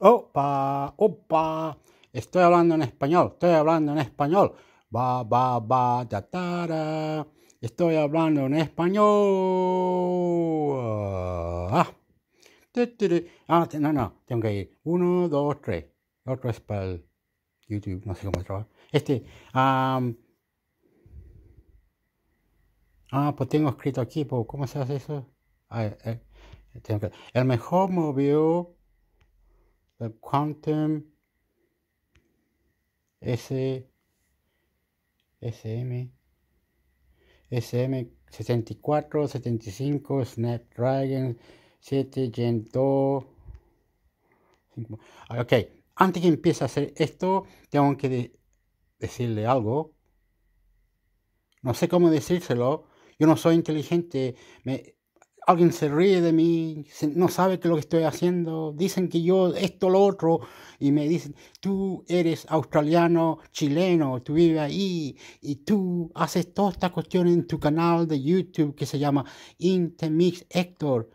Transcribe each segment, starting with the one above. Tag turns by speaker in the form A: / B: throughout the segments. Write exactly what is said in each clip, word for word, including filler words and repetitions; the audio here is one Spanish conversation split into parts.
A: Opa, opa, estoy hablando en español, estoy hablando en español. Va, va, va, ta, tara. Estoy hablando en español. Ah, tu, tu, tu. Ah, te- no, no, tengo que ir. Uno, dos, tres. Otro es para el YouTube, no sé cómo trabaja. Este, am, ah, pues tengo escrito aquí, pues, ¿cómo se hace eso? Ah, eh, tengo que- el mejor móvil, el Quantum S, SM. S M setenta y cuatro, setenta y cinco, Snapdragon siete Gen dos. cinco. Ok, antes que empiece a hacer esto, tengo que de- decirle algo. No sé cómo decírselo. Yo no soy inteligente. Me, alguien se ríe de mí, se- no sabe qué es lo que estoy haciendo. Dicen que yo esto, lo otro. Y me dicen, tú eres australiano, chileno, tú vives ahí. Y tú haces toda esta cuestión en tu canal de YouTube que se llama Intermix Héctor.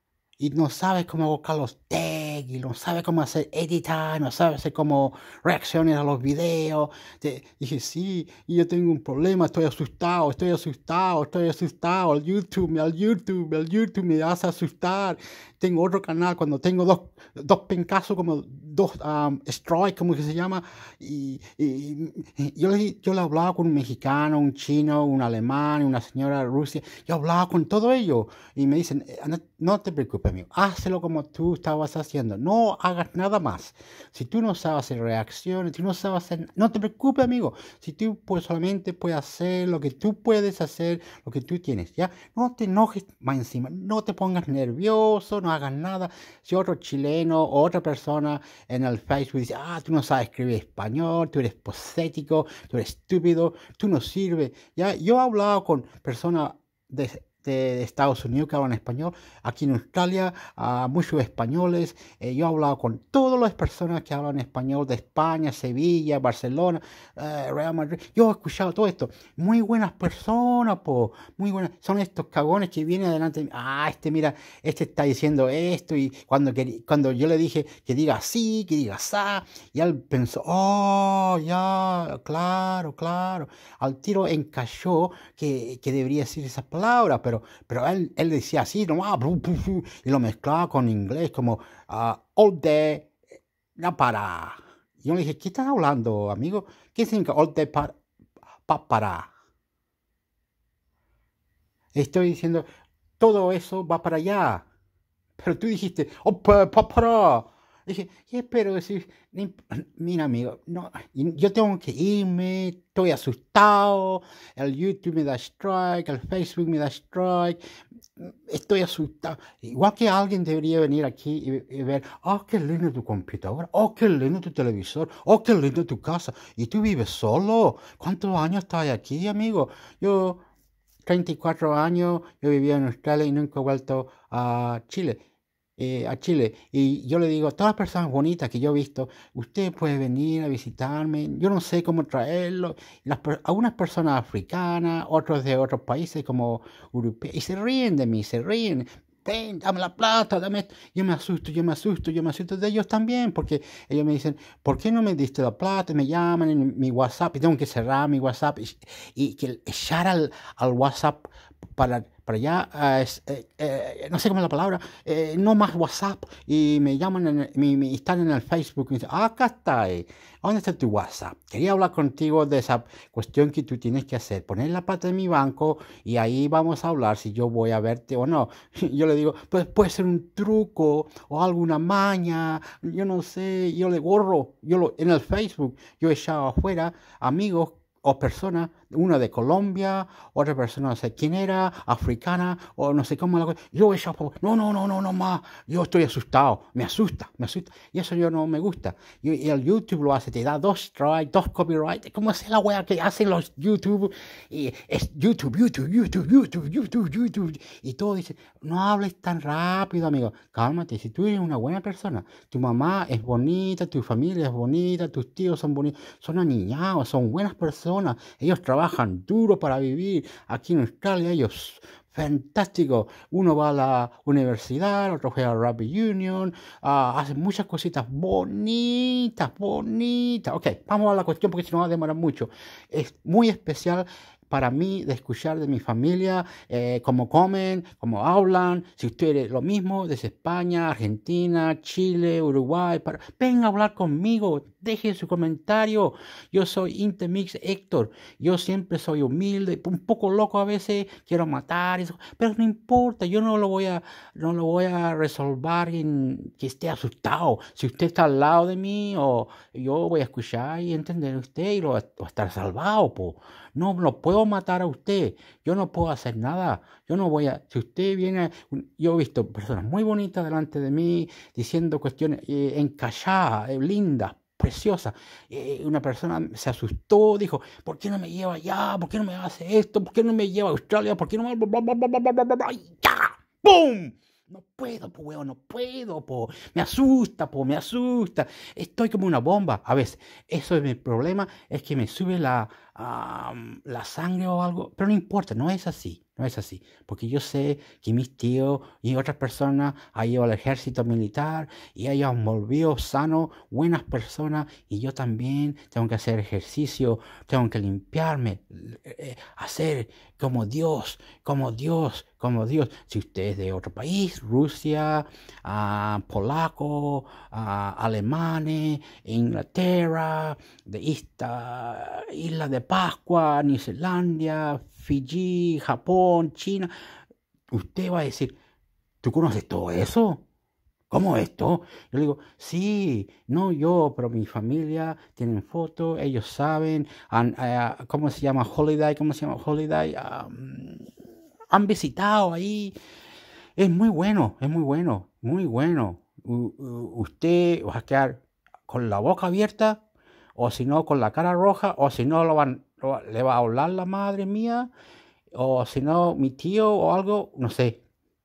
A: Y no sabes cómo buscar los tags, y no sabes cómo hacer editar, no sabes hacer cómo reacciones a los videos. Te- dije, sí, y yo tengo un problema, estoy asustado, estoy asustado, estoy asustado. El YouTube, el YouTube, el YouTube me hace asustar. Tengo otro canal cuando tengo dos, dos pencazos, como dos um, strikes, como que se llama. Y, y- y yo, le, yo le hablaba con un mexicano, un chino, un alemán, una señora rusa. Yo hablaba con todo ello. Y me dicen, eh, no, no te preocupes, amigo, hazlo como tú estabas haciendo, no hagas nada más. Si tú no sabes hacer reacciones, tú no sabes hacer, no te preocupes, amigo. Si tú pues, solamente puedes hacer lo que tú puedes hacer, lo que tú tienes, ¿ya? No te enojes más encima, no te pongas nervioso, no hagas nada. Si otro chileno o otra persona en el Facebook dice, ah, tú no sabes escribir español, tú eres poscético, tú eres estúpido, tú no sirves, ¿ya? Yo he hablado con personas de de Estados Unidos que hablan español, aquí en Australia, a muchos españoles. Eh, yo he hablado con todas las personas que hablan español de España, Sevilla, Barcelona, eh, Real Madrid. Yo he escuchado todo esto. Muy buenas personas, po, muy buenas. Son estos cagones que vienen adelante. Ah, este, mira, este está diciendo esto. Y cuando, quer- cuando yo le dije que diga así, que diga así, y él pensó, oh, ya, claro, claro. Al tiro encajó que, que debería decir esas palabras, pero, pero él, él decía así, nomás, blu, blu, blu, y lo mezclaba con inglés, como ah, all day, no para. Y yo le dije, ¿qué estás hablando, amigo? ¿Qué significa all day para? Pa, para. Estoy diciendo, todo eso va para allá. Pero tú dijiste, oh, pa, pa, para. Dije, ¿qué espero decir? Ni- Mira, amigo, no, y yo tengo que irme, estoy asustado, el YouTube me da strike, el Facebook me da strike, estoy asustado. Igual que alguien debería venir aquí y, y ver, oh, qué lindo tu computadora, oh, qué lindo tu televisor, oh, qué lindo tu casa. Y tú vives solo. ¿Cuántos años estás aquí, amigo? Yo, treinta y cuatro años, yo vivía en Australia y nunca he vuelto a Chile. eh, a Chile. Y yo le digo, a todas las personas bonitas que yo he visto, usted puede venir a visitarme, yo no sé cómo traerlo. Las, per- algunas personas africanas, otros de otros países como europeos, y se ríen de mí, se ríen. Ven, dame la plata, dame esto. Yo me asusto, yo me asusto, yo me asusto de ellos también, porque ellos me dicen, ¿por qué no me diste la plata? Me llaman en mi WhatsApp y tengo que cerrar mi WhatsApp y, y que echar al, al WhatsApp para, para allá, eh, es- eh, eh, no sé cómo es la palabra, eh, no más WhatsApp. Y me llaman, en el- me, me- están en el Facebook y me dicen, ah, acá está, eh. ¿Dónde está tu WhatsApp? Quería hablar contigo de esa cuestión que tú tienes que hacer, poner la plata en mi banco y ahí vamos a hablar si yo voy a verte o no. Yo le digo, pues puede ser un truco o alguna maña, yo no sé, yo le borro, yo lo, en el Facebook, yo he echado afuera amigos o personas, una de Colombia, otra persona no sé quién era, africana, o no sé cómo la cosa. Yo he echado, no, no, no, no, no más, yo estoy asustado, me asusta, me asusta, y eso yo no me gusta. Y, y el YouTube lo hace, te da dos strikes, dos copyright, ¿cómo es la wea que hacen los YouTube? Y es YouTube, YouTube, YouTube, YouTube, YouTube, YouTube, y todo dice, no hables tan rápido, amigo, cálmate, si tú eres una buena persona, tu mamá es bonita, tu familia es bonita, tus tíos son bonitos, son aniñados, son buenas personas, ellos trabajan trabajan duro para vivir aquí en Australia, ellos fantástico. Uno va a la universidad, otro juega al Rugby Union, uh, hacen muchas cositas bonitas, bonitas. Ok, vamos a la cuestión porque si no va a demorar mucho. Es muy especial para mí de escuchar de mi familia, eh, cómo comen, cómo hablan, si ustedes lo mismo, desde España, Argentina, Chile, Uruguay, para... venga a hablar conmigo, dejen su comentario. Yo soy Intermix Héctor, yo siempre soy humilde, un poco loco a veces, quiero matar, eso, pero no importa, yo no lo voy a, no lo voy a resolver en que esté asustado. Si usted está al lado de mí, o yo voy a escuchar y entender a usted y lo va a estar salvado, po. No lo puedo matar a usted, yo no puedo hacer nada, yo no voy a, si usted viene, yo he visto personas muy bonitas delante de mí diciendo cuestiones eh, encalladas, eh, lindas, preciosas. Eh, una persona se asustó, dijo, ¿por qué no me lleva allá? ¿Por qué no me hace esto? ¿Por qué no me lleva a Australia? ¿Por qué no me... ¡Ya! ¡Pum! No puedo, po, weón, no puedo, po. Me asusta, po, me asusta. Estoy como una bomba. A veces, eso es mi problema, es que me sube la, um, la sangre o algo. Pero no importa, no es así, no es así. Porque yo sé que mis tíos y otras personas han ido al ejército militar y ellos han volvido sanos, buenas personas. Y yo también tengo que hacer ejercicio, tengo que limpiarme, eh, hacer como Dios, como Dios, como Dios. Si usted es de otro país, Rusia, uh, polaco, uh, alemanes, Inglaterra, de esta Isla de Pascua, Nueva Zelanda, Fiji, Japón, China, usted va a decir, ¿tú conoces todo eso? ¿Cómo esto? Yo le digo, sí, no yo, pero mi familia tienen fotos, ellos saben, han, uh, ¿cómo se llama? Holiday, ¿cómo se llama? Holiday, um, han visitado ahí. Es muy bueno, es muy bueno, muy bueno. U, u, usted va a quedar con la boca abierta, o si no, con la cara roja, o si no, lo van, lo, le va a hablar la madre mía, o si no, mi tío o algo, no sé.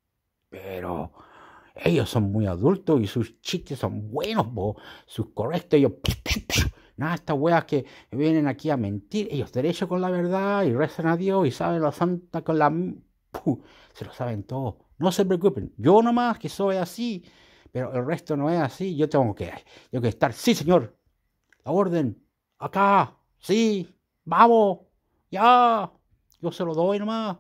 A: Pero ellos son muy adultos y sus chistes son buenos, po, sus correctos. Ellos, nada, estas weas que vienen aquí a mentir, ellos derecho con la verdad y rezan a Dios y saben la santa con la... Puh, se lo saben todo. No se preocupen, yo nomás que soy así, pero el resto no es así. Yo tengo que, tengo que estar, sí señor, la orden, acá, sí, vamos, ya, yo se lo doy nomás.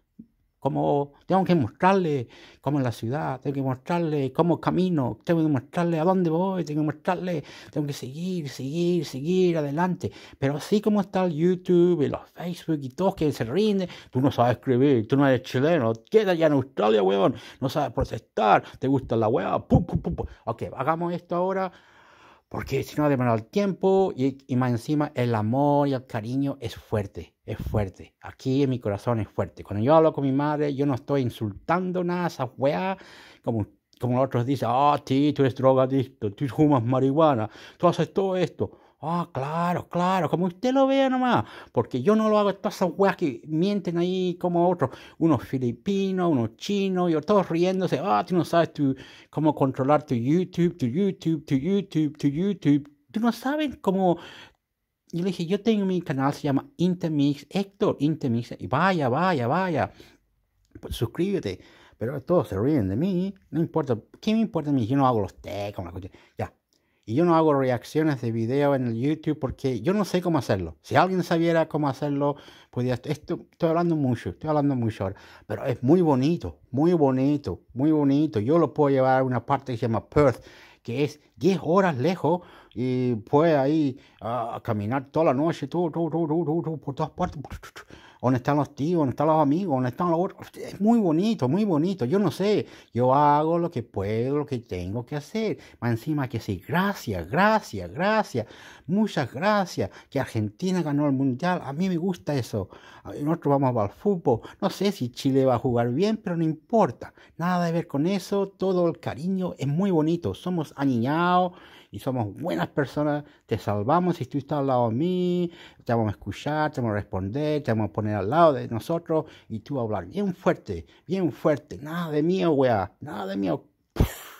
A: Como tengo que mostrarle cómo es la ciudad, tengo que mostrarle cómo camino, tengo que mostrarle a dónde voy, tengo que mostrarle, tengo que seguir, seguir, seguir adelante. Pero así como está el YouTube y los Facebook y todos que se rinden, tú no sabes escribir, tú no eres chileno, queda ya en Australia, weón, no sabes protestar, te gusta la weá, pum, pum, pum, pum. Ok, hagamos esto ahora. Porque si no demora el tiempo y, y más encima el amor y el cariño es fuerte, es fuerte. Aquí en mi corazón es fuerte. Cuando yo hablo con mi madre, yo no estoy insultando nada a esa weá, como, como los otros dicen, ah, oh, tí, tú eres drogadicto, tú fumas marihuana, tú haces todo esto. Ah, oh, claro, claro, como usted lo vea nomás, porque yo no lo hago, todas esas weas que mienten ahí como otros, unos filipinos, unos chinos, y todos riéndose, ah, tú no sabes tú, cómo controlar tu YouTube, tu YouTube, tu YouTube, tu YouTube, tú no sabes cómo... Yo le dije, yo tengo mi canal, se llama Intermix Héctor, Intermix, y vaya, vaya, vaya, pues suscríbete, pero todos se ríen de mí, no importa, ¿qué me importa a mí? Yo no hago los tech, como la cosa, ya. Y yo no hago reacciones de video en el YouTube porque yo no sé cómo hacerlo. Si alguien sabiera cómo hacerlo, podría... Esto, estoy hablando mucho, estoy hablando mucho ahora. Pero es muy bonito, muy bonito, muy bonito. Yo lo puedo llevar a una parte que se llama Perth, que es diez horas lejos y puede ahí uh, caminar toda la noche, tú, tú, tú, tú, tú, tú, por todas partes. ¿Dónde están los tíos? ¿Dónde están los amigos? ¿Dónde están los otros? Es muy bonito, muy bonito. Yo no sé. Yo hago lo que puedo, lo que tengo que hacer. Más encima que sí. Gracias, gracias, gracias. Muchas gracias. Que Argentina ganó el mundial. A mí me gusta eso. Nosotros vamos al fútbol. No sé si Chile va a jugar bien, pero no importa. Nada de ver con eso. Todo el cariño es muy bonito. Somos aniñados y somos buenas personas, te salvamos si tú estás al lado de mí, te vamos a escuchar, te vamos a responder, te vamos a poner al lado de nosotros y tú vas a hablar bien fuerte, bien fuerte, nada de miedo, weá, nada de miedo.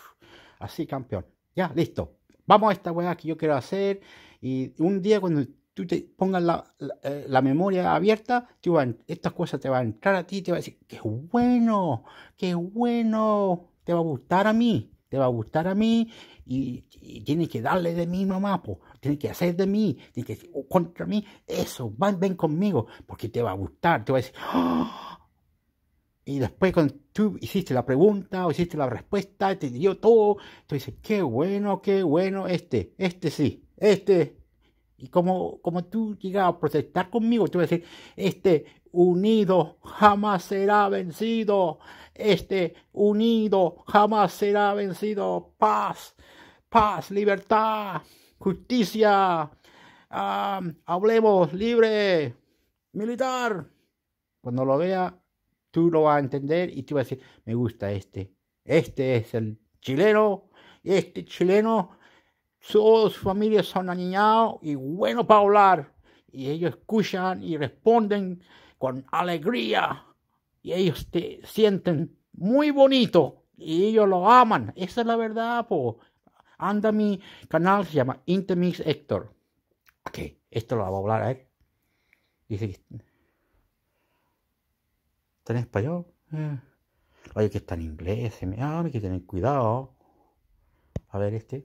A: Así, campeón. Ya, listo. Vamos a esta weá que yo quiero hacer y un día cuando tú te pongas la, la, eh, la memoria abierta, tú van, estas cosas te van a entrar a ti, te va a decir, qué bueno, qué bueno, te va a gustar a mí, te va a gustar a mí, y, y tienes que darle de mí nomás, po, tienes que hacer de mí, tienes que decir, oh, contra mí, eso, van, ven conmigo, porque te va a gustar, te va a decir, ¡oh! Y después cuando tú hiciste la pregunta o hiciste la respuesta, te dio todo, tú dices, qué bueno, qué bueno, este, este sí, este. Y como, como tú llegas a protestar conmigo, tú vas a decir, este unido jamás será vencido, este unido jamás será vencido, paz, paz, libertad, justicia, um, hablemos libre, militar. Cuando lo vea, tú lo vas a entender y tú vas a decir, me gusta este. Este es el chileno. Este chileno, todas sus familias son aniñados y bueno para hablar. Y ellos escuchan y responden con alegría. Y ellos te sienten muy bonito. Y ellos lo aman. Esa es la verdad, po. Anda, mi canal se llama Intermix Héctor. Ok, esto lo va a hablar a él. Dice que está en español. Eh. Oye, que está en inglés. Ah, hay que tener cuidado. A ver este.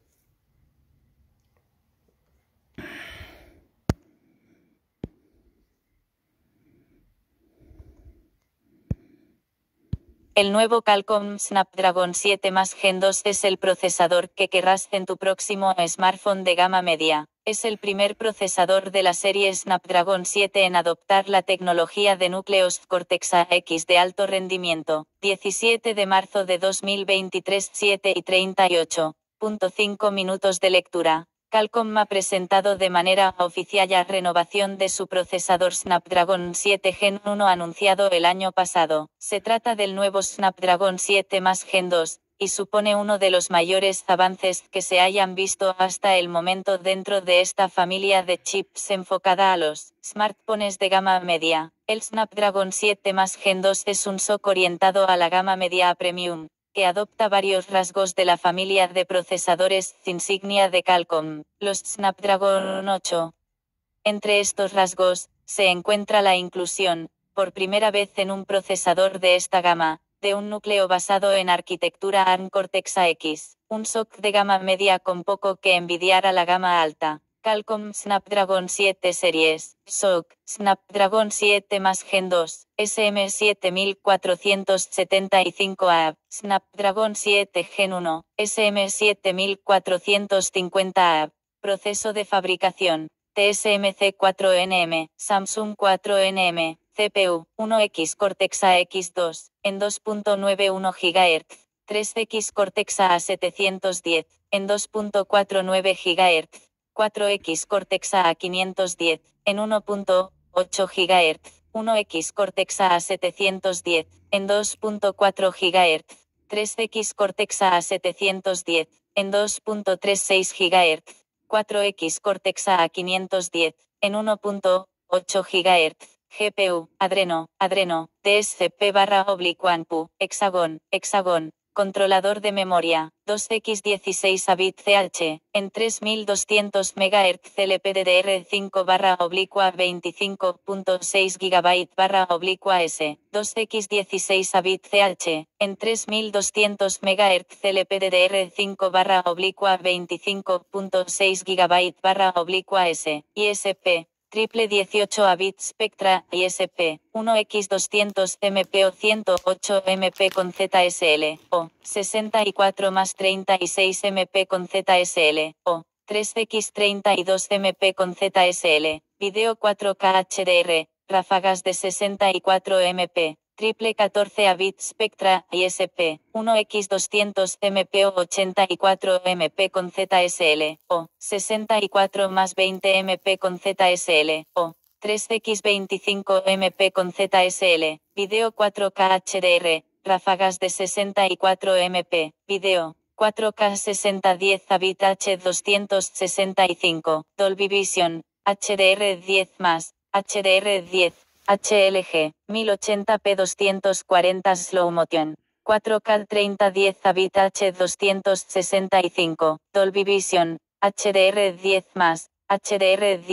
B: El nuevo Qualcomm Snapdragon siete más Gen dos es el procesador que querrás en tu próximo smartphone de gama media. Es el primer procesador de la serie Snapdragon siete en adoptar la tecnología de núcleos Cortex-A X de alto rendimiento. diecisiete de marzo de dos mil veintitrés, siete y treinta y ocho punto cinco minutos de lectura. Qualcomm ha presentado de manera oficial la renovación de su procesador Snapdragon siete Gen uno anunciado el año pasado. Se trata del nuevo Snapdragon siete más Gen dos, y supone uno de los mayores avances que se hayan visto hasta el momento dentro de esta familia de chips enfocada a los smartphones de gama media. El Snapdragon siete más Gen dos es un S O C orientado a la gama media a premium, que adopta varios rasgos de la familia de procesadores insignia de Qualcomm, los Snapdragon ocho. Entre estos rasgos, se encuentra la inclusión, por primera vez en un procesador de esta gama, de un núcleo basado en arquitectura ARM Cortex-A X, un S O C de gama media con poco que envidiar a la gama alta. Qualcomm Snapdragon siete Series, S O C, Snapdragon siete más Gen dos, S M siete mil cuatrocientos setenta y cinco A, Snapdragon siete Gen uno, S M siete mil cuatrocientos cincuenta A, proceso de fabricación, T S M C cuatro N M, Samsung cuatro N M, C P U, uno X Cortex-A X dos, en dos punto noventa y uno gigahercios, tres X Cortex-A setecientos diez, en dos punto cuarenta y nueve gigahercios, cuatro X Cortex-A quinientos diez, en uno punto ocho gigahercios, uno X Cortex-A setecientos diez, en dos punto cuatro gigahercios, tres X Cortex-A setecientos diez, en dos punto treinta y seis gigahercios, cuatro X Cortex-A quinientos diez, en uno punto ocho gigahercios, G P U, Adreno, Adreno, D S P barra oblique ANPU, Hexagon, Hexagon, controlador de memoria, dos X dieciséis a bit C H, en tres mil doscientos megahercios L P D D R cinco barra oblique veinticinco punto seis gigabyte barra oblique S, dos X dieciséis a bit C H, en tres mil doscientos megahercios L P D D R cinco barra oblique veinticinco punto seis gigabyte barra oblique S, I S P, triple dieciocho a bit Spectra, I S P, uno X doscientos M P o ciento ocho M P con Z S L, o sesenta y cuatro más treinta y seis M P con Z S L, o tres X treinta y dos M P con Z S L, video cuatro K H D R, ráfagas de sesenta y cuatro M P, triple catorce a bit Spectra, I S P, uno X doscientos M P o ochenta y cuatro M P con Z S L, o sesenta y cuatro más veinte M P con Z S L, o tres X veinticinco M P con Z S L, video cuatro K H D R, ráfagas de sesenta y cuatro M P, video cuatro K sesenta diez a bit H doscientos sesenta y cinco, Dolby Vision, H D R diez más, H D R diez, H L G, mil ochenta p doscientos cuarenta Slow Motion, cuatro K treinta diez a bit H doscientos sesenta y cinco, Dolby Vision, H D R diez más, H D R diez,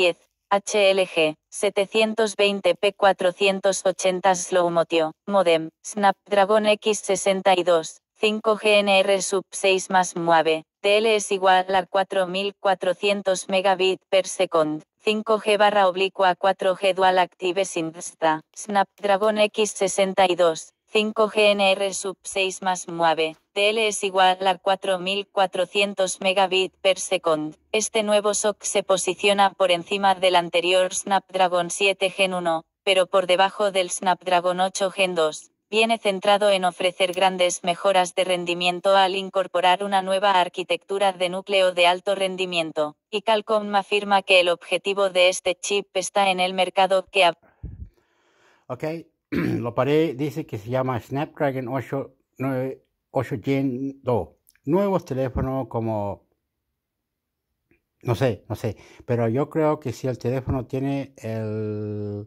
B: H L G, setecientos veinte p cuatrocientos ochenta Slow Motion, Modem, Snapdragon X sesenta y dos, cinco G N R sub seis más nueve, T L es igual a cuatro mil cuatrocientos megabits per second, cinco G barra oblicua cuatro G Dual Active Synsta, Snapdragon X sesenta y dos, cinco G N R sub seis más nueve, T L es igual a cuatro mil cuatrocientos megabits per second. Este nuevo S O C se posiciona por encima del anterior Snapdragon siete Gen uno, pero por debajo del Snapdragon ocho Gen dos. Viene centrado en ofrecer grandes mejoras de rendimiento al incorporar una nueva arquitectura de núcleo de alto rendimiento, y Qualcomm afirma que el objetivo de este chip está en el mercado que ha...
A: Ok, lo paré, dice que se llama Snapdragon ocho Gen dos. Nuevos teléfonos como... No sé, no sé, pero yo creo que si el teléfono tiene el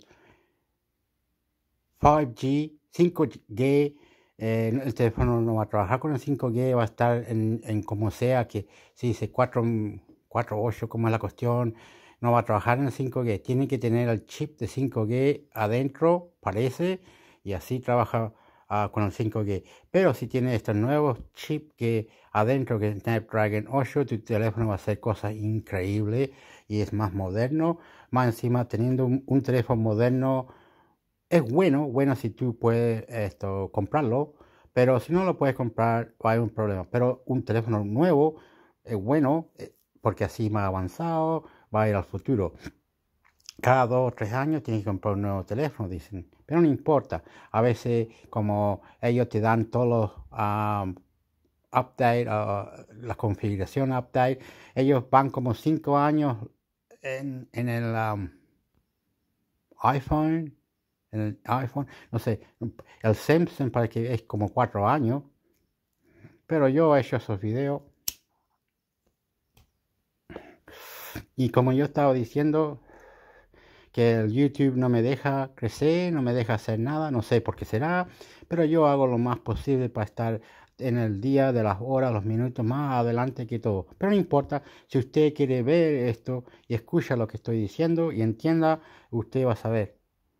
A: cinco G, cinco G, eh, el teléfono no va a trabajar con el cinco G, va a estar en, en como sea, que si dice cuatro, cuatro, ocho, como es la cuestión, no va a trabajar en el cinco G. Tiene que tener el chip de cinco G adentro, parece, y así trabaja uh, con el cinco G. Pero si tiene estos nuevos chips que adentro, que es Snapdragon ocho, tu teléfono va a hacer cosas increíbles y es más moderno. Más encima, teniendo un, un teléfono moderno, es bueno, bueno si tú puedes esto, comprarlo, pero si no lo puedes comprar, hay un problema. Pero un teléfono nuevo es bueno, porque así más avanzado, va a ir al futuro. Cada dos o tres años tienes que comprar un nuevo teléfono, dicen. Pero no importa. A veces, como ellos te dan todos los um, update, uh, la configuración update, ellos van como cinco años en, en el um, iPhone. En el iPhone, no sé, el Samsung para que es como cuatro años, pero yo he hecho esos videos y como yo estaba diciendo que el YouTube no me deja crecer, no me deja hacer nada, no sé por qué será, pero yo hago lo más posible para estar en el día de las horas, los minutos más adelante que todo. Pero no importa, si usted quiere ver esto y escucha lo que estoy diciendo y entienda, usted va a saber.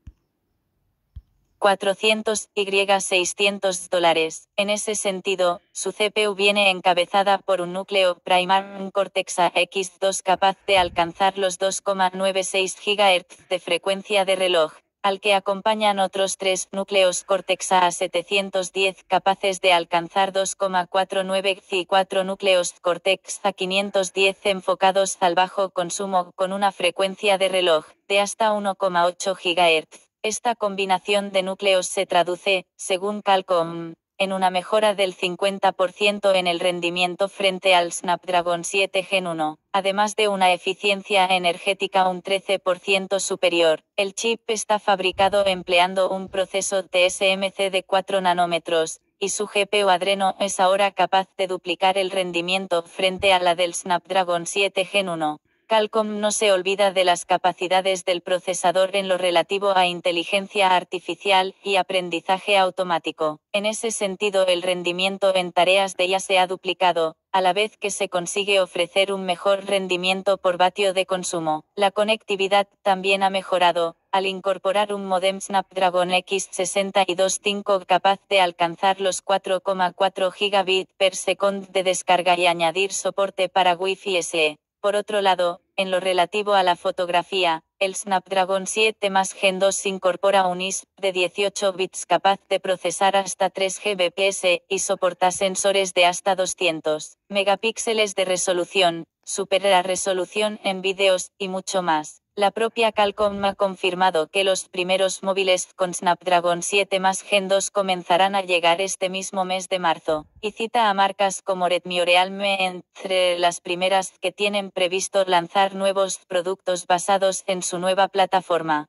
B: cuatrocientos y seiscientos dólares. En ese sentido, su C P U viene encabezada por un núcleo Primark Cortex-A X dos capaz de alcanzar los dos coma noventa y seis gigahercios de frecuencia de reloj, al que acompañan otros tres núcleos Cortex-A setecientos diez capaces de alcanzar dos coma cuarenta y nueve gigahercios y cuatro núcleos Cortex-A quinientos diez enfocados al bajo consumo con una frecuencia de reloj de hasta uno coma ocho gigahercios. Esta combinación de núcleos se traduce, según Qualcomm, en una mejora del cincuenta por ciento en el rendimiento frente al Snapdragon siete Gen uno, además de una eficiencia energética un trece por ciento superior. El chip está fabricado empleando un proceso T S M C de cuatro nanómetros, y su G P U Adreno es ahora capaz de duplicar el rendimiento frente a la del Snapdragon siete Gen uno. Qualcomm no se olvida de las capacidades del procesador en lo relativo a inteligencia artificial y aprendizaje automático. En ese sentido, el rendimiento en tareas de I A se ha duplicado, a la vez que se consigue ofrecer un mejor rendimiento por vatio de consumo. La conectividad también ha mejorado, al incorporar un modem Snapdragon X sesenta y dos cinco capaz de alcanzar los cuatro coma cuatro gigabits per second de descarga y añadir soporte para Wi-Fi S E. Por otro lado, en lo relativo a la fotografía, el Snapdragon siete más Gen dos incorpora un I S P de dieciocho bits capaz de procesar hasta tres gigabits y soporta sensores de hasta doscientos megapíxeles de resolución, supera la resolución en vídeos, y mucho más. La propia Qualcomm ha confirmado que los primeros móviles con Snapdragon siete más Gen dos comenzarán a llegar este mismo mes de marzo, y cita a marcas como Redmi o Realme entre las primeras que tienen previsto lanzar nuevos productos basados en su nueva plataforma.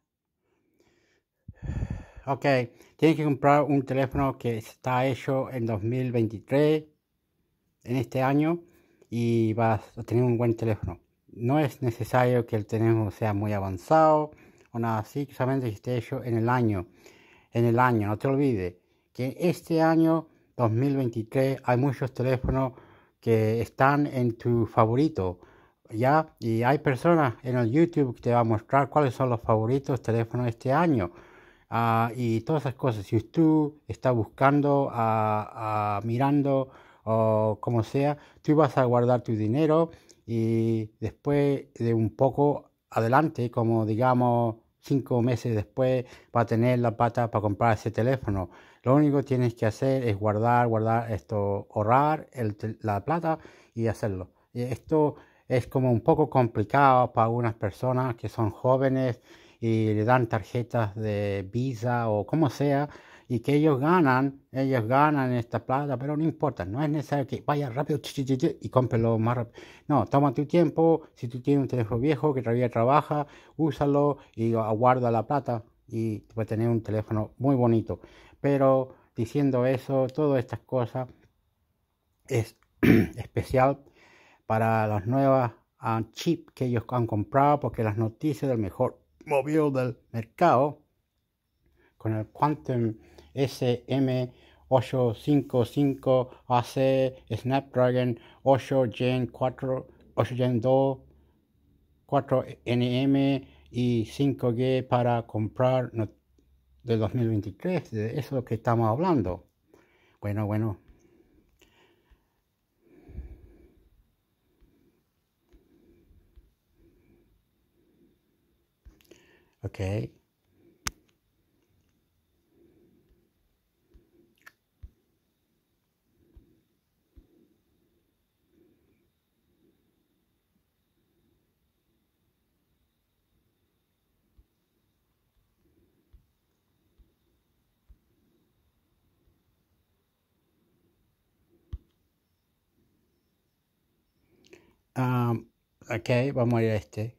A: Ok, tienes que comprar un teléfono que está hecho en dos mil veintitrés, en este año, y vas a tener un buen teléfono. No es necesario que el teléfono sea muy avanzado o nada así, solamente que esté hecho en el año. En el año, no te olvides que este año dos mil veintitrés hay muchos teléfonos que están en tu favorito. ya, y hay personas en el YouTube que te va a mostrar cuáles son los favoritos teléfonos de este año. Uh, y todas esas cosas. Si tú estás buscando, uh, uh, mirando o como sea, tú vas a guardar tu dinero y después de un poco adelante, como digamos cinco meses después, va a tener la plata para comprar ese teléfono. Lo único que tienes que hacer es guardar, guardar esto, ahorrar el, la plata y hacerlo. Y esto es como un poco complicado para algunas personas que son jóvenes y le dan tarjetas de Visa o como sea, y que ellos ganan, ellos ganan esta plata, pero no importa, no es necesario que vaya rápido ch, ch, ch, y cómprelo más rápido. No, toma tu tiempo, si tú tienes un teléfono viejo que todavía trabaja, úsalo y aguarda la plata y puedes tener un teléfono muy bonito. Pero diciendo eso, todas estas cosas es especial para las nuevas uh, chips que ellos han comprado, porque las noticias del mejor móvil del mercado con el Quantum S M ochocientos cincuenta y cinco A C Snapdragon ocho Gen cuatro, ocho Gen dos, cuatro N M y cinco G para comprar no, de dos mil veintitrés. De eso es lo que estamos hablando. Bueno, bueno. Ok. Um, ok, vamos a ir a este.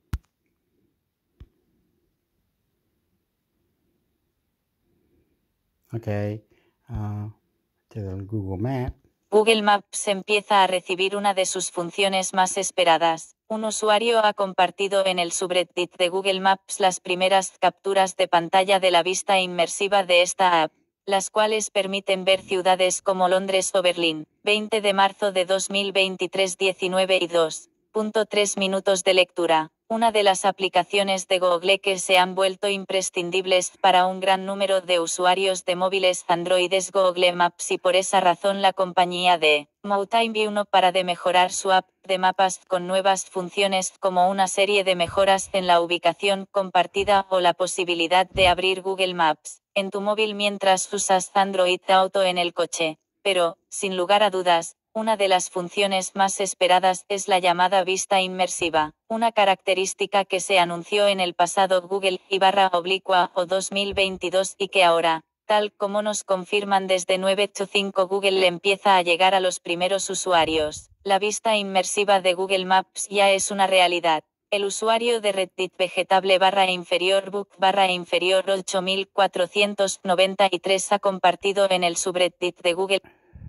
A: Ok, uh, este del Google Maps.
B: Google Maps empieza a recibir una de sus funciones más esperadas. Un usuario ha compartido en el subreddit de Google Maps las primeras capturas de pantalla de la vista inmersiva de esta app, las cuales permiten ver ciudades como Londres o Berlín. veinte de marzo de dos mil veintitrés, diecinueve y dos punto tres minutos de lectura. Una de las aplicaciones de Google que se han vuelto imprescindibles para un gran número de usuarios de móviles Android es Google Maps, y por esa razón la compañía de Mountain View para de mejorar su app de mapas con nuevas funciones como una serie de mejoras en la ubicación compartida o la posibilidad de abrir Google Maps en tu móvil mientras usas Android Auto en el coche. Pero, sin lugar a dudas, una de las funciones más esperadas es la llamada vista inmersiva, una característica que se anunció en el pasado Google I barra oblicua o dos mil veintidós y que ahora, tal como nos confirman desde nueve ocho cinco Google, empieza a llegar a los primeros usuarios. La vista inmersiva de Google Maps ya es una realidad. El usuario de Reddit vegetable barra inferior book barra inferior ocho mil cuatrocientos noventa y tres ha compartido en el subreddit de Google.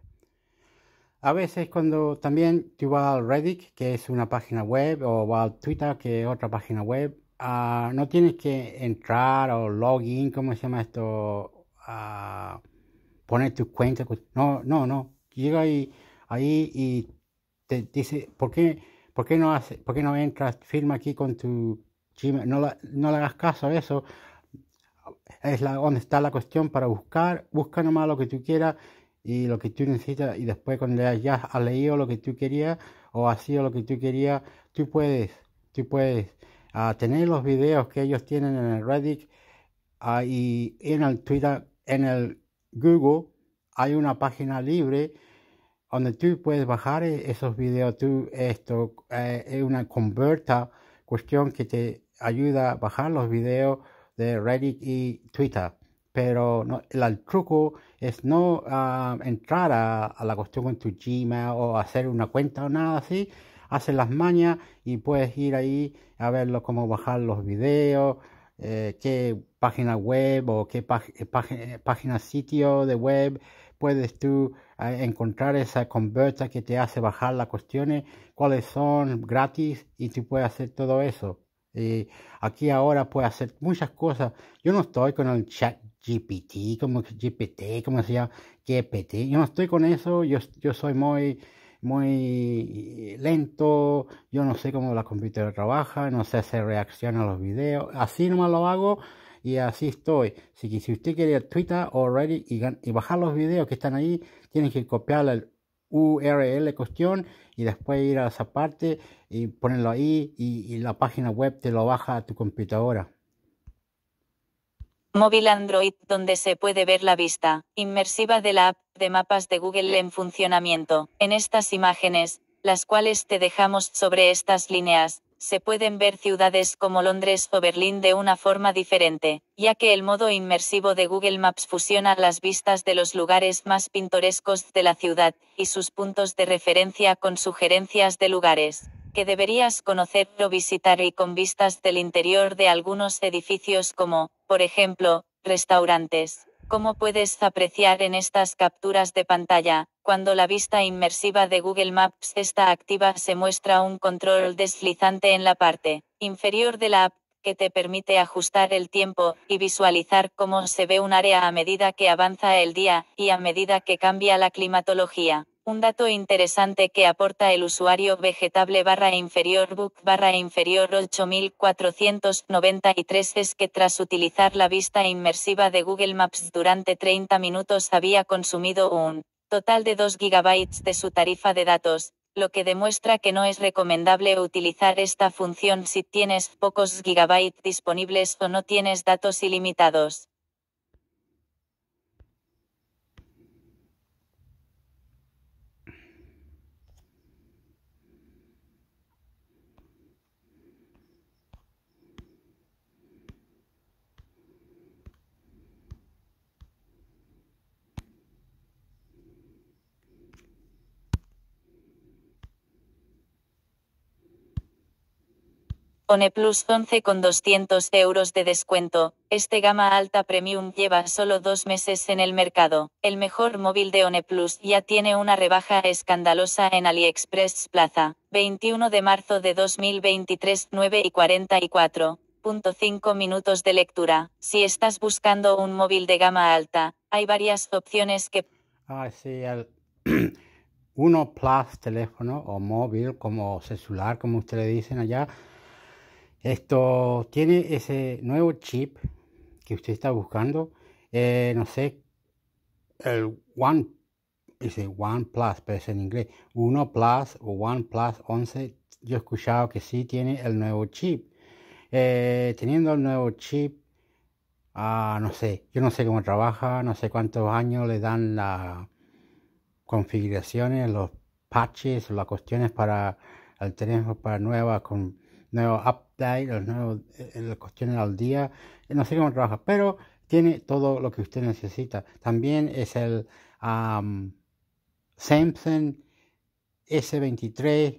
A: A veces cuando también tú vas al Reddit, que es una página web, o vas al Twitter, que es otra página web, uh, no tienes que entrar o login, ¿cómo se llama esto? Uh, poner tu cuenta. No, no, no. Llega ahí, ahí y te dice, ¿por qué, por qué no hace, por qué no entras? Firma aquí con tu Gmail. No, la, no le hagas caso a eso. Es la, donde está la cuestión para buscar. Busca nomás lo que tú quieras y lo que tú necesitas, y después cuando ya has leído lo que tú querías o has sido lo que tú querías, tú puedes, tú puedes uh, tener los videos que ellos tienen en el Reddit uh, y en el Twitter, en el Google hay una página libre donde tú puedes bajar esos videos. Tú, esto eh, es una converta cuestión que te ayuda a bajar los videos de Reddit y Twitter. Pero no, el, el truco es no uh, entrar a, a la cuestión con tu Gmail o hacer una cuenta o nada así. Haces las mañas y puedes ir ahí a verlo, cómo bajar los videos, eh, qué página web o qué página, página sitio de web puedes tú eh, encontrar esa converta que te hace bajar las cuestiones, cuáles son gratis, y tú puedes hacer todo eso. Y aquí ahora puedes hacer muchas cosas. Yo no estoy con el chat G P T, como G P T, como se llama, G P T. Yo no estoy con eso. Yo, yo soy muy muy lento, yo no sé cómo la computadora trabaja, no sé hacer reacción a los videos, así nomás lo hago y así estoy. Así que si usted quiere Twitter o Reddit y, y bajar los videos que están ahí, tiene que copiar el U R L cuestión y después ir a esa parte y ponerlo ahí y, y la página web te lo baja a tu computadora.
B: Móvil Android, donde se puede ver la vista inmersiva de la app de mapas de Google en funcionamiento. En estas imágenes, las cuales te dejamos sobre estas líneas, se pueden ver ciudades como Londres o Berlín de una forma diferente, ya que el modo inmersivo de Google Maps fusiona las vistas de los lugares más pintorescos de la ciudad y sus puntos de referencia con sugerencias de lugares que deberías conocer o visitar y con vistas del interior de algunos edificios como, por ejemplo, restaurantes. Como puedes apreciar en estas capturas de pantalla, cuando la vista inmersiva de Google Maps está activa se muestra un control deslizante en la parte inferior de la app, que te permite ajustar el tiempo y visualizar cómo se ve un área a medida que avanza el día y a medida que cambia la climatología. Un dato interesante que aporta el usuario vegetable barra inferior book barra inferior ocho mil cuatrocientos noventa y tres es que tras utilizar la vista inmersiva de Google Maps durante treinta minutos había consumido un total de dos gigabytes de su tarifa de datos, lo que demuestra que no es recomendable utilizar esta función si tienes pocos gigabytes disponibles o no tienes datos ilimitados. OnePlus once con doscientos euros de descuento. Este gama alta premium lleva solo dos meses en el mercado. El mejor móvil de OnePlus ya tiene una rebaja escandalosa en AliExpress Plaza. veintiuno de marzo de dos mil veintitrés, nueve y cuarenta y cuatro punto cinco minutos de lectura. Si estás buscando un móvil de gama alta, hay varias opciones que...
A: Ah, sí, el uno Plus teléfono o móvil, como celular, como ustedes dicen allá. Esto tiene ese nuevo chip que usted está buscando. Eh, no sé, el One, dice One Plus, pero es en inglés. uno Plus o One Plus once. Yo he escuchado que sí tiene el nuevo chip. Eh, teniendo el nuevo chip, ah, no sé, yo no sé cómo trabaja, no sé cuántos años le dan las configuraciones, los patches, las cuestiones para el teléfono, para nuevas con nuevo update, los nuevos, eh, las cuestiones al día, no sé cómo trabaja, pero tiene todo lo que usted necesita. También es el um, Samsung ese veintitrés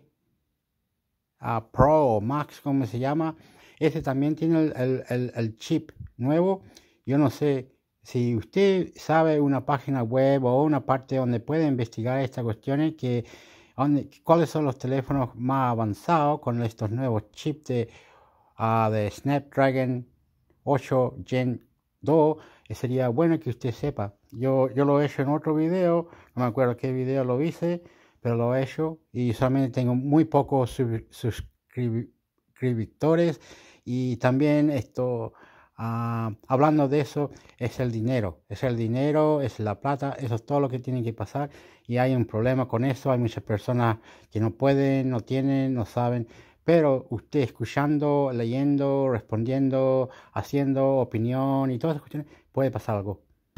A: uh, Pro o Max, como se llama. Ese también tiene el, el, el, el chip nuevo. Yo no sé si usted sabe una página web o una parte donde puede investigar estas cuestiones, que donde, cuáles son los teléfonos más avanzados con estos nuevos chips de, uh, de Snapdragon ocho Gen dos. Sería bueno que usted sepa. Yo, yo lo he hecho en otro video, no me acuerdo qué video lo hice, pero lo he hecho y solamente tengo muy pocos sub, suscriptores. Y también esto, uh, hablando de eso, es el dinero, es el dinero, es la plata, eso es todo lo que tiene que pasar. Y hay un problema con eso, hay muchas personas que no pueden, no tienen, no saben. Pero usted escuchando, leyendo, respondiendo, haciendo opinión y todas esas cuestiones, puede pasar algo.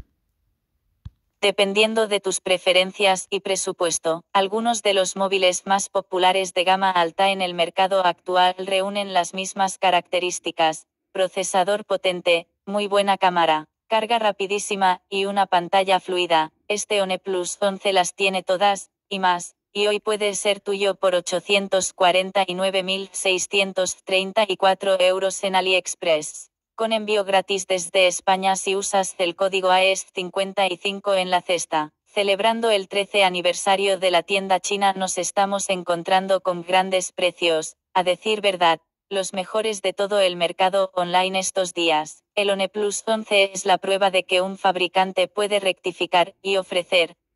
B: Dependiendo de tus preferencias y presupuesto, algunos de los móviles más populares de gama alta en el mercado actual reúnen las mismas características: procesador potente, muy buena cámara, carga rapidísima y una pantalla fluida. Este OnePlus once las tiene todas, y más, y hoy puede ser tuyo por ochocientos cuarenta y nueve mil seiscientos treinta y cuatro euros en AliExpress. Con envío gratis desde España si usas el código A E S cincuenta y cinco en la cesta. Celebrando el trece aniversario de la tienda china, nos estamos encontrando con grandes precios, a decir verdad, los mejores de todo el mercado online estos días. El OnePlus once es la prueba de que un fabricante puede rectificar y ofrecer,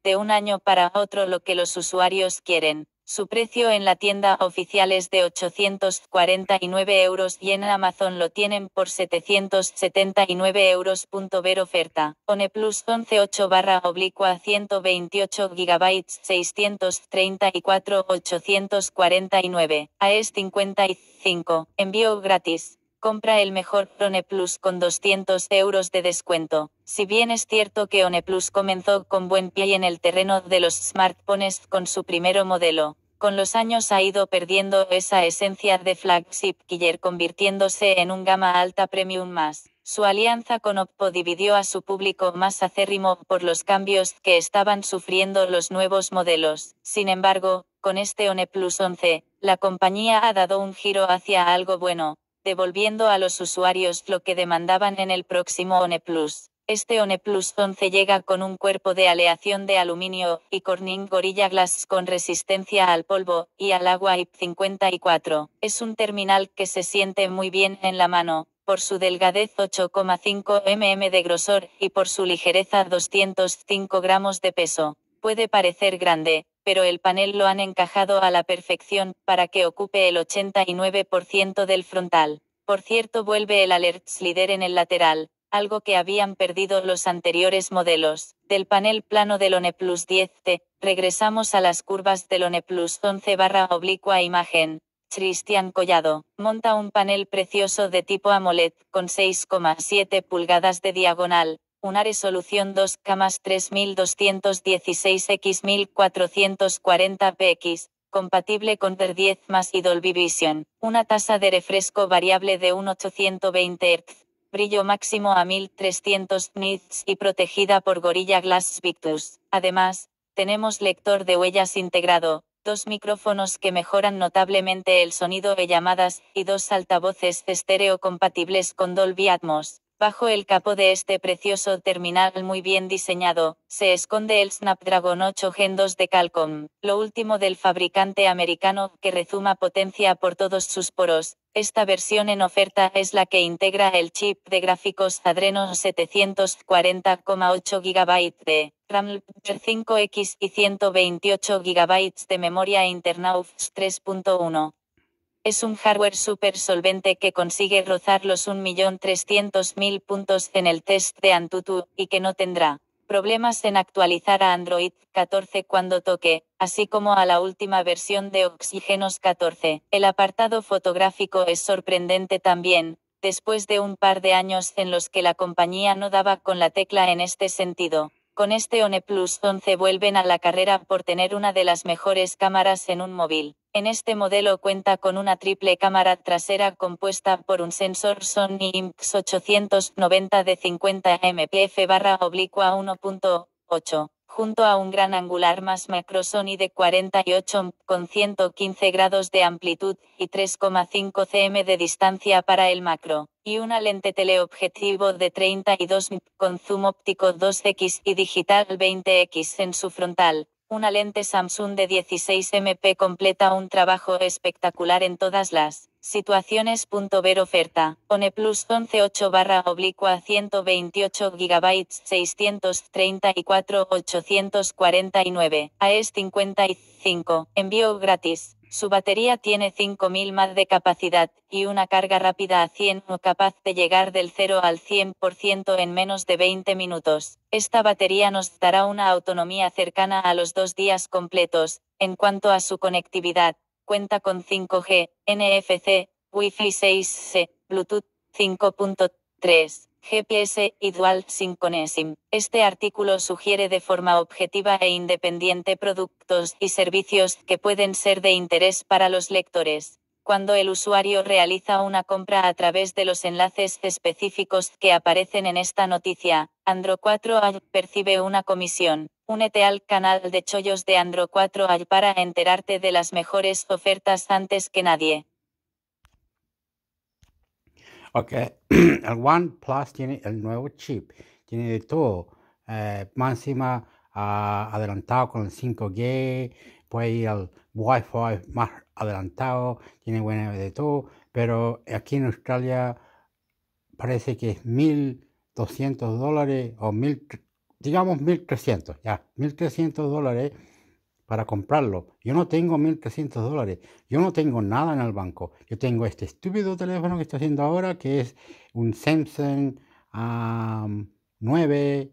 B: de un año para otro lo que los usuarios quieren. Su precio en la tienda oficial es de ochocientos cuarenta y nueve euros y en Amazon lo tienen por setecientos setenta y nueve euros. Ver oferta. OnePlus once ocho barra oblicua ciento veintiocho gigabytes seiscientos treinta y cuatro ochocientos cuarenta y nueve. A E S cincuenta y cinco. Envío gratis. Compra el mejor OnePlus con doscientos euros de descuento. Si bien es cierto que OnePlus comenzó con buen pie en el terreno de los smartphones con su primer modelo, con los años ha ido perdiendo esa esencia de flagship killer convirtiéndose en un gama alta premium más. Su alianza con Oppo dividió a su público más acérrimo por los cambios que estaban sufriendo los nuevos modelos. Sin embargo, con este OnePlus once, la compañía ha dado un giro hacia algo bueno, devolviendo a los usuarios lo que demandaban en el próximo OnePlus. Este OnePlus once llega con un cuerpo de aleación de aluminio y Corning Gorilla Glass con resistencia al polvo y al agua I P cincuenta y cuatro. Es un terminal que se siente muy bien en la mano, por su delgadez ocho coma cinco milímetros de grosor y por su ligereza doscientos cinco gramos de peso. Puede parecer grande, pero el panel lo han encajado a la perfección para que ocupe el ochenta y nueve por ciento del frontal. Por cierto, vuelve el Alert Slider en el lateral, algo que habían perdido los anteriores modelos. Del panel plano del OnePlus diez T, regresamos a las curvas del OnePlus once barra oblicua imagen. Cristian Collado monta un panel precioso de tipo AMOLED con seis coma siete pulgadas de diagonal, una resolución dos K más tres mil doscientos dieciséis por mil cuatrocientos cuarenta píxeles, compatible con R diez más y Dolby Vision, una tasa de refresco variable de un ochocientos veinte hertz, brillo máximo a mil trescientos nits y protegida por Gorilla Glass Victus. Además, tenemos lector de huellas integrado, dos micrófonos que mejoran notablemente el sonido de llamadas y dos altavoces estéreo compatibles con Dolby Atmos. Bajo el capó de este precioso terminal muy bien diseñado, se esconde el Snapdragon ocho Gen dos de Qualcomm, lo último del fabricante americano que rezuma potencia por todos sus poros. Esta versión en oferta es la que integra el chip de gráficos Adreno setecientos cuarenta coma ocho gigabytes de RAM cinco X y ciento veintiocho gigabytes de memoria interna U F S tres punto uno. Es un hardware súper solvente que consigue rozar los un millón trescientos mil puntos en el test de Antutu, y que no tendrá problemas en actualizar a Android catorce cuando toque, así como a la última versión de Oxygenos catorce. El apartado fotográfico es sorprendente también, después de un par de años en los que la compañía no daba con la tecla en este sentido. Con este OnePlus once vuelven a la carrera por tener una de las mejores cámaras en un móvil. En este modelo cuenta con una triple cámara trasera compuesta por un sensor Sony I M X ochocientos noventa de cincuenta megapíxeles uno punto ocho, junto a un gran angular más macro Sony de cuarenta y ocho con ciento quince grados de amplitud y tres coma cinco centímetros de distancia para el macro, y una lente teleobjetivo de treinta y dos megapíxeles con zoom óptico dos equis y digital veinte equis en su frontal. Una lente Samsung de dieciséis megapíxeles completa un trabajo espectacular en todas las situaciones. Ver oferta. OnePlus once ocho barra oblicua ciento veintiocho gigabytes seiscientos treinta y cuatro ochocientos cuarenta y nueve. A E S cincuenta y cinco. Envío gratis. Su batería tiene cinco mil mAh de capacidad, y una carga rápida a cien o capaz de llegar del cero al cien por ciento en menos de veinte minutos. Esta batería nos dará una autonomía cercana a los dos días completos. En cuanto a su conectividad, cuenta con cinco G, N F C, Wi-Fi seis C, Bluetooth cinco punto tres. G P S y Dual SIM con eSIM. Este artículo sugiere de forma objetiva e independiente productos y servicios que pueden ser de interés para los lectores. Cuando el usuario realiza una compra a través de los enlaces específicos que aparecen en esta noticia, Andro cuatro A percibe una comisión. Únete al canal de chollos de Andro cuatro A para enterarte de las mejores ofertas antes que nadie.
A: Ok, el OnePlus tiene el nuevo chip, tiene de todo, eh, más encima uh, adelantado con el cinco G, puede ir al Wi-Fi más adelantado, tiene buena de todo, pero aquí en Australia parece que es mil doscientos dólares o mil digamos mil trescientos, ya, mil trescientos dólares para comprarlo. Yo no tengo mil trescientos dólares, yo no tengo nada en el banco. Yo tengo este estúpido teléfono que estoy haciendo ahora, que es un Samsung um, nueve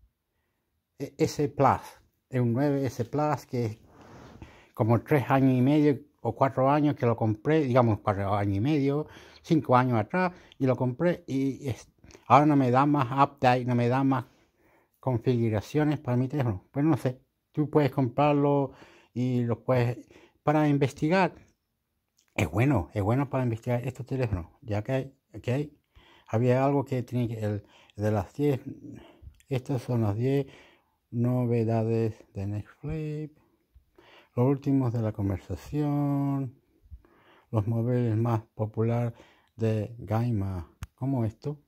A: S Plus. Es un nueve S Plus que es como tres años y medio o cuatro años que lo compré, digamos cuatro años y medio, cinco años atrás, y lo compré y es, ahora no me da más update, no me da más configuraciones para mi teléfono. Pues no sé, tú puedes comprarlo y lo puedes, para investigar, es bueno, es bueno para investigar estos teléfonos, ya que, okay, había algo que tenía que, el, de las diez, estas son las diez novedades de Netflix. Los últimos de la conversación, los móviles más populares de Gaima. ¿Cómo esto?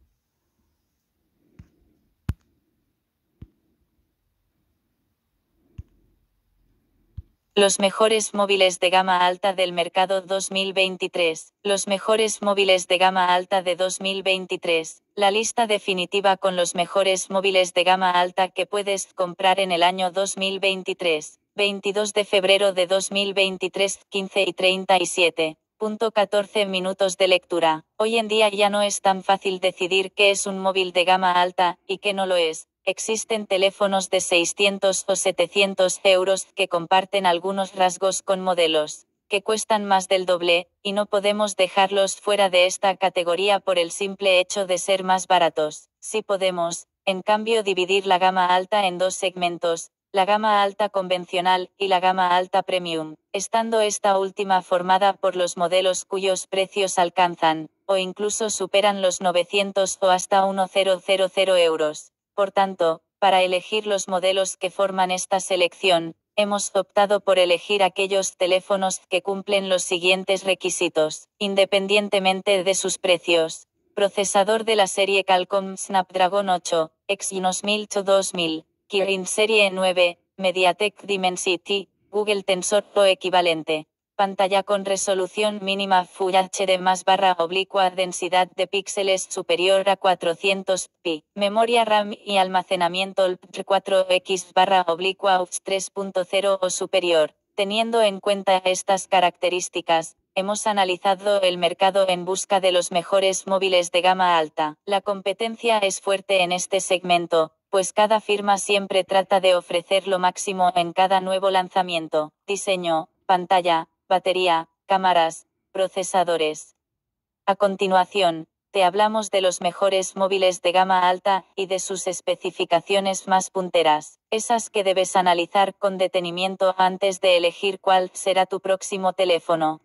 B: Los mejores móviles de gama alta del mercado dos mil veintitrés. Los mejores móviles de gama alta de dos mil veintitrés. La lista definitiva con los mejores móviles de gama alta que puedes comprar en el año dos mil veintitrés. veintidós de febrero de dos mil veintitrés, quince y treinta y siete. Punto catorce minutos de lectura. Hoy en día ya no es tan fácil decidir qué es un móvil de gama alta y qué no lo es. Existen teléfonos de seiscientos o setecientos euros que comparten algunos rasgos con modelos que cuestan más del doble, y no podemos dejarlos fuera de esta categoría por el simple hecho de ser más baratos. Sí podemos, en cambio, dividir la gama alta en dos segmentos, la gama alta convencional y la gama alta premium, estando esta última formada por los modelos cuyos precios alcanzan, o incluso superan los novecientos o hasta mil euros. Por tanto, para elegir los modelos que forman esta selección, hemos optado por elegir aquellos teléfonos que cumplen los siguientes requisitos, independientemente de sus precios. Procesador de la serie Qualcomm Snapdragon ocho, Exynos mil dos mil, Kirin serie nueve, MediaTek Dimensity, Google TensorFlow equivalente. Pantalla con resolución mínima Full H D más barra oblicua densidad de píxeles superior a cuatrocientos pi. Memoria RAM y almacenamiento L P cuatro X barra oblicua U X tres punto cero o superior. Teniendo en cuenta estas características, hemos analizado el mercado en busca de los mejores móviles de gama alta. La competencia es fuerte en este segmento, pues cada firma siempre trata de ofrecer lo máximo en cada nuevo lanzamiento. Diseño, pantalla, batería, cámaras, procesadores. A continuación, te hablamos de los mejores móviles de gama alta y de sus especificaciones más punteras, esas que debes analizar con detenimiento antes de elegir cuál será tu próximo teléfono.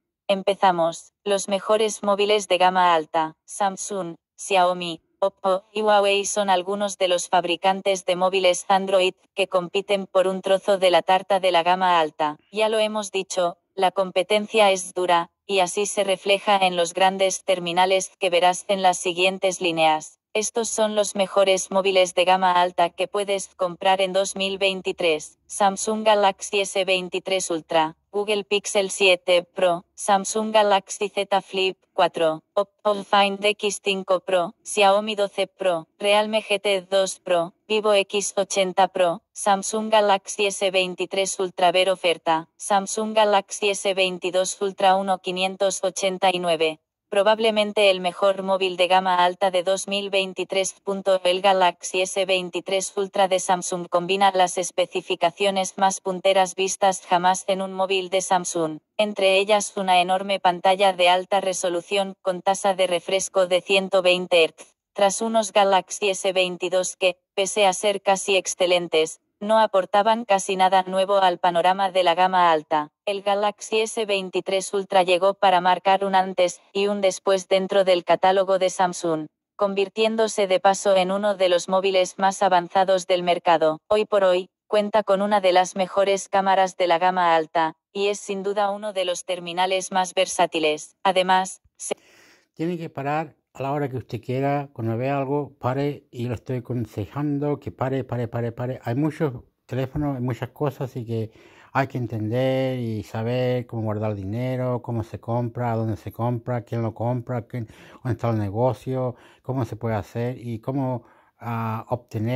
B: Empezamos. Los mejores móviles de gama alta. Samsung, Xiaomi, Oppo y Huawei son algunos de los fabricantes de móviles Android que compiten por un trozo de la tarta de la gama alta. Ya lo hemos dicho, la competencia es dura, y así se refleja en los grandes terminales que verás en las siguientes líneas. Estos son los mejores móviles de gama alta que puedes comprar en dos mil veintitrés. Samsung Galaxy S veintitrés Ultra, Google Pixel siete Pro, Samsung Galaxy Z Flip cuatro, Oppo Find X cinco Pro, Xiaomi doce Pro, Realme G T dos Pro, Vivo X ochenta Pro, Samsung Galaxy S veintitrés Ultra ver oferta, Samsung Galaxy S veintidós Ultra uno mil quinientos ochenta y nueve. Probablemente el mejor móvil de gama alta de dos mil veintitrés. El Galaxy S veintitrés Ultra de Samsung combina las especificaciones más punteras vistas jamás en un móvil de Samsung, entre ellas una enorme pantalla de alta resolución con tasa de refresco de ciento veinte hertz, tras unos Galaxy S veintidós que, pese a ser casi excelentes, no aportaban casi nada nuevo al panorama de la gama alta. El Galaxy S veintitrés Ultra llegó para marcar un antes y un después dentro del catálogo de Samsung, convirtiéndose de paso en uno de los móviles más avanzados del mercado. Hoy por hoy, cuenta con una de las mejores cámaras de la gama alta, y es sin duda uno de los terminales más versátiles. Además, se...
A: Tiene que parar a la hora que usted quiera, cuando vea algo, pare, y lo estoy aconsejando que pare, pare, pare, pare. Hay muchos teléfonos, hay muchas cosas y que hay que entender y saber cómo guardar dinero, cómo se compra, dónde se compra, quién lo compra, quién, dónde está el negocio, cómo se puede hacer y cómo uh, obtener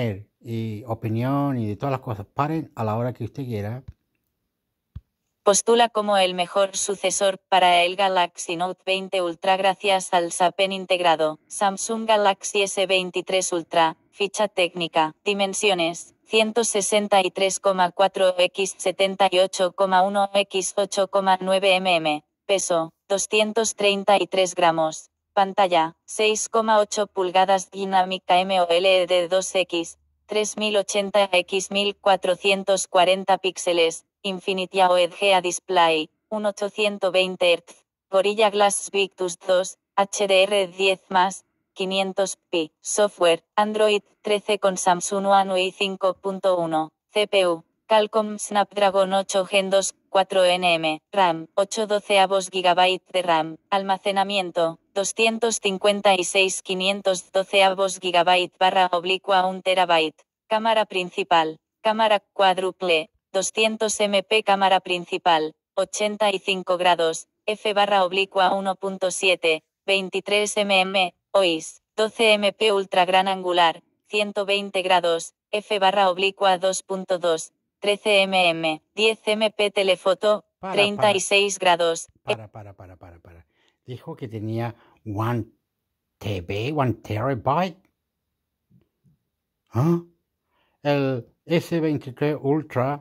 A: y opinión y de todas las cosas. Paren a la hora que usted quiera.
B: Postula como el mejor sucesor para el Galaxy Note veinte Ultra gracias al S A Pen integrado. Samsung Galaxy S veintitrés Ultra. Ficha técnica. Dimensiones. ciento sesenta y tres coma cuatro por setenta y ocho coma uno por ocho coma nueve milímetros. Peso. doscientos treinta y tres gramos. Pantalla. seis coma ocho pulgadas dinámica AMOLED dos equis. tres mil ochenta por mil cuatrocientos cuarenta píxeles. Infinity O L E D Display, mil ochocientos veinte hertz, Gorilla Glass Victus dos, H D R diez más, quinientos pi. Software, Android trece con Samsung One U I cinco punto uno. C P U, Qualcomm Snapdragon ocho Gen dos, cuatro N M. RAM, ocho doceavos gigabyte de RAM. Almacenamiento, doscientos cincuenta y seis quinientos doceavos gigabyte barra oblicua un terabyte. Cámara principal, cámara cuádruple. doscientos megapíxeles cámara principal, ochenta y cinco grados, f barra oblicua uno punto siete, veintitrés megapíxeles, O I S, doce megapíxeles ultra gran angular, ciento veinte grados, f barra oblicua dos punto dos, trece megapíxeles, diez megapíxeles telefoto,
A: Para,
B: treinta y seis grados.
A: Para, para, para, para, para. Dijo que tenía one T B, one terabyte. ¿Ah? El S veintitrés Ultra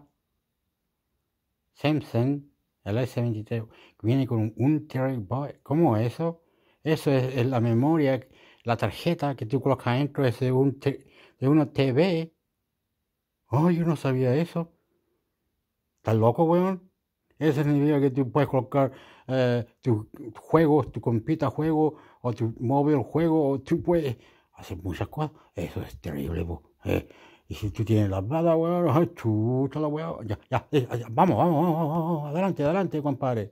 A: Samsung, el S veintitrés, viene con un terabyte. ¿Cómo es eso? Eso es, es la memoria, la tarjeta que tú colocas dentro es de un te, de una T V. Oh, yo no sabía eso. ¿Estás loco, weón? Eso significa que tú puedes colocar eh, tus juegos, tu compita juego, o tu móvil juego, o tú puedes hacer muchas cosas. Eso es terrible, weón. Eh, y si tú tienes la bala, weón, ay, chuta la weón. Ya, ya, ya, ya, vamos, vamos, vamos, vamos, adelante, adelante, compadre.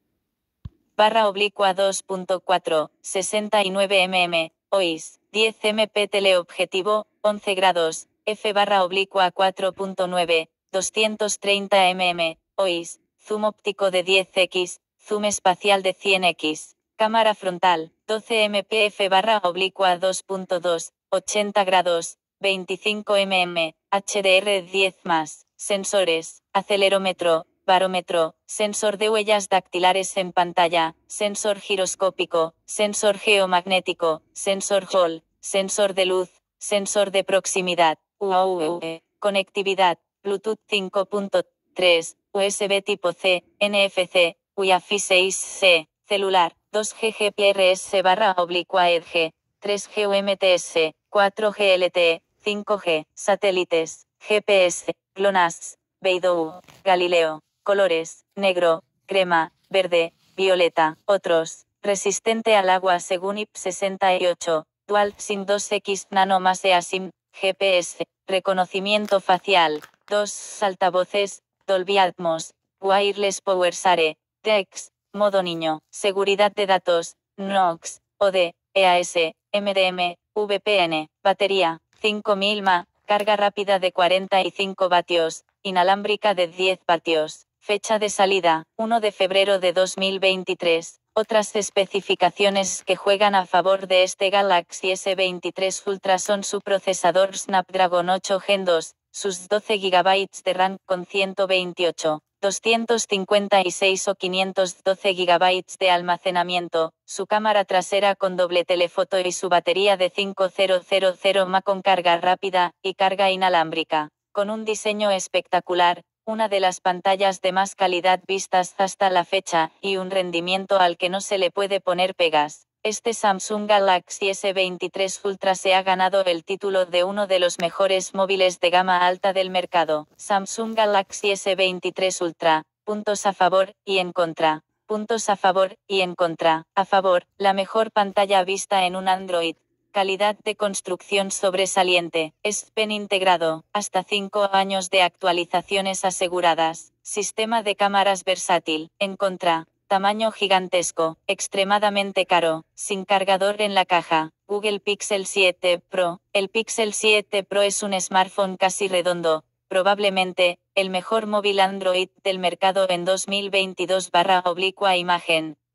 B: Barra oblicua dos punto cuatro, sesenta y nueve milímetros, O I S, diez megapíxeles teleobjetivo, once grados, f barra oblicua cuatro punto nueve, doscientos treinta milímetros, O I S, zoom óptico de diez equis, zoom espacial de cien equis, cámara frontal, doce megapíxeles f barra oblicua dos punto dos, ochenta grados, veinticinco milímetros, H D R diez más, sensores, acelerómetro, barómetro, sensor de huellas dactilares en pantalla, sensor giroscópico, sensor geomagnético, sensor Hall, sensor de luz, sensor de proximidad, U A V, conectividad, Bluetooth cinco punto tres, U S B tipo C, N F C, Wi-Fi seis C, celular, dos G G P R S barra oblicua E D G, tres G U M T S, cuatro G L T E, cinco G, satélites, G P S, GLONASS, Beidou, Galileo. Colores, negro, crema, verde, violeta, otros, resistente al agua según I P sesenta y ocho, Dual SIM dos equis Nano más eSIM, G P S, reconocimiento facial, dos altavoces, Dolby Atmos, Wireless Power Share, Dex, modo niño, seguridad de datos, Knox, O D, E A S, M D M, V P N, batería, cinco mil mAh, carga rápida de cuarenta y cinco vatios, inalámbrica de diez vatios. Fecha de salida, uno de febrero de dos mil veintitrés. Otras especificaciones que juegan a favor de este Galaxy S veintitrés Ultra son su procesador Snapdragon ocho Gen dos, sus doce gigabytes de RAM con ciento veintiocho, doscientos cincuenta y seis o quinientos doce gigabytes de almacenamiento, su cámara trasera con doble telefoto y su batería de cinco mil mAh con carga rápida y carga inalámbrica. Con un diseño espectacular, una de las pantallas de más calidad vistas hasta la fecha, y un rendimiento al que no se le puede poner pegas. Este Samsung Galaxy S veintitrés Ultra se ha ganado el título de uno de los mejores móviles de gama alta del mercado. Samsung Galaxy S veintitrés Ultra. Puntos a favor y en contra. Puntos a favor y en contra. A favor, la mejor pantalla vista en un Android. Calidad de construcción sobresaliente, S Pen integrado, hasta cinco años de actualizaciones aseguradas, sistema de cámaras versátil, en contra, tamaño gigantesco, extremadamente caro, sin cargador en la caja, Google Pixel siete Pro, el Pixel siete Pro es un smartphone casi redondo, probablemente, el mejor móvil Android del mercado en dos mil veintidós barra oblicua imagen.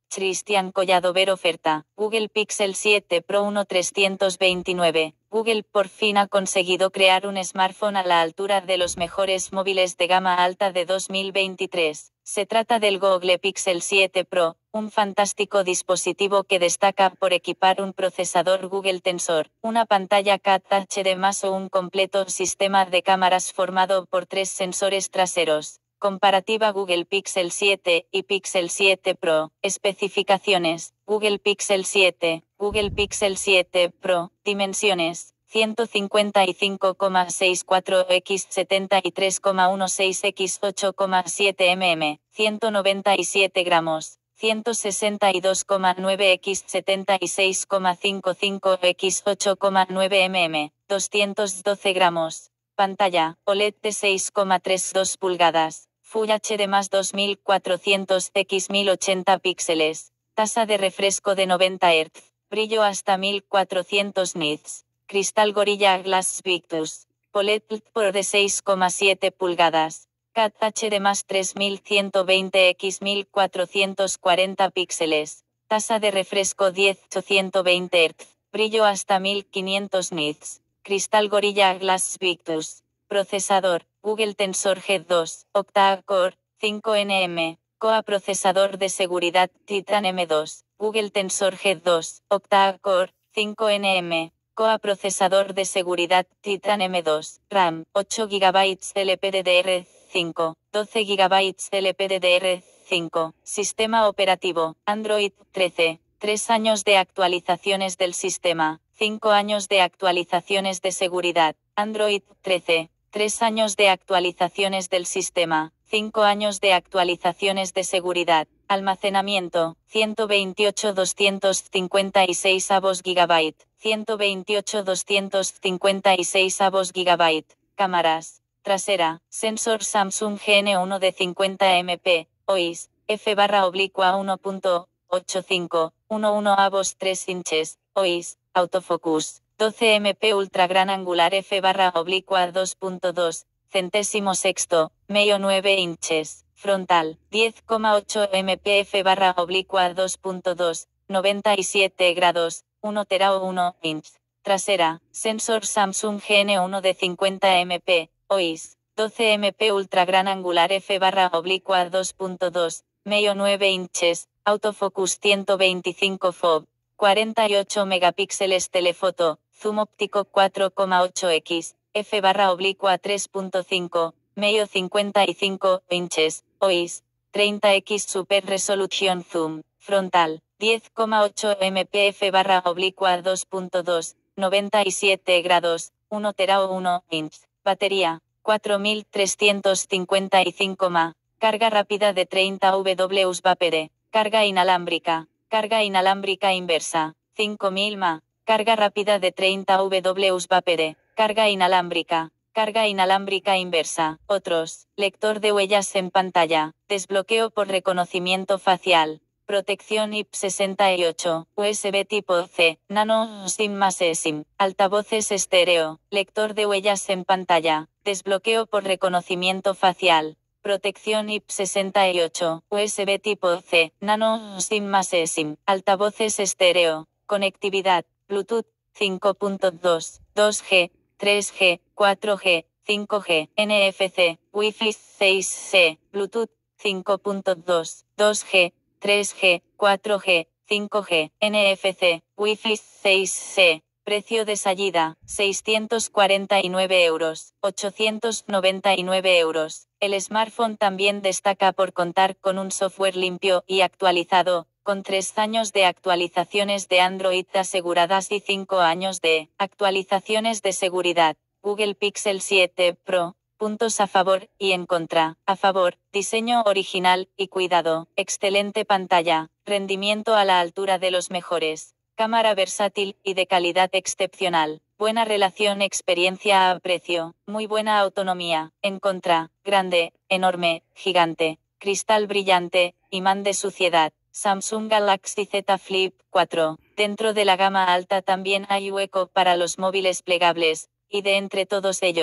B: Cristian Collado ver oferta. Google Pixel siete Pro uno trescientos veintinueve. Google por fin ha conseguido crear un smartphone a la altura de los mejores móviles de gama alta de dos mil veintitrés. Se trata del Google Pixel siete Pro, un fantástico dispositivo que destaca por equipar un procesador Google Tensor, una pantalla Q H D más o un completo sistema de cámaras formado por tres sensores traseros. Comparativa Google Pixel siete y Pixel siete Pro. Especificaciones. Google Pixel siete. Google Pixel siete Pro. Dimensiones. ciento cincuenta y cinco coma sesenta y cuatro por setenta y tres coma dieciséis por ocho coma siete milímetros. ciento noventa y siete gramos. ciento sesenta y dos coma nueve por setenta y seis coma cincuenta y cinco por ocho coma nueve milímetros. doscientos doce gramos. Pantalla O L E D de seis coma treinta y dos pulgadas. Full H D más dos mil cuatrocientos por mil ochenta píxeles. Tasa de refresco de noventa hertz. Brillo hasta mil cuatrocientos nits. Cristal Gorilla Glass Victus. O L E D por de seis coma siete pulgadas. Q H D más tres mil ciento veinte por mil cuatrocientos cuarenta píxeles. Tasa de refresco diez a ciento veinte hertz. Brillo hasta mil quinientos nits. Cristal Gorilla Glass Victus. Procesador, Google Tensor G dos, octa-core, cinco nanometres. Coa procesador de seguridad Titan M dos. Google Tensor G dos, octa-core, cinco nanometres. Coa procesador de seguridad Titan M dos. RAM, ocho gigabytes L P D D R cinco, doce gigabytes L P D D R cinco. Sistema operativo, Android trece. tres años de actualizaciones del sistema. cinco años de actualizaciones de seguridad. Android trece. tres años de actualizaciones del sistema. cinco años de actualizaciones de seguridad. Almacenamiento, ciento veintiocho doscientos cincuenta y seis gigabytes. ciento veintiocho doscientos cincuenta y seis gigabytes. Cámaras. Trasera. Sensor Samsung G N uno de cincuenta megapíxeles. O I S. F barra oblicua uno punto ochenta y cinco. once avos tres inches. O I S. Autofocus. doce megapíxeles ultra gran angular F barra oblicua dos punto dos. Centésimo sexto. Medio nueve inches. Frontal. diez coma ocho megapíxeles F barra oblicua dos punto dos. noventa y siete grados. uno terao uno inch. Trasera. Sensor Samsung G N uno de cincuenta megapíxeles. O I S. doce megapíxeles ultra gran angular F barra oblicua dos punto dos. Medio nueve inches. Autofocus ciento veinticinco fob. cuarenta y ocho megapíxeles telefoto. Zoom óptico cuatro coma ocho equis. F barra oblicua tres punto cinco. Medio cincuenta y cinco inches. O I S. treinta equis Super Resolution Zoom. Frontal. diez coma ocho megapíxeles F barra oblicua dos punto dos. noventa y siete grados. uno terao uno inch. Batería. cuatro mil trescientos cincuenta y cinco mAh. Carga rápida de treinta watts vapor. Carga inalámbrica. Carga inalámbrica inversa. cinco mil mAh. Carga rápida de treinta watts vapor. Carga inalámbrica. Carga inalámbrica inversa. Otros. Lector de huellas en pantalla. Desbloqueo por reconocimiento facial. Protección I P sesenta y ocho. U S B tipo C. Nano SIM más eSIM. Altavoces estéreo. Lector de huellas en pantalla. Desbloqueo por reconocimiento facial. Protección I P sesenta y ocho. U S B tipo C. Nano SIM más eSIM. Altavoces estéreo. Conectividad. Bluetooth cinco punto dos. dos G. tres G. cuatro G. cinco G. N F C. Wi-Fi seis C. Bluetooth cinco punto dos. dos G. tres G. cuatro G. cinco G. N F C. Wi-Fi seis C. Precio de salida, seiscientos cuarenta y nueve euros, ochocientos noventa y nueve euros. El smartphone también destaca por contar con un software limpio y actualizado, con tres años de actualizaciones de Android aseguradas y cinco años de actualizaciones de seguridad. Google Pixel siete Pro. Puntos a favor y en contra. A favor, diseño original y cuidado. Excelente pantalla. Rendimiento a la altura de los mejores. Cámara versátil y de calidad excepcional. Buena relación experiencia a precio. Muy buena autonomía. En contra, grande, enorme, gigante. Cristal brillante, imán de suciedad. Samsung Galaxy Z Flip cuatro. Dentro de la gama alta también hay hueco para los móviles plegables, y de entre todos ellos,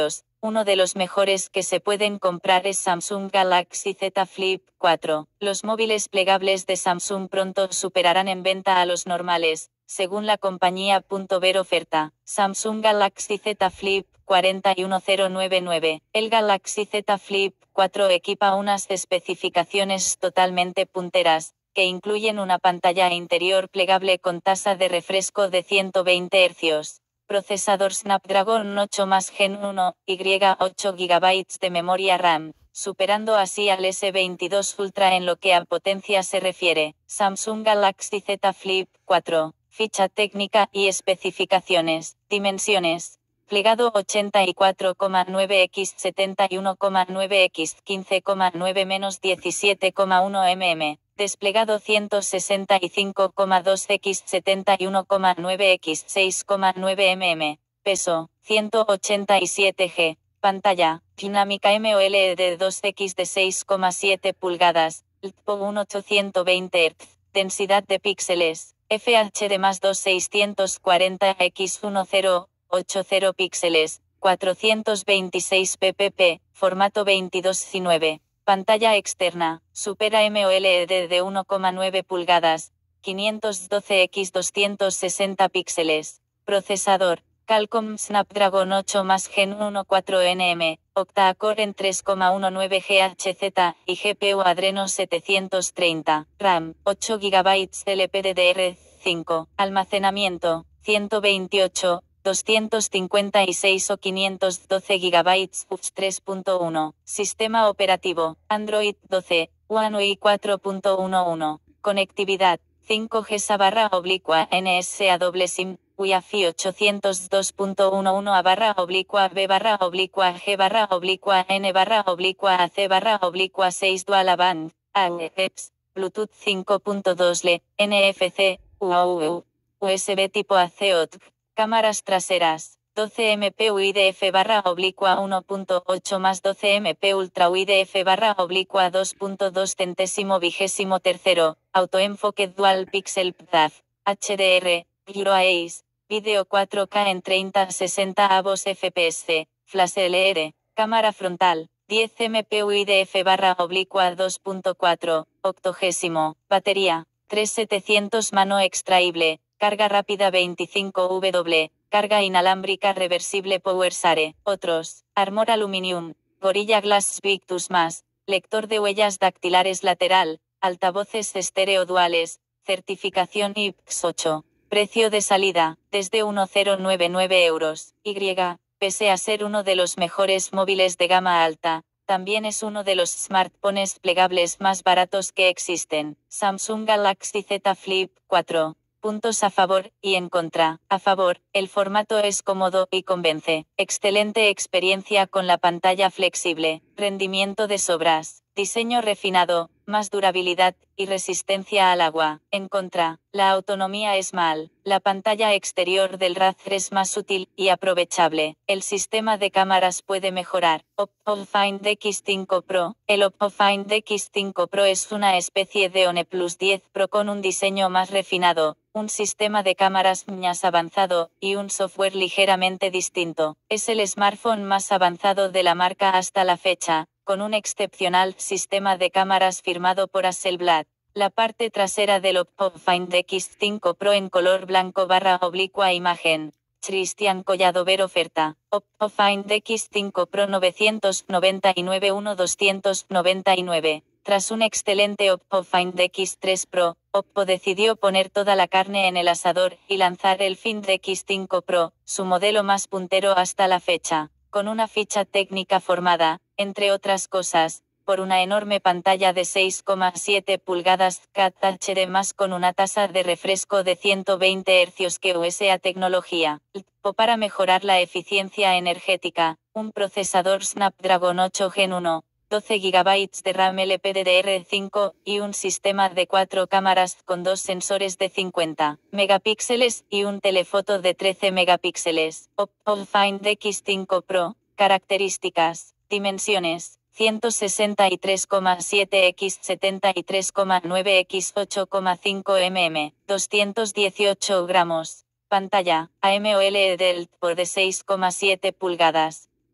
B: Uno de los mejores que se pueden comprar es Samsung Galaxy Z Flip cuatro. Los móviles plegables de Samsung pronto superarán en venta a los normales, según la compañía. Ver oferta. Samsung Galaxy Z Flip cuarenta y uno mil noventa y nueve. El Galaxy Z Flip cuatro equipa unas especificaciones totalmente punteras, que incluyen una pantalla interior plegable con tasa de refresco de ciento veinte hercios. Procesador Snapdragon ocho más Gen uno, Y ocho gigabytes de memoria RAM, superando así al S veintidós Ultra en lo que a potencia se refiere. Samsung Galaxy Z Flip cuatro. Ficha técnica y especificaciones. Dimensiones. Plegado ochenta y cuatro coma nueve por setenta y uno coma nueve por quince coma nueve menos diecisiete coma uno milímetros. Desplegado ciento sesenta y cinco coma dos por setenta y uno coma nueve por seis coma nueve milímetros. Peso, ciento ochenta y siete gramos. Pantalla, dinámica AMOLED de dos por de seis coma siete pulgadas, L T P O mil ochocientos veinte Hz. Densidad de píxeles, F H D más dos mil seiscientos cuarenta por mil ochenta píxeles, cuatrocientos veintiséis píxeles, formato veintidós por nueve. Pantalla externa, Super AMOLED de uno coma nueve pulgadas, quinientos doce por doscientos sesenta píxeles. Procesador, Qualcomm Snapdragon ocho más Gen uno cuatro N M, octa-core en tres coma diecinueve gigahertz y G P U Adreno setecientos treinta, RAM, ocho gigabytes L P D D R cinco, almacenamiento, ciento veintiocho, doscientos cincuenta y seis o quinientos doce gigabytes U F S tres punto uno, sistema operativo, Android doce, One U I cuatro punto once, conectividad, cinco G barra oblicua N S A doble SIM, Wi-Fi ochocientos dos punto once A barra oblicua B barra oblicua G barra oblicua N barra oblicua A C barra oblicua seis Dual Band, A E X, Bluetooth cinco punto dos L E, N F C, U A U, U S B tipo A C O T. Cámaras traseras, doce megapíxeles U I D F barra oblicua uno punto ocho más doce megapíxeles Ultra U I D F barra oblicua dos punto dos centésimo vigésimo tercero, autoenfoque Dual Pixel P D A F, H D R, Gyro Ace, vídeo cuatro K en treinta a sesenta avos F P S, Flash L R, cámara frontal, diez megapíxeles U I D F barra oblicua dos punto cuatro, octogésimo, batería, tres mil setecientos mano extraíble, carga rápida veinticinco watt, carga inalámbrica reversible PowerShare, otros, Armor Aluminium, Gorilla Glass Victus más, lector de huellas dactilares lateral, altavoces estéreo duales, certificación I P X ocho, precio de salida, desde mil noventa y nueve euros, Y, pese a ser uno de los mejores móviles de gama alta, también es uno de los smartphones plegables más baratos que existen. Samsung Galaxy Z Flip cuatro. Puntos a favor y en contra. A favor, el formato es cómodo y convence. Excelente experiencia con la pantalla flexible. Rendimiento de sobras. Diseño refinado, más durabilidad y resistencia al agua. En contra, la autonomía es mal. La pantalla exterior del Razer es más útil y aprovechable. El sistema de cámaras puede mejorar. Oppo Find X cinco Pro. El Oppo Find X cinco Pro es una especie de OnePlus diez Pro con un diseño más refinado, un sistema de cámaras más avanzado y un software ligeramente distinto. Es el smartphone más avanzado de la marca hasta la fecha, con un excepcional sistema de cámaras firmado por Hasselblad. La parte trasera del Oppo Find X cinco Pro en color blanco barra oblicua imagen. Cristian Collado ver oferta. Oppo Find X cinco Pro novecientos noventa y nueve a doscientos noventa y nueve. Tras un excelente Oppo Find X tres Pro, Oppo decidió poner toda la carne en el asador y lanzar el Find X cinco Pro, su modelo más puntero hasta la fecha, con una ficha técnica formada, entre otras cosas, por una enorme pantalla de seis coma siete pulgadas Quad H D más con una tasa de refresco de ciento veinte hercios que usa tecnología L T P O para mejorar la eficiencia energética, un procesador Snapdragon ocho Gen uno, doce gigabytes de RAM L P D D R cinco y un sistema de cuatro cámaras con dos sensores de cincuenta megapíxeles y un telefoto de trece megapíxeles. Oppo Find X cinco Pro. Características. Dimensiones. ciento sesenta y tres coma siete por setenta y tres coma nueve por ocho coma cinco milímetros, doscientos dieciocho gramos. Pantalla, AMOLED L T P O de seis coma siete pulgadas.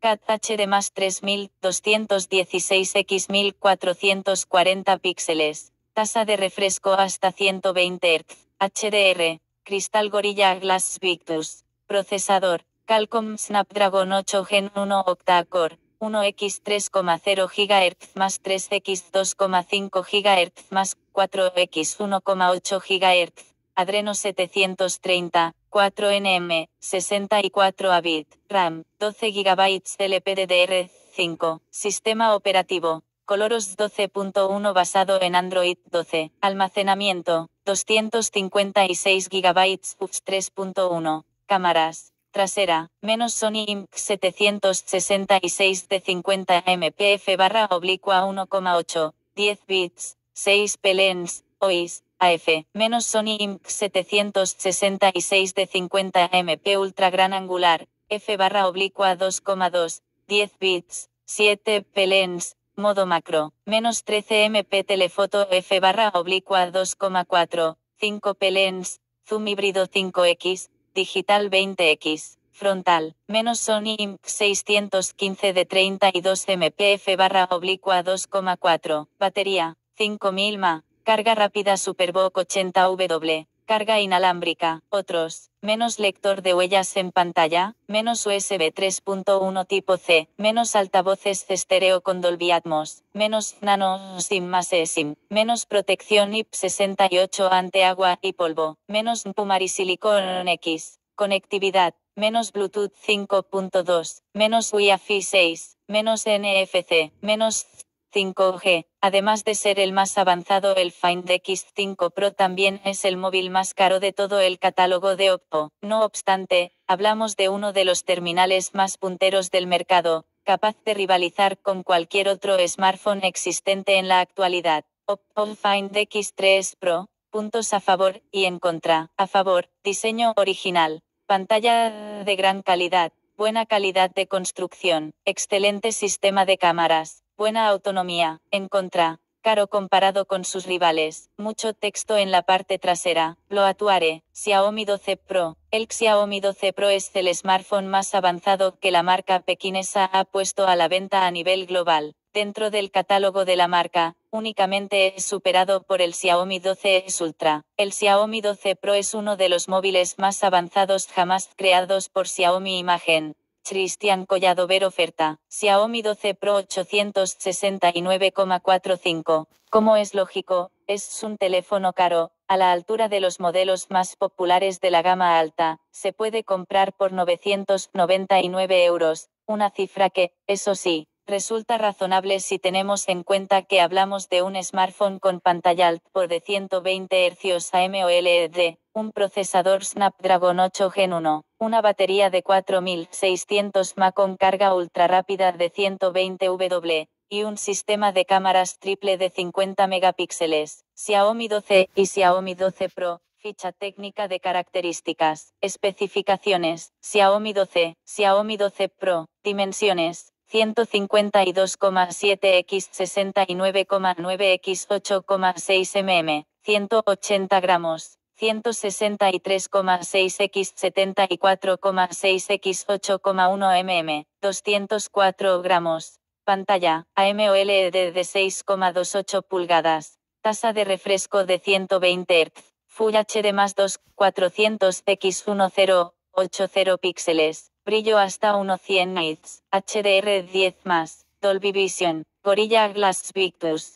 B: C A T H D más tres mil doscientos dieciséis por mil cuatrocientos cuarenta píxeles. Tasa de refresco hasta ciento veinte hertz. H D R. Cristal Gorilla Glass Victus. Procesador. Qualcomm Snapdragon ocho Gen uno octa-core. uno equis tres coma cero gigahertz más tres equis dos coma cinco gigahertz más cuatro equis uno coma ocho gigahertz. Adreno setecientos treinta. cuatro N M, sesenta y cuatro A bit, RAM, doce gigabytes L P D D R cinco, Sistema operativo, ColorOS doce punto uno basado en Android doce, Almacenamiento, doscientos cincuenta y seis gigabytes U F S tres punto uno, Cámaras, trasera, menos Sony I M X setecientos sesenta y seis de cincuenta megapíxeles f barra oblicua uno coma ocho, diez bits, seis P lens, O I S, A F, menos Sony I M X setecientos sesenta y seis de cincuenta megapíxeles ultra gran angular, f barra oblicua dos coma dos, diez bits, siete P lens, modo macro, menos trece megapíxeles telefoto f barra oblicua dos coma cuatro, cinco P lens, zoom híbrido cinco equis, digital veinte equis, frontal, menos Sony I M X seiscientos quince de treinta y dos megapíxeles f barra oblicua dos coma cuatro, batería, cinco mil mAh. Carga rápida Superbook ochenta watt, carga inalámbrica, otros, menos lector de huellas en pantalla, menos U S B tres punto uno tipo C, menos altavoces estéreo con Dolby Atmos, menos nano SIM más eSIM, menos protección I P sesenta y ocho ante agua y polvo, menos Pumari Silicon X, conectividad, menos Bluetooth cinco punto dos, menos Wi-Fi seis, menos N F C, menos cinco G. Además de ser el más avanzado, el Find X cinco Pro también es el móvil más caro de todo el catálogo de Oppo. No obstante, hablamos de uno de los terminales más punteros del mercado, capaz de rivalizar con cualquier otro smartphone existente en la actualidad. Oppo Find X tres Pro. Puntos a favor y en contra. A favor, diseño original, pantalla de gran calidad, buena calidad de construcción, excelente sistema de cámaras, buena autonomía. En contra, caro comparado con sus rivales, mucho texto en la parte trasera. Bloatware, Xiaomi doce Pro. El Xiaomi doce Pro es el smartphone más avanzado que la marca pequinesa ha puesto a la venta a nivel global. Dentro del catálogo de la marca, únicamente es superado por el Xiaomi doce S Ultra. El Xiaomi doce Pro es uno de los móviles más avanzados jamás creados por Xiaomi Imagen. Cristian Collado ver oferta. Xiaomi doce Pro ochocientos sesenta y nueve coma cuarenta y cinco. Como es lógico, es un teléfono caro, a la altura de los modelos más populares de la gama alta. Se puede comprar por novecientos noventa y nueve euros, una cifra que, eso sí, resulta razonable si tenemos en cuenta que hablamos de un smartphone con pantalla L T P O de ciento veinte hercios AMOLED, un procesador Snapdragon ocho Gen uno, una batería de cuatro mil seiscientos mAh con carga ultra rápida de ciento veinte watt, y un sistema de cámaras triple de cincuenta megapíxeles. Xiaomi doce y Xiaomi doce Pro. Ficha técnica de características. Especificaciones. Xiaomi doce, Xiaomi doce Pro. Dimensiones. ciento cincuenta y dos coma siete por sesenta y nueve coma nueve por ocho coma seis milímetros, ciento ochenta gramos, ciento sesenta y tres coma seis por setenta y cuatro coma seis por ocho coma uno milímetros, doscientos cuatro gramos. Pantalla, AMOLED de seis coma veintiocho pulgadas. Tasa de refresco de ciento veinte hertz. Full H D más dos, cuatrocientos por mil ochenta píxeles. Brillo hasta unos cien nits. H D R diez más. Dolby Vision. Gorilla Glass Victus.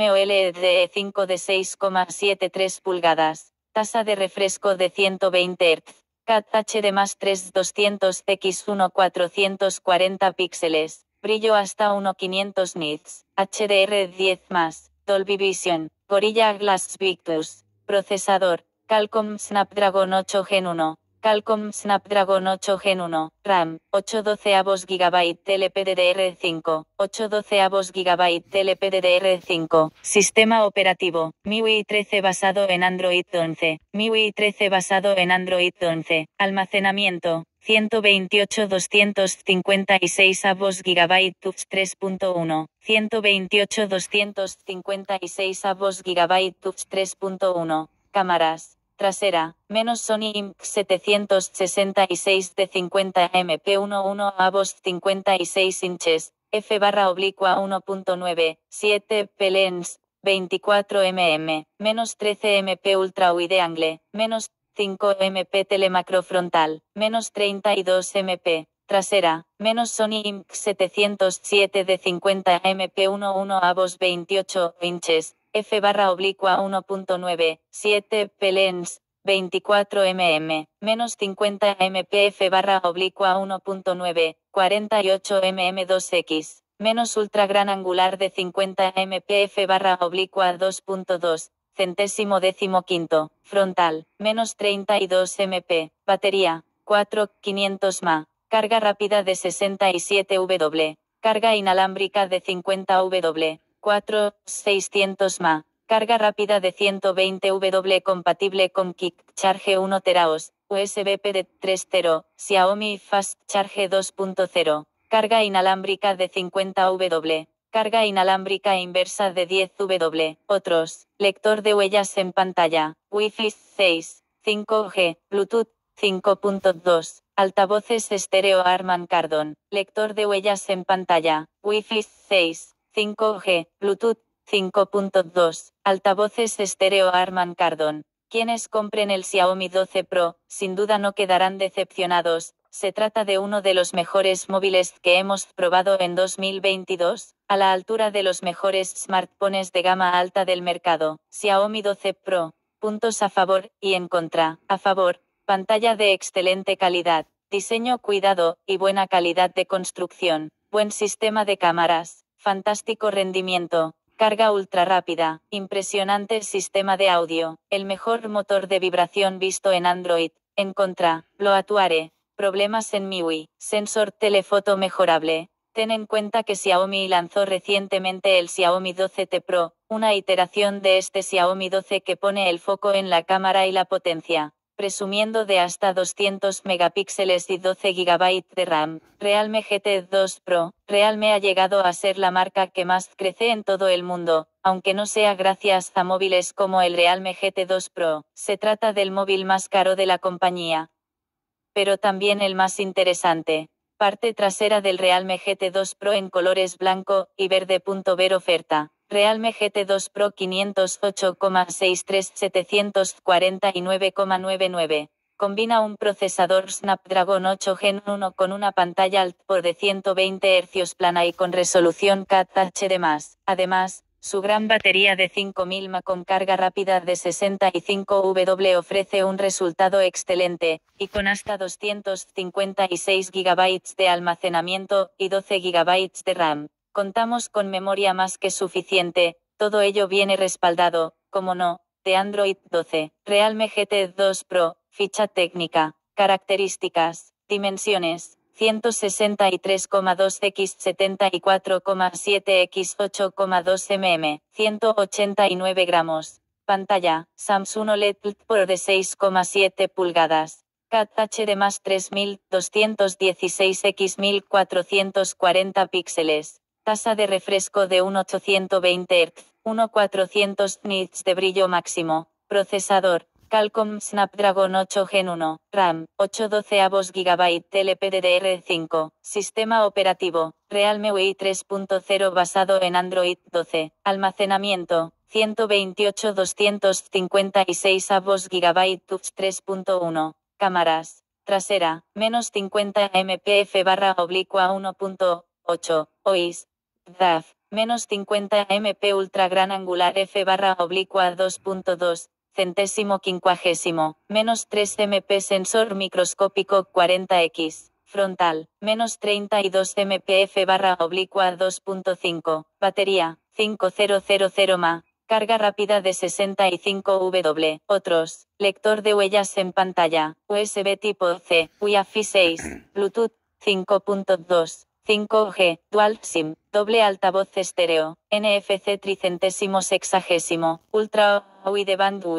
B: AMOLED cinco de seis coma setenta y tres pulgadas. Tasa de refresco de ciento veinte hertz. C A T H D más tres doscientos por cuatrocientos cuarenta píxeles. Brillo hasta unos quinientos nits. H D R diez más. Dolby Vision. Gorilla Glass Victus. Procesador. Qualcomm Snapdragon ocho Gen uno. Qualcomm Snapdragon ocho Gen uno. RAM. ocho doceavos gigabyte L P D D R cinco. ocho doceavos gigabyte L P D D R cinco. Sistema operativo. M I U I trece basado en Android once. M I U I trece basado en Android once. Almacenamiento. ciento veintiocho doscientos cincuenta y seis avos gigabyte U F S tres punto uno. ciento veintiocho doscientos cincuenta y seis avos gigabyte U F S tres punto uno. Cámaras. trasera, menos Sony I M C setecientos sesenta y seis de cincuenta megapíxeles uno avos cincuenta y seis inches, f barra oblicua uno punto nueve, siete p lens, veinticuatro milímetros, menos trece megapíxeles ultra wide angle, menos cinco megapíxeles telemacrofrontal, menos treinta y dos megapíxeles, trasera, menos Sony I M C setecientos siete de cincuenta megapíxeles uno avos veintiocho inches, f barra oblicua uno punto nueve, siete p lens, veinticuatro milímetros, menos cincuenta megapíxeles f barra oblicua uno punto nueve, cuarenta y ocho milímetros dos x, menos ultra gran angular de cincuenta megapíxeles f barra oblicua dos punto dos, centésimo décimo quinto, frontal, menos treinta y dos megapíxeles, batería, cuatro mil quinientos mAh, carga rápida de sesenta y siete watt, carga inalámbrica de cincuenta watt, cuatro mil seiscientos mAh, carga rápida de ciento veinte watt compatible con Quick-Charge uno teraos, U S B-P de tres punto cero, Xiaomi Fast Charge dos punto cero, carga inalámbrica de cincuenta watt, carga inalámbrica inversa de diez watt, otros, lector de huellas en pantalla, Wi-Fi seis, cinco G, Bluetooth cinco punto dos, altavoces estéreo Harman Kardon, lector de huellas en pantalla, Wi-Fi seis, cinco G, Bluetooth cinco punto dos, altavoces estéreo Harman Kardon. Quienes compren el Xiaomi doce Pro, sin duda no quedarán decepcionados. Se trata de uno de los mejores móviles que hemos probado en dos mil veintidós, a la altura de los mejores smartphones de gama alta del mercado. Xiaomi doce Pro. Puntos a favor y en contra. A favor, pantalla de excelente calidad, diseño cuidado y buena calidad de construcción, buen sistema de cámaras, fantástico rendimiento, carga ultra rápida, impresionante sistema de audio, el mejor motor de vibración visto en Android. En contra, bloatware, problemas en M I U I, sensor telefoto mejorable. Ten en cuenta que Xiaomi lanzó recientemente el Xiaomi doce T Pro, una iteración de este Xiaomi doce que pone el foco en la cámara y la potencia, presumiendo de hasta doscientos megapíxeles y doce gigabytes de RAM. Realme G T dos Pro. Realme ha llegado a ser la marca que más crece en todo el mundo, aunque no sea gracias a móviles como el Realme G T dos Pro. Se trata del móvil más caro de la compañía, pero también el más interesante. Parte trasera del Realme G T dos Pro en colores blanco y verde. Ver oferta. Realme G T dos Pro quinientos ocho coma sesenta y tres setecientos cuarenta y nueve coma noventa y nueve. Combina un procesador Snapdragon ocho Gen uno con una pantalla A L T P O de ciento veinte hercios plana y con resolución Quad H D más. Además, su gran batería de cinco mil mAh con carga rápida de sesenta y cinco watt ofrece un resultado excelente, y con hasta doscientos cincuenta y seis gigabytes de almacenamiento y doce gigabytes de RAM. Contamos con memoria más que suficiente, todo ello viene respaldado, como no, de Android doce. Realme G T dos Pro, ficha técnica, características, dimensiones, ciento sesenta y tres coma dos por setenta y cuatro coma siete por ocho coma dos milímetros, ciento ochenta y nueve gramos. Pantalla, Samsung O L E D L T P O de seis coma siete pulgadas. Quad H D más tres mil doscientos dieciséis por mil cuatrocientos cuarenta píxeles. Tasa de refresco de mil ochocientos veinte hertz, mil cuatrocientos nits de brillo máximo. Procesador, Qualcomm Snapdragon ocho Gen uno, RAM, ocho doceavos gigabyte L P D D R cinco, sistema operativo, Realme U I tres punto cero basado en Android doce, almacenamiento, ciento veintiocho doscientos cincuenta y seis avos gigabyte Touch tres punto uno, cámaras, trasera, menos cincuenta megapíxeles f barra oblicua uno punto ocho, O I S, D A F, menos cincuenta megapíxeles ultra gran angular f barra oblicua dos punto dos, centésimo quincuagésimo, menos tres megapíxeles sensor microscópico cuarenta equis, frontal, menos treinta y dos megapíxeles f barra oblicua dos punto cinco, batería, cinco mil mAh, carga rápida de sesenta y cinco watt, otros, lector de huellas en pantalla, U S B tipo C, Wi-Fi seis, Bluetooth cinco punto dos, cinco G, Dual SIM, doble altavoz estéreo, N F C tricentésimo sexagésimo, Ultra Wideband U,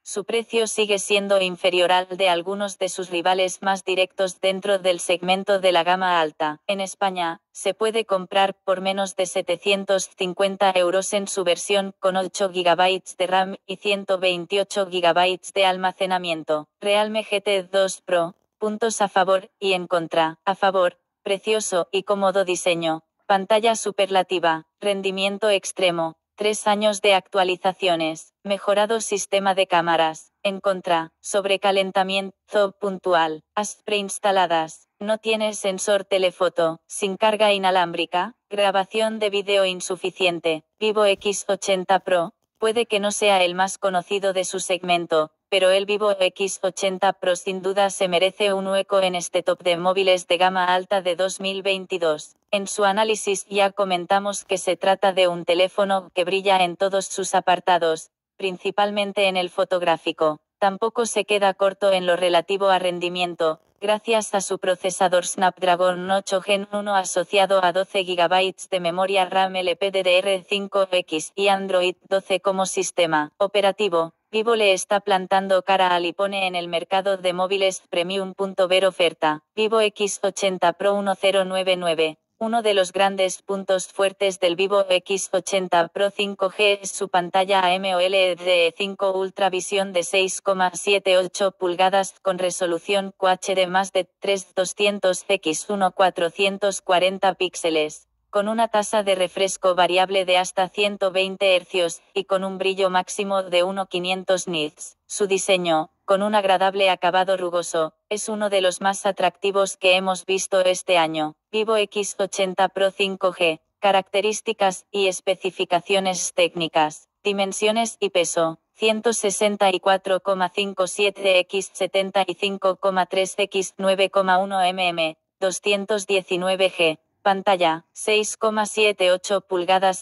B: Su precio sigue siendo inferior al de algunos de sus rivales más directos dentro del segmento de la gama alta. En España, se puede comprar por menos de setecientos cincuenta euros en su versión con ocho gigabytes de RAM y ciento veintiocho gigabytes de almacenamiento. Realme G T dos Pro. Puntos a favor y en contra. A favor, precioso y cómodo diseño. Pantalla superlativa, rendimiento extremo. Tres años de actualizaciones, mejorado sistema de cámaras. En contra, sobrecalentamiento puntual, apps preinstaladas, no tiene sensor telefoto, sin carga inalámbrica, grabación de vídeo insuficiente. Vivo X ochenta Pro, puede que no sea el más conocido de su segmento, pero el Vivo X ochenta Pro sin duda se merece un hueco en este top de móviles de gama alta de dos mil veintidós. En su análisis ya comentamos que se trata de un teléfono que brilla en todos sus apartados, principalmente en el fotográfico. Tampoco se queda corto en lo relativo a rendimiento, gracias a su procesador Snapdragon ocho Gen uno asociado a doce gigabytes de memoria RAM L P D D R cinco X y Android doce como sistema operativo. Vivo le está plantando cara al y pone en el mercado de móviles premium. Ver oferta. Vivo X ochenta Pro mil novecientos noventa y nueve. Uno de los grandes puntos fuertes del Vivo X ochenta Pro cinco G es su pantalla AMOLED cinco Ultra Visión de seis coma setenta y ocho pulgadas con resolución Q H D más de tres mil doscientos por mil cuatrocientos cuarenta píxeles, con una tasa de refresco variable de hasta ciento veinte hercios, y con un brillo máximo de mil quinientos nits. Su diseño, con un agradable acabado rugoso, es uno de los más atractivos que hemos visto este año. Vivo X ochenta Pro cinco G, características y especificaciones técnicas, dimensiones y peso. ciento sesenta y cuatro coma cincuenta y siete por setenta y cinco coma tres por nueve coma uno milímetros, doscientos diecinueve G. Pantalla, seis coma setenta y ocho pulgadas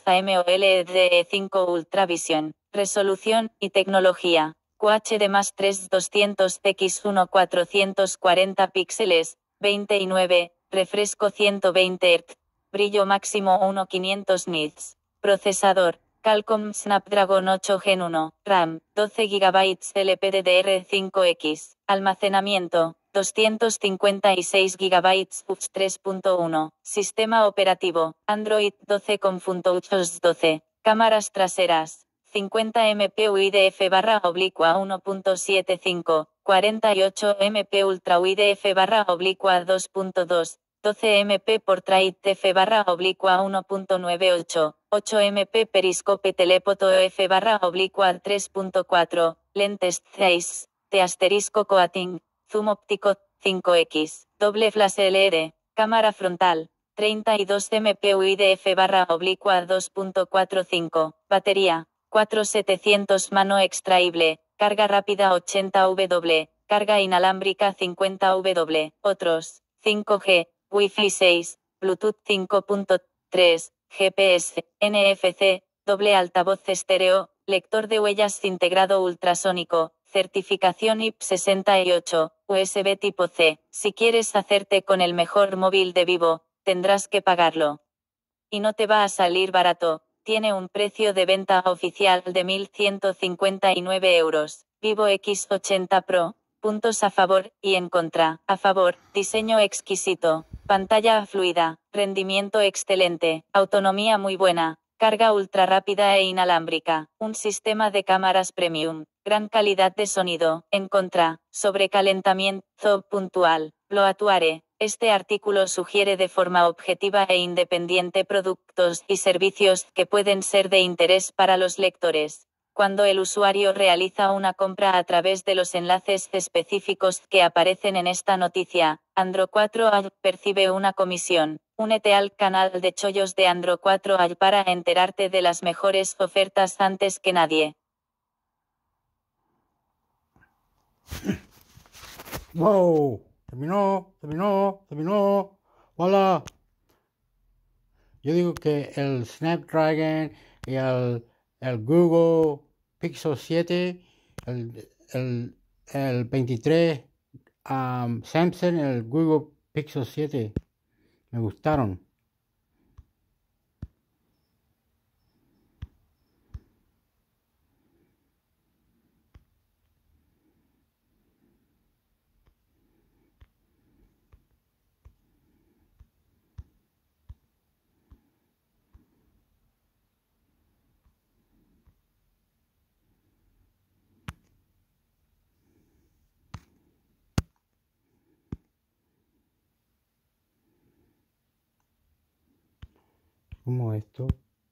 B: AMOLED cinco Ultra Vision. Resolución y tecnología. Q H D más tres mil doscientos por mil cuatrocientos cuarenta píxeles, veintinueve, refresco ciento veinte hertz, brillo máximo mil quinientos nits. Procesador, Qualcomm Snapdragon ocho Gen uno, RAM, doce gigabytes L P D D R cinco X, almacenamiento, doscientos cincuenta y seis gigabytes U F S tres punto uno, sistema operativo, Android doce con Windows doce, cámaras traseras, cincuenta megapíxeles U I D F barra oblicua uno punto setenta y cinco, cuarenta y ocho megapíxeles Ultra U I D F barra oblicua dos punto dos, doce megapíxeles Portrait F barra oblicua uno punto noventa y ocho, ocho megapíxeles Periscope Telefoto F barra oblicua tres punto cuatro, lentes seis, T asterisco coating, zoom óptico cinco X, doble flash L E D, cámara frontal, treinta y dos megapíxeles U I D F barra oblicua dos punto cuarenta y cinco, batería, cuatro mil setecientos mano extraíble, carga rápida ochenta watts, carga inalámbrica cincuenta watts, otros, cinco G, Wi-Fi seis, Bluetooth cinco punto tres, G P S, N F C, doble altavoz estéreo, lector de huellas integrado ultrasónico, certificación I P sesenta y ocho, U S B tipo C. Si quieres hacerte con el mejor móvil de Vivo, tendrás que pagarlo. Y no te va a salir barato. Tiene un precio de venta oficial de mil ciento cincuenta y nueve euros. Vivo X ochenta Pro. Puntos a favor y en contra. A favor, diseño exquisito, pantalla fluida, rendimiento excelente, autonomía muy buena, carga ultra rápida e inalámbrica, un sistema de cámaras premium, gran calidad de sonido. En contra, sobrecalentamiento puntual, bloatware. Este artículo sugiere de forma objetiva e independiente productos y servicios que pueden ser de interés para los lectores. Cuando el usuario realiza una compra a través de los enlaces específicos que aparecen en esta noticia, Andro cuatro A percibe una comisión. Únete al canal de chollos de Andro cuatro A para enterarte de las mejores ofertas antes que nadie.
A: ¡Wow! Terminó, terminó, terminó. ¡Hola! Yo digo que el Snapdragon y el, el Google Pixel siete, el, el, el veintitrés um, Samsung, el Google Pixel siete, me gustaron. ¿Cómo esto?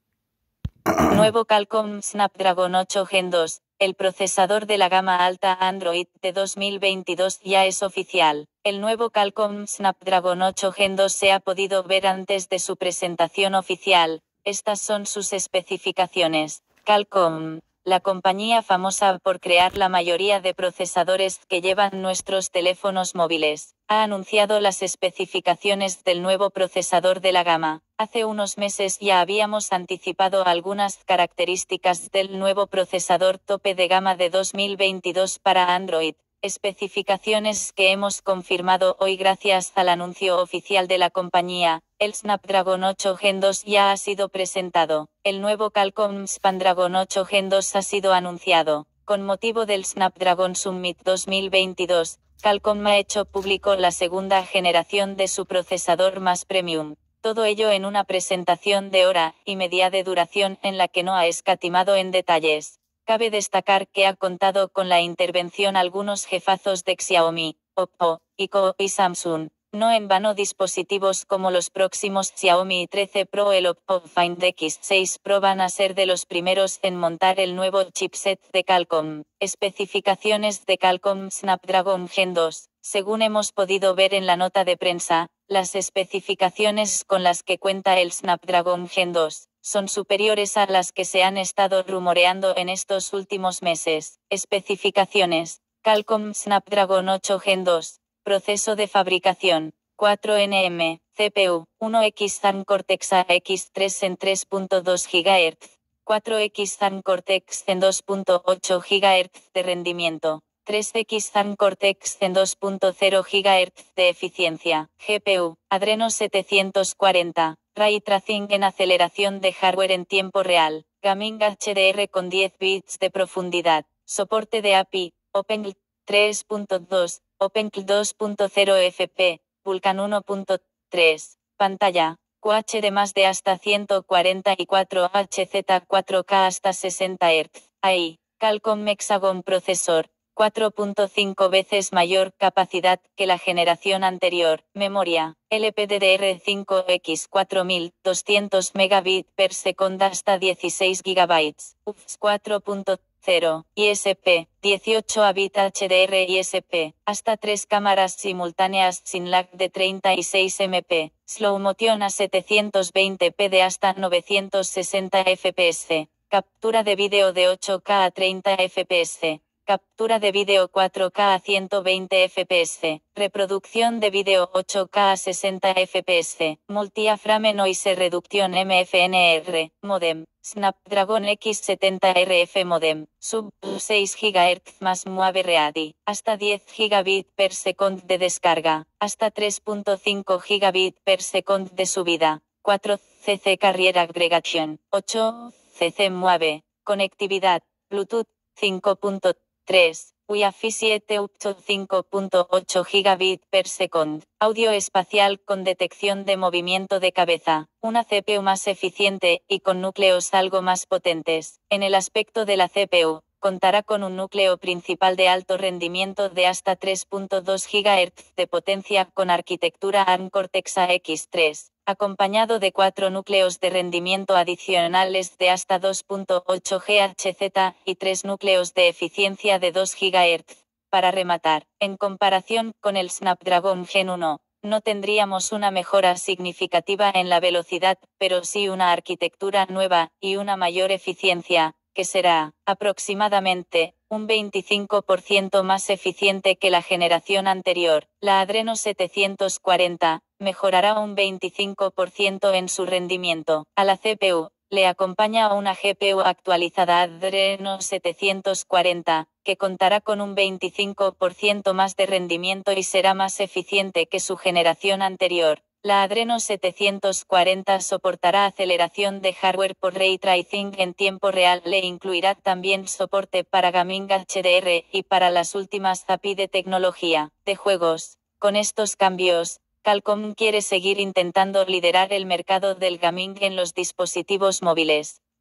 B: Nuevo Qualcomm Snapdragon ocho Gen dos. El procesador de la gama alta Android de dos mil veintidós ya es oficial. El nuevo Qualcomm Snapdragon ocho Gen dos se ha podido ver antes de su presentación oficial. Estas son sus especificaciones. Qualcomm, la compañía famosa por crear la mayoría de procesadores que llevan nuestros teléfonos móviles, ha anunciado las especificaciones del nuevo procesador de la gama. Hace unos meses ya habíamos anticipado algunas características del nuevo procesador tope de gama de dos mil veintidós para Android, especificaciones que hemos confirmado hoy gracias al anuncio oficial de la compañía. El Snapdragon ocho Gen dos ya ha sido presentado. El nuevo Qualcomm Snapdragon ocho Gen dos ha sido anunciado. Con motivo del Snapdragon Summit dos mil veintidós, Qualcomm ha hecho público la segunda generación de su procesador más premium. Todo ello en una presentación de hora y media de duración en la que no ha escatimado en detalles. Cabe destacar que ha contado con la intervención algunos jefazos de Xiaomi, Oppo, iQOO y Samsung. No en vano dispositivos como los próximos Xiaomi trece Pro y el Oppo Find X seis Pro van a ser de los primeros en montar el nuevo chipset de Qualcomm. Especificaciones de Qualcomm Snapdragon Gen dos. Según hemos podido ver en la nota de prensa, las especificaciones con las que cuenta el Snapdragon Gen dos son superiores a las que se han estado rumoreando en estos últimos meses. Especificaciones. Qualcomm Snapdragon ocho Gen dos. Proceso de fabricación. cuatro N M. C P U. uno X Zen Cortex A X tres en tres punto dos gigahercios. cuatro X Zen Cortex en dos punto ocho gigahercios de rendimiento. tres X Zen Cortex en dos punto cero gigahercios de eficiencia. G P U. Adreno setecientos cuarenta. Ray Tracing en aceleración de hardware en tiempo real. Gaming H D R con diez bits de profundidad. Soporte de A P I. OpenGL tres punto dos. OpenGL dos punto cero F P. Vulkan uno punto tres. Pantalla. Q H D más de hasta ciento cuarenta y cuatro H Z cuatro K hasta sesenta hercios. A I. Qualcomm Hexagon Procesor. cuatro punto cinco veces mayor capacidad que la generación anterior. Memoria. L P D D R cinco X cuatro mil doscientos megabits per segundo hasta dieciséis gigabytes. U F S cuatro punto cero. I S P. dieciocho A bit H D R I S P. Hasta tres cámaras simultáneas sin lag de treinta y seis megapíxeles. Slow Motion a setecientos veinte p de hasta novecientos sesenta F P S. Captura de vídeo de ocho K a treinta F P S. Captura de vídeo cuatro K a ciento veinte F P S. Reproducción de vídeo ocho K a sesenta F P S. Multi-Frame Noise Reduction M F N R. Modem. Snapdragon X setenta R F Modem. Sub seis gigahercios más Move Ready. Hasta diez gigabits per second de descarga. Hasta tres punto cinco gigabits per second de subida. cuatro C C Carrier Aggregation. ocho C C Move. Conectividad. Bluetooth. cinco punto tres. Wi-Fi siete up to cinco punto ocho gigabits per second. Audio espacial con detección de movimiento de cabeza. Una C P U más eficiente y con núcleos algo más potentes. En el aspecto de la C P U, contará con un núcleo principal de alto rendimiento de hasta tres punto dos gigahercios de potencia con arquitectura ARM Cortex A X tres, acompañado de cuatro núcleos de rendimiento adicionales de hasta dos punto ocho gigahercios y tres núcleos de eficiencia de dos gigahercios. Para rematar, en comparación con el Snapdragon Gen uno, no tendríamos una mejora significativa en la velocidad, pero sí una arquitectura nueva y una mayor eficiencia, que será, aproximadamente, un veinticinco por ciento más eficiente que la generación anterior. La Adreno setecientos cuarenta mejorará un veinticinco por ciento en su rendimiento. A la C P U le acompaña una G P U actualizada Adreno setecientos cuarenta, que contará con un veinticinco por ciento más de rendimiento y será más eficiente que su generación anterior. La Adreno setecientos cuarenta soportará aceleración de hardware por Ray Tracing en tiempo real. Le incluirá también soporte para Gaming H D R y para las últimas A P I de tecnología de juegos. Con estos cambios, Qualcomm quiere seguir intentando liderar el mercado del gaming en los dispositivos móviles.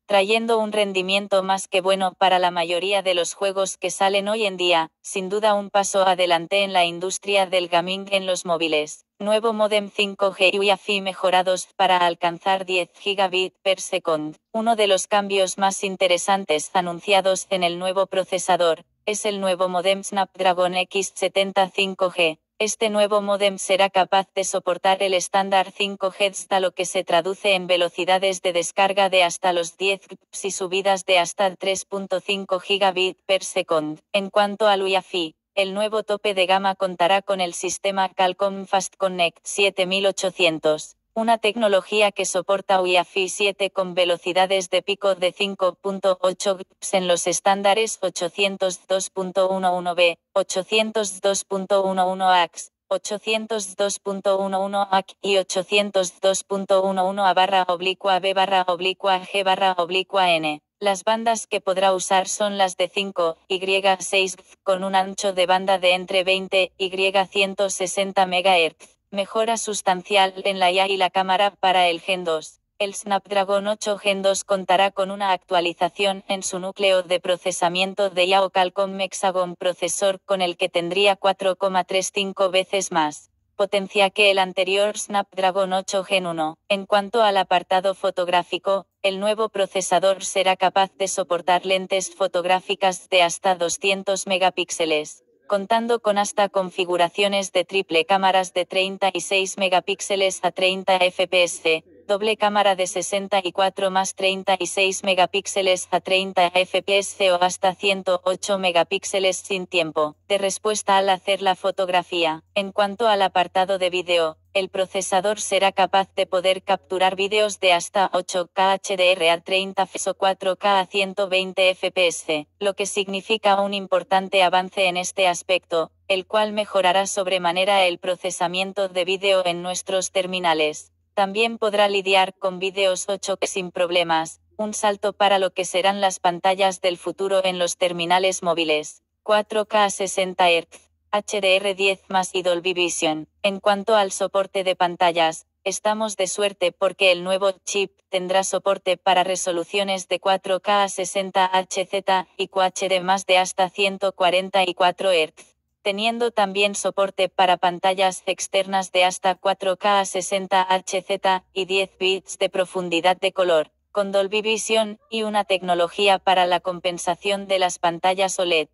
B: trayendo un rendimiento más que bueno para la mayoría de los juegos que salen hoy en día, sin duda un paso adelante en la industria del gaming en los móviles. Nuevo módem cinco G y Wi-Fi mejorados para alcanzar diez gigabits per second. Uno de los cambios más interesantes anunciados en el nuevo procesador es el nuevo módem Snapdragon X setenta cinco G. Este nuevo módem será capaz de soportar el estándar cinco G, hasta lo que se traduce en velocidades de descarga de hasta los diez gigabytes y subidas de hasta tres punto cinco gigabits per second. En cuanto al Wi-Fi, el nuevo tope de gama contará con el sistema Qualcomm Fast Connect siete mil ochocientos. Una tecnología que soporta Wi-Fi siete con velocidades de pico de cinco punto ocho gigabits en los estándares ochocientos dos punto once b, ochocientos dos punto once a x, ochocientos dos punto once a c y ochocientos dos punto once a barra oblicua b barra oblicua g barra oblicua n. Las bandas que podrá usar son las de cinco y seis con un ancho de banda de entre veinte y ciento sesenta megahercios. Mejora sustancial en la I A y la cámara para el Gen dos. El Snapdragon ocho Gen dos contará con una actualización en su núcleo de procesamiento de I A o Qualcomm Hexagon Processor, con el que tendría cuatro coma treinta y cinco veces más potencia que el anterior Snapdragon ocho Gen uno. En cuanto al apartado fotográfico, el nuevo procesador será capaz de soportar lentes fotográficas de hasta doscientos megapíxeles, contando con hasta configuraciones de triple cámaras de treinta y seis megapíxeles a treinta F P S, doble cámara de sesenta y cuatro más treinta y seis megapíxeles a treinta F P S o hasta ciento ocho megapíxeles sin tiempo de respuesta al hacer la fotografía. En cuanto al apartado de vídeo, el procesador será capaz de poder capturar vídeos de hasta ocho K H D R a treinta F P S o cuatro K a ciento veinte F P S, lo que significa un importante avance en este aspecto, el cual mejorará sobremanera el procesamiento de vídeo en nuestros terminales. También podrá lidiar con vídeos ocho K sin problemas, un salto para lo que serán las pantallas del futuro en los terminales móviles. cuatro K a sesenta hercios. H D R diez más y Dolby Vision. En cuanto al soporte de pantallas, estamos de suerte porque el nuevo chip tendrá soporte para resoluciones de cuatro K a sesenta hercios y Q H D más de hasta ciento cuarenta y cuatro hercios, teniendo también soporte para pantallas externas de hasta cuatro K a sesenta hercios y diez bits de profundidad de color, con Dolby Vision y una tecnología para la compensación de las pantallas O L E D.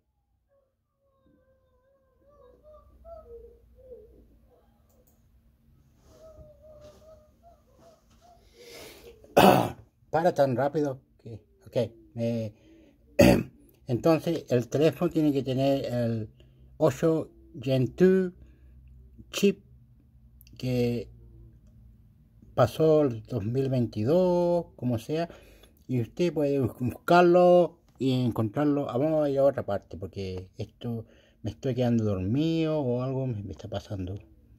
A: Para tan rápido que, ok, eh, entonces el teléfono tiene que tener el ocho Gen dos chip que pasó el dos mil veintidós, como sea, y usted puede buscarlo y encontrarlo. Ah, vamos a ir a otra parte porque esto me estoy quedando dormido o algo me está pasando.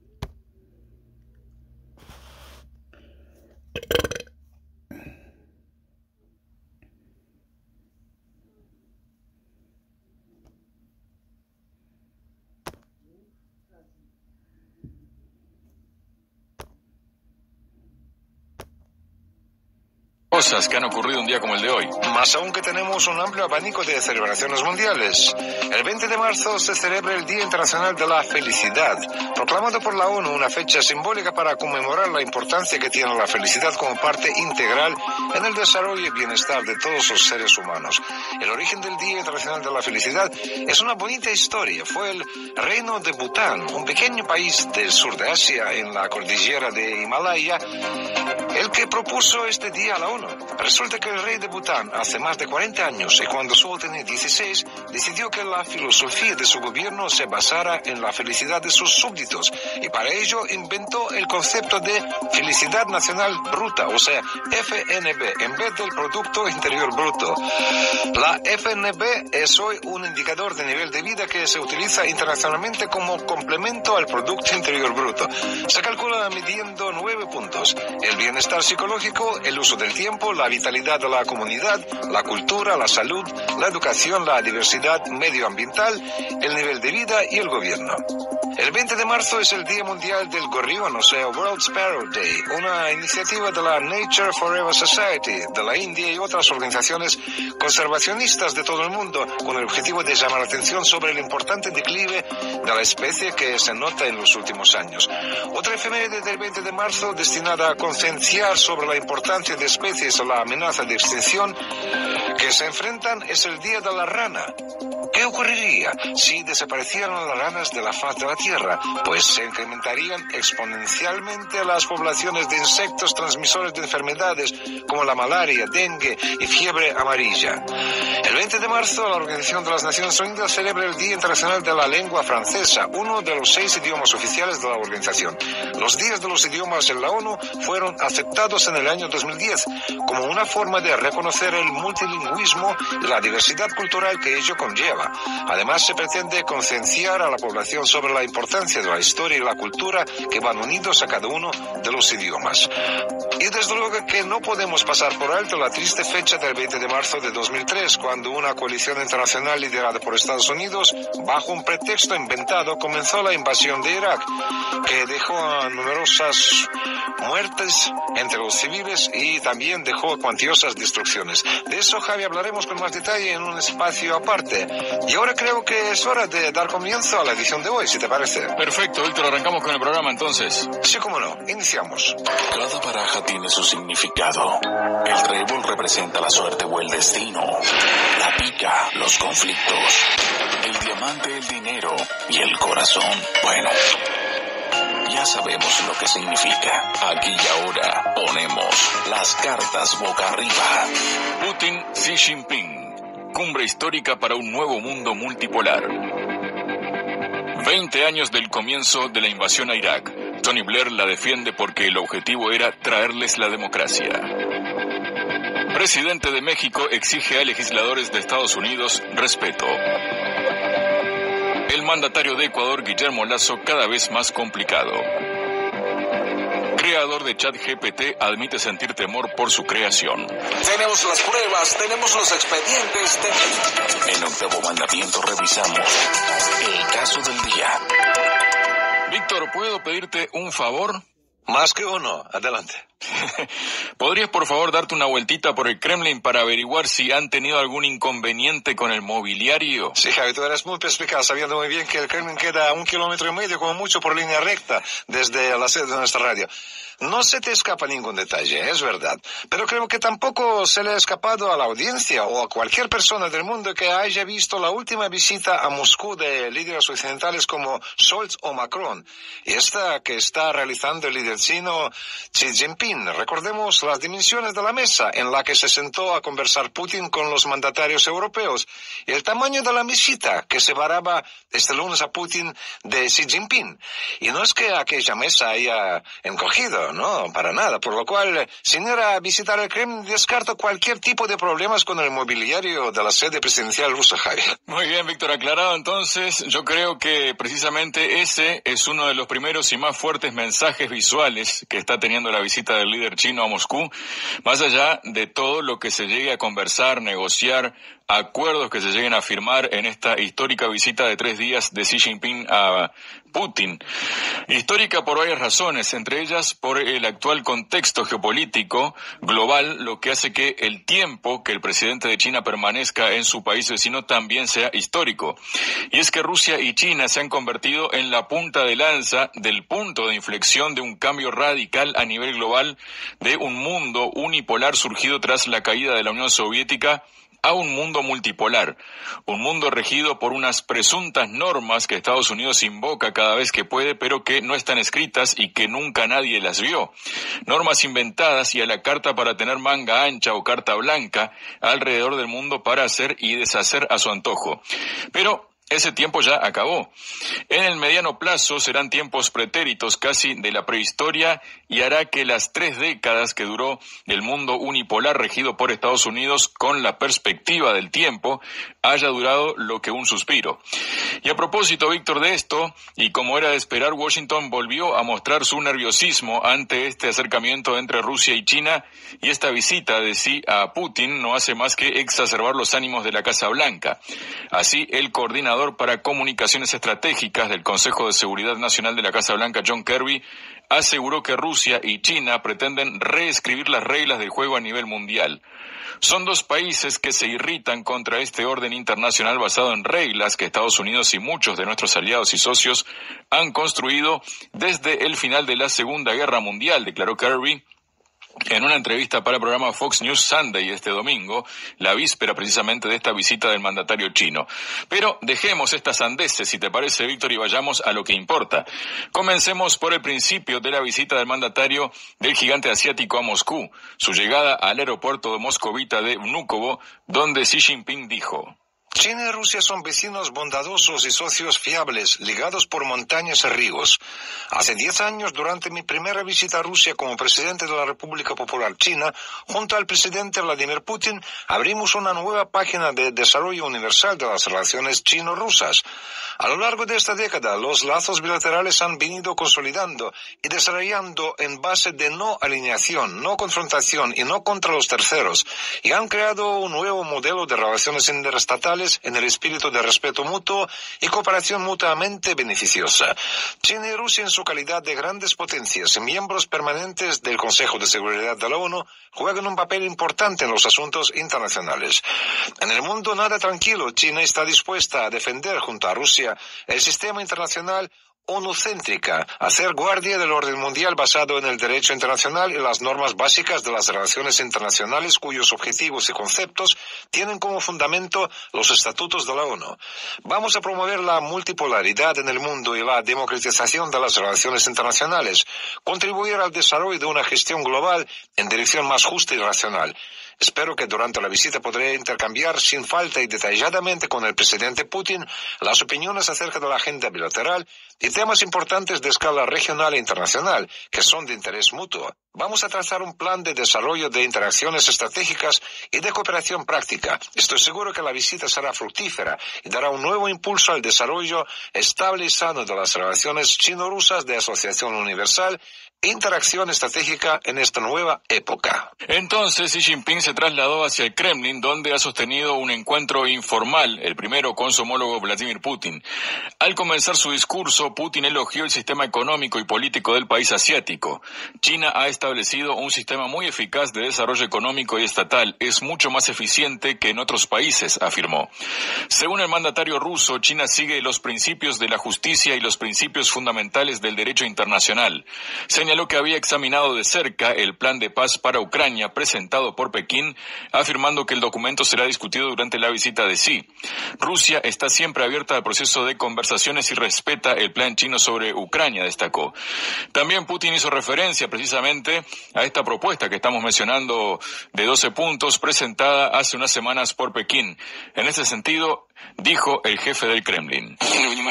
C: Cosas que han ocurrido un día como el de hoy.
D: Más aún que tenemos un amplio abanico de celebraciones mundiales. El veinte de marzo se celebra el Día Internacional de la Felicidad, proclamado por la ONU una fecha simbólica para conmemorar la importancia que tiene la felicidad como parte integral en el desarrollo y bienestar de todos los seres humanos. El origen del Día Internacional de la Felicidad es una bonita historia. Fue el reino de Bután, un pequeño país del sur de Asia en la cordillera de Himalaya, el que propuso este día a la ONU. Resulta que el rey de Bután, hace más de cuarenta años, y cuando solo tenía dieciséis, decidió que la filosofía de su gobierno se basara en la felicidad de sus súbditos, y para ello inventó el concepto de felicidad nacional bruta, o sea, F N B, en vez del Producto Interior Bruto. La F N B es hoy un indicador de nivel de vida que se utiliza internacionalmente como complemento al Producto Interior Bruto. Se calcula midiendo nueve puntos: el bienestar psicológico, el uso del tiempo, tiempo la vitalidad de la comunidad, la cultura, la salud, la educación, la diversidad medioambiental, el nivel de vida y el gobierno. El veinte de marzo es el Día Mundial del Gorrión, o sea, World Sparrow Day, una iniciativa de la Nature Forever Society de la India y otras organizaciones conservacionistas de todo el mundo, con el objetivo de llamar la atención sobre el importante declive de la especie que se nota en los últimos años. Otra efeméride del veinte de marzo destinada a concienciar sobre la importancia de especies o la amenaza de extinción que se enfrentan es el Día de la Rana. ¿Qué ocurriría si desaparecieran las ranas de la faz de la Tierra? Pues se incrementarían exponencialmente las poblaciones de insectos transmisores de enfermedades como la malaria, dengue y fiebre amarilla. El veinte de marzo, la Organización de las Naciones Unidas celebra el Día Internacional de la Lengua Francesa, uno de los seis idiomas oficiales de la organización. Los días de los idiomas en la ONU fueron aceptados en el año dos mil diez como una forma de reconocer el multilingüismo y la diversidad cultural que ello conlleva. Además, se pretende concienciar a la población sobre la importancia de la historia y la cultura que van unidos a cada uno de los idiomas. Y desde luego que no podemos pasar por alto la triste fecha del veinte de marzo de dos mil tres, cuando una coalición internacional liderada por Estados Unidos, bajo un pretexto inventado, comenzó la invasión de Irak, que dejó a numerosas muertes entre los civiles y también dejó cuantiosas destrucciones. De eso, Javi, hablaremos con más detalle en un espacio aparte. Y ahora creo que es hora de dar comienzo a la edición de hoy, si te parece.
C: Perfecto, Víctor, arrancamos con el programa entonces.
D: Sí, cómo no, iniciamos.
E: Cada baraja tiene su significado. El trébol representa la suerte o el destino. La pica, los conflictos. El diamante, el dinero. Y el corazón, bueno, ya sabemos lo que significa. Aquí y ahora ponemos las cartas boca arriba.
C: Putin, Xi Jinping. Cumbre histórica para un nuevo mundo multipolar. Veinte años del comienzo de la invasión a Irak. Tony Blair la defiende porque el objetivo era traerles la democracia. Presidente de México exige a legisladores de Estados Unidos respeto. El mandatario de Ecuador, Guillermo Lasso, cada vez más complicado. Creador de ChatGPT admite sentir temor por su creación.
E: Tenemos las pruebas, tenemos los expedientes. Ten... En Octavo Mandamiento revisamos el caso del día.
C: Víctor, ¿puedo pedirte un favor?
D: Más que uno, adelante.
C: ¿Podrías por favor darte una vueltita por el Kremlin para averiguar si han tenido algún inconveniente con el mobiliario?
D: Sí, Javi, tú eres muy perspicaz, sabiendo muy bien que el Kremlin queda a un kilómetro y medio como mucho por línea recta desde la sede de nuestra radio. No se te escapa ningún detalle, es verdad, pero creo que tampoco se le ha escapado a la audiencia o a cualquier persona del mundo que haya visto la última visita a Moscú de líderes occidentales como Scholz o Macron, y esta que está realizando el líder chino Xi Jinping. Recordemos las dimensiones de la mesa en la que se sentó a conversar Putin con los mandatarios europeos y el tamaño de la mesita que separaba este lunes a Putin de Xi Jinping. Y no es que aquella mesa haya encogido, no, para nada, por lo cual, sin ir a visitar el Kremlin, descarto cualquier tipo de problemas con el mobiliario de la sede presidencial rusa, Javier.
C: Muy bien, Víctor, aclarado entonces, yo creo que precisamente ese es uno de los primeros y más fuertes mensajes visuales que está teniendo la visita del líder chino a Moscú, más allá de todo lo que se llegue a conversar, negociar, acuerdos que se lleguen a firmar en esta histórica visita de tres días de Xi Jinping a Putin. Histórica por varias razones, entre ellas por el actual contexto geopolítico global, lo que hace que el tiempo que el presidente de China permanezca en su país vecino también sea histórico. Y es que Rusia y China se han convertido en la punta de lanza del punto de inflexión de un cambio radical a nivel global de un mundo unipolar surgido tras la caída de la Unión Soviética a un mundo multipolar, un mundo regido por unas presuntas normas que Estados Unidos invoca cada vez que puede, pero que no están escritas y que nunca nadie las vio. Normas inventadas y a la carta para tener manga ancha o carta blanca alrededor del mundo para hacer y deshacer a su antojo. Pero ese tiempo ya acabó. En el mediano plazo serán tiempos pretéritos casi de la prehistoria y hará que las tres décadas que duró el mundo unipolar regido por Estados Unidos con la perspectiva del tiempo haya durado lo que un suspiro. Y a propósito, Víctor, de esto, y como era de esperar, Washington volvió a mostrar su nerviosismo ante este acercamiento entre Rusia y China, y esta visita de Xi a Putin no hace más que exacerbar los ánimos de la Casa Blanca. Así, el coordinador para comunicaciones estratégicas del Consejo de Seguridad Nacional de la Casa Blanca, John Kirby, aseguró que Rusia y China pretenden reescribir las reglas del juego a nivel mundial. Son dos países que se irritan contra este orden internacional basado en reglas que Estados Unidos y muchos de nuestros aliados y socios han construido desde el final de la Segunda Guerra Mundial, declaró Kirby en una entrevista para el programa Fox News Sunday este domingo, la víspera precisamente de esta visita del mandatario chino. Pero dejemos estas sandeces, si te parece, Víctor, y vayamos a lo que importa. Comencemos por el principio de la visita del mandatario del gigante asiático a Moscú, su llegada al aeropuerto de moscovita de Vnukovo, donde Xi Jinping dijo:
D: China y Rusia son vecinos bondadosos y socios fiables, ligados por montañas y ríos. Hace diez años, durante mi primera visita a Rusia como presidente de la República Popular China, junto al presidente Vladimir Putin, abrimos una nueva página de desarrollo universal de las relaciones chino-rusas. A lo largo de esta década, los lazos bilaterales han venido consolidando y desarrollando en base de no alineación, no confrontación y no contra los terceros, y han creado un nuevo modelo de relaciones interestatales en el espíritu de respeto mutuo y cooperación mutuamente beneficiosa. China y Rusia, en su calidad de grandes potencias y miembros permanentes del Consejo de Seguridad de la ONU, juegan un papel importante en los asuntos internacionales. En el mundo nada tranquilo, China está dispuesta a defender junto a Rusia el sistema internacional onocéntrica, a ser guardia del orden mundial basado en el derecho internacional y las normas básicas de las relaciones internacionales cuyos objetivos y conceptos tienen como fundamento los estatutos de la ONU. Vamos a promover la multipolaridad en el mundo y la democratización de las relaciones internacionales, contribuir al desarrollo de una gestión global en dirección más justa y racional. Espero que durante la visita podré intercambiar sin falta y detalladamente con el presidente Putin las opiniones acerca de la agenda bilateral y temas importantes de escala regional e internacional que son de interés mutuo. Vamos a trazar un plan de desarrollo de interacciones estratégicas y de cooperación práctica. Estoy seguro que la visita será fructífera y dará un nuevo impulso al desarrollo estable y sano de las relaciones chino-rusas de asociación universal e interacción estratégica en esta nueva época.
C: Entonces Xi Jinping se trasladó hacia el Kremlin, donde ha sostenido un encuentro informal, el primero con su homólogo Vladimir Putin. Al comenzar su discurso, Putin elogió el sistema económico y político del país asiático. China ha establecido un sistema muy eficaz de desarrollo económico y estatal. Es mucho más eficiente que en otros países, afirmó. Según el mandatario ruso, China sigue los principios de la justicia y los principios fundamentales del derecho internacional. Señaló que había examinado de cerca el plan de paz para Ucrania presentado por Pekín, afirmando que el documento será discutido durante la visita de Xi. Rusia está siempre abierta al proceso de conversaciones y respeta el plan chino sobre Ucrania, destacó. También Putin hizo referencia precisamente a esta propuesta que estamos mencionando de doce puntos presentada hace unas semanas por Pekín. En ese sentido, dijo el jefe del Kremlin: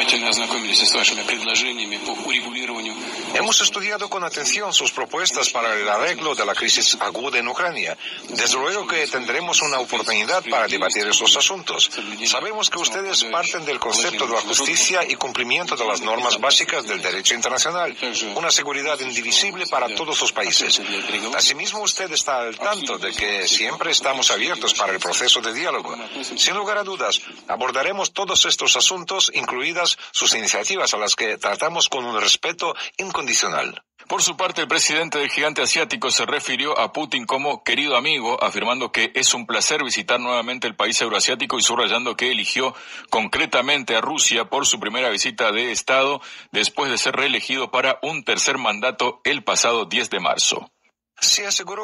D: Hemos estudiado con atención sus propuestas para el arreglo de la crisis aguda en Ucrania. Desde luego que tendremos una oportunidad para debatir esos asuntos. Sabemos que ustedes parten del concepto de la justicia y cumplimiento de las normas básicas del derecho internacional, una seguridad indivisible para todos los países. Asimismo, usted está al tanto de que siempre estamos abiertos para el proceso de diálogo. Sin lugar a dudas, abordaremos todos estos asuntos, incluidas sus iniciativas, a las que tratamos con un respeto incondicional.
C: Por su parte, el presidente del gigante asiático se refirió a Putin como querido amigo, afirmando que es un placer visitar nuevamente el país euroasiático y subrayando que eligió concretamente a Rusia por su primera visita de Estado después de ser reelegido para un tercer mandato el pasado diez de marzo.
D: Se aseguró que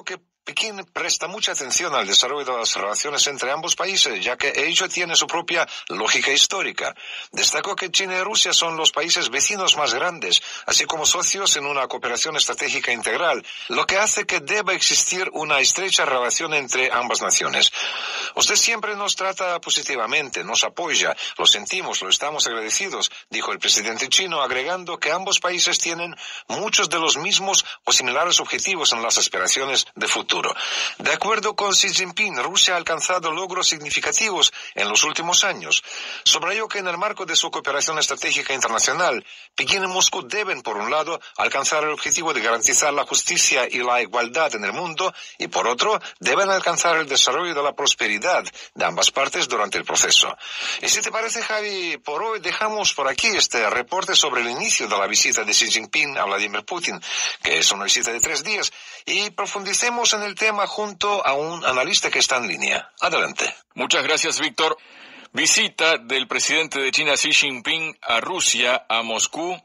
D: Pekín presta mucha atención al desarrollo de las relaciones entre ambos países, ya que ello tiene su propia lógica histórica. Destacó que China y Rusia son los países vecinos más grandes, así como socios en una cooperación estratégica integral, lo que hace que deba existir una estrecha relación entre ambas naciones. Usted siempre nos trata positivamente, nos apoya, lo sentimos, lo estamos agradecidos, dijo el presidente chino, agregando que ambos países tienen muchos de los mismos o similares objetivos en las aspiraciones de futuro. De acuerdo con Xi Jinping, Rusia ha alcanzado logros significativos en los últimos años. Subrayó que en el marco de su cooperación estratégica internacional, Pekín y Moscú deben, por un lado, alcanzar el objetivo de garantizar la justicia y la igualdad en el mundo y, por otro, deben alcanzar el desarrollo de la prosperidad de ambas partes durante el proceso. Y si te parece, Javi, por hoy dejamos por aquí este reporte sobre el inicio de la visita de Xi Jinping a Vladimir Putin, que es una visita de tres días, y profundicemos en el tema junto a un analista que está en línea. Adelante.
C: Muchas gracias, Víctor. Visita del presidente de China Xi Jinping a Rusia, a Moscú,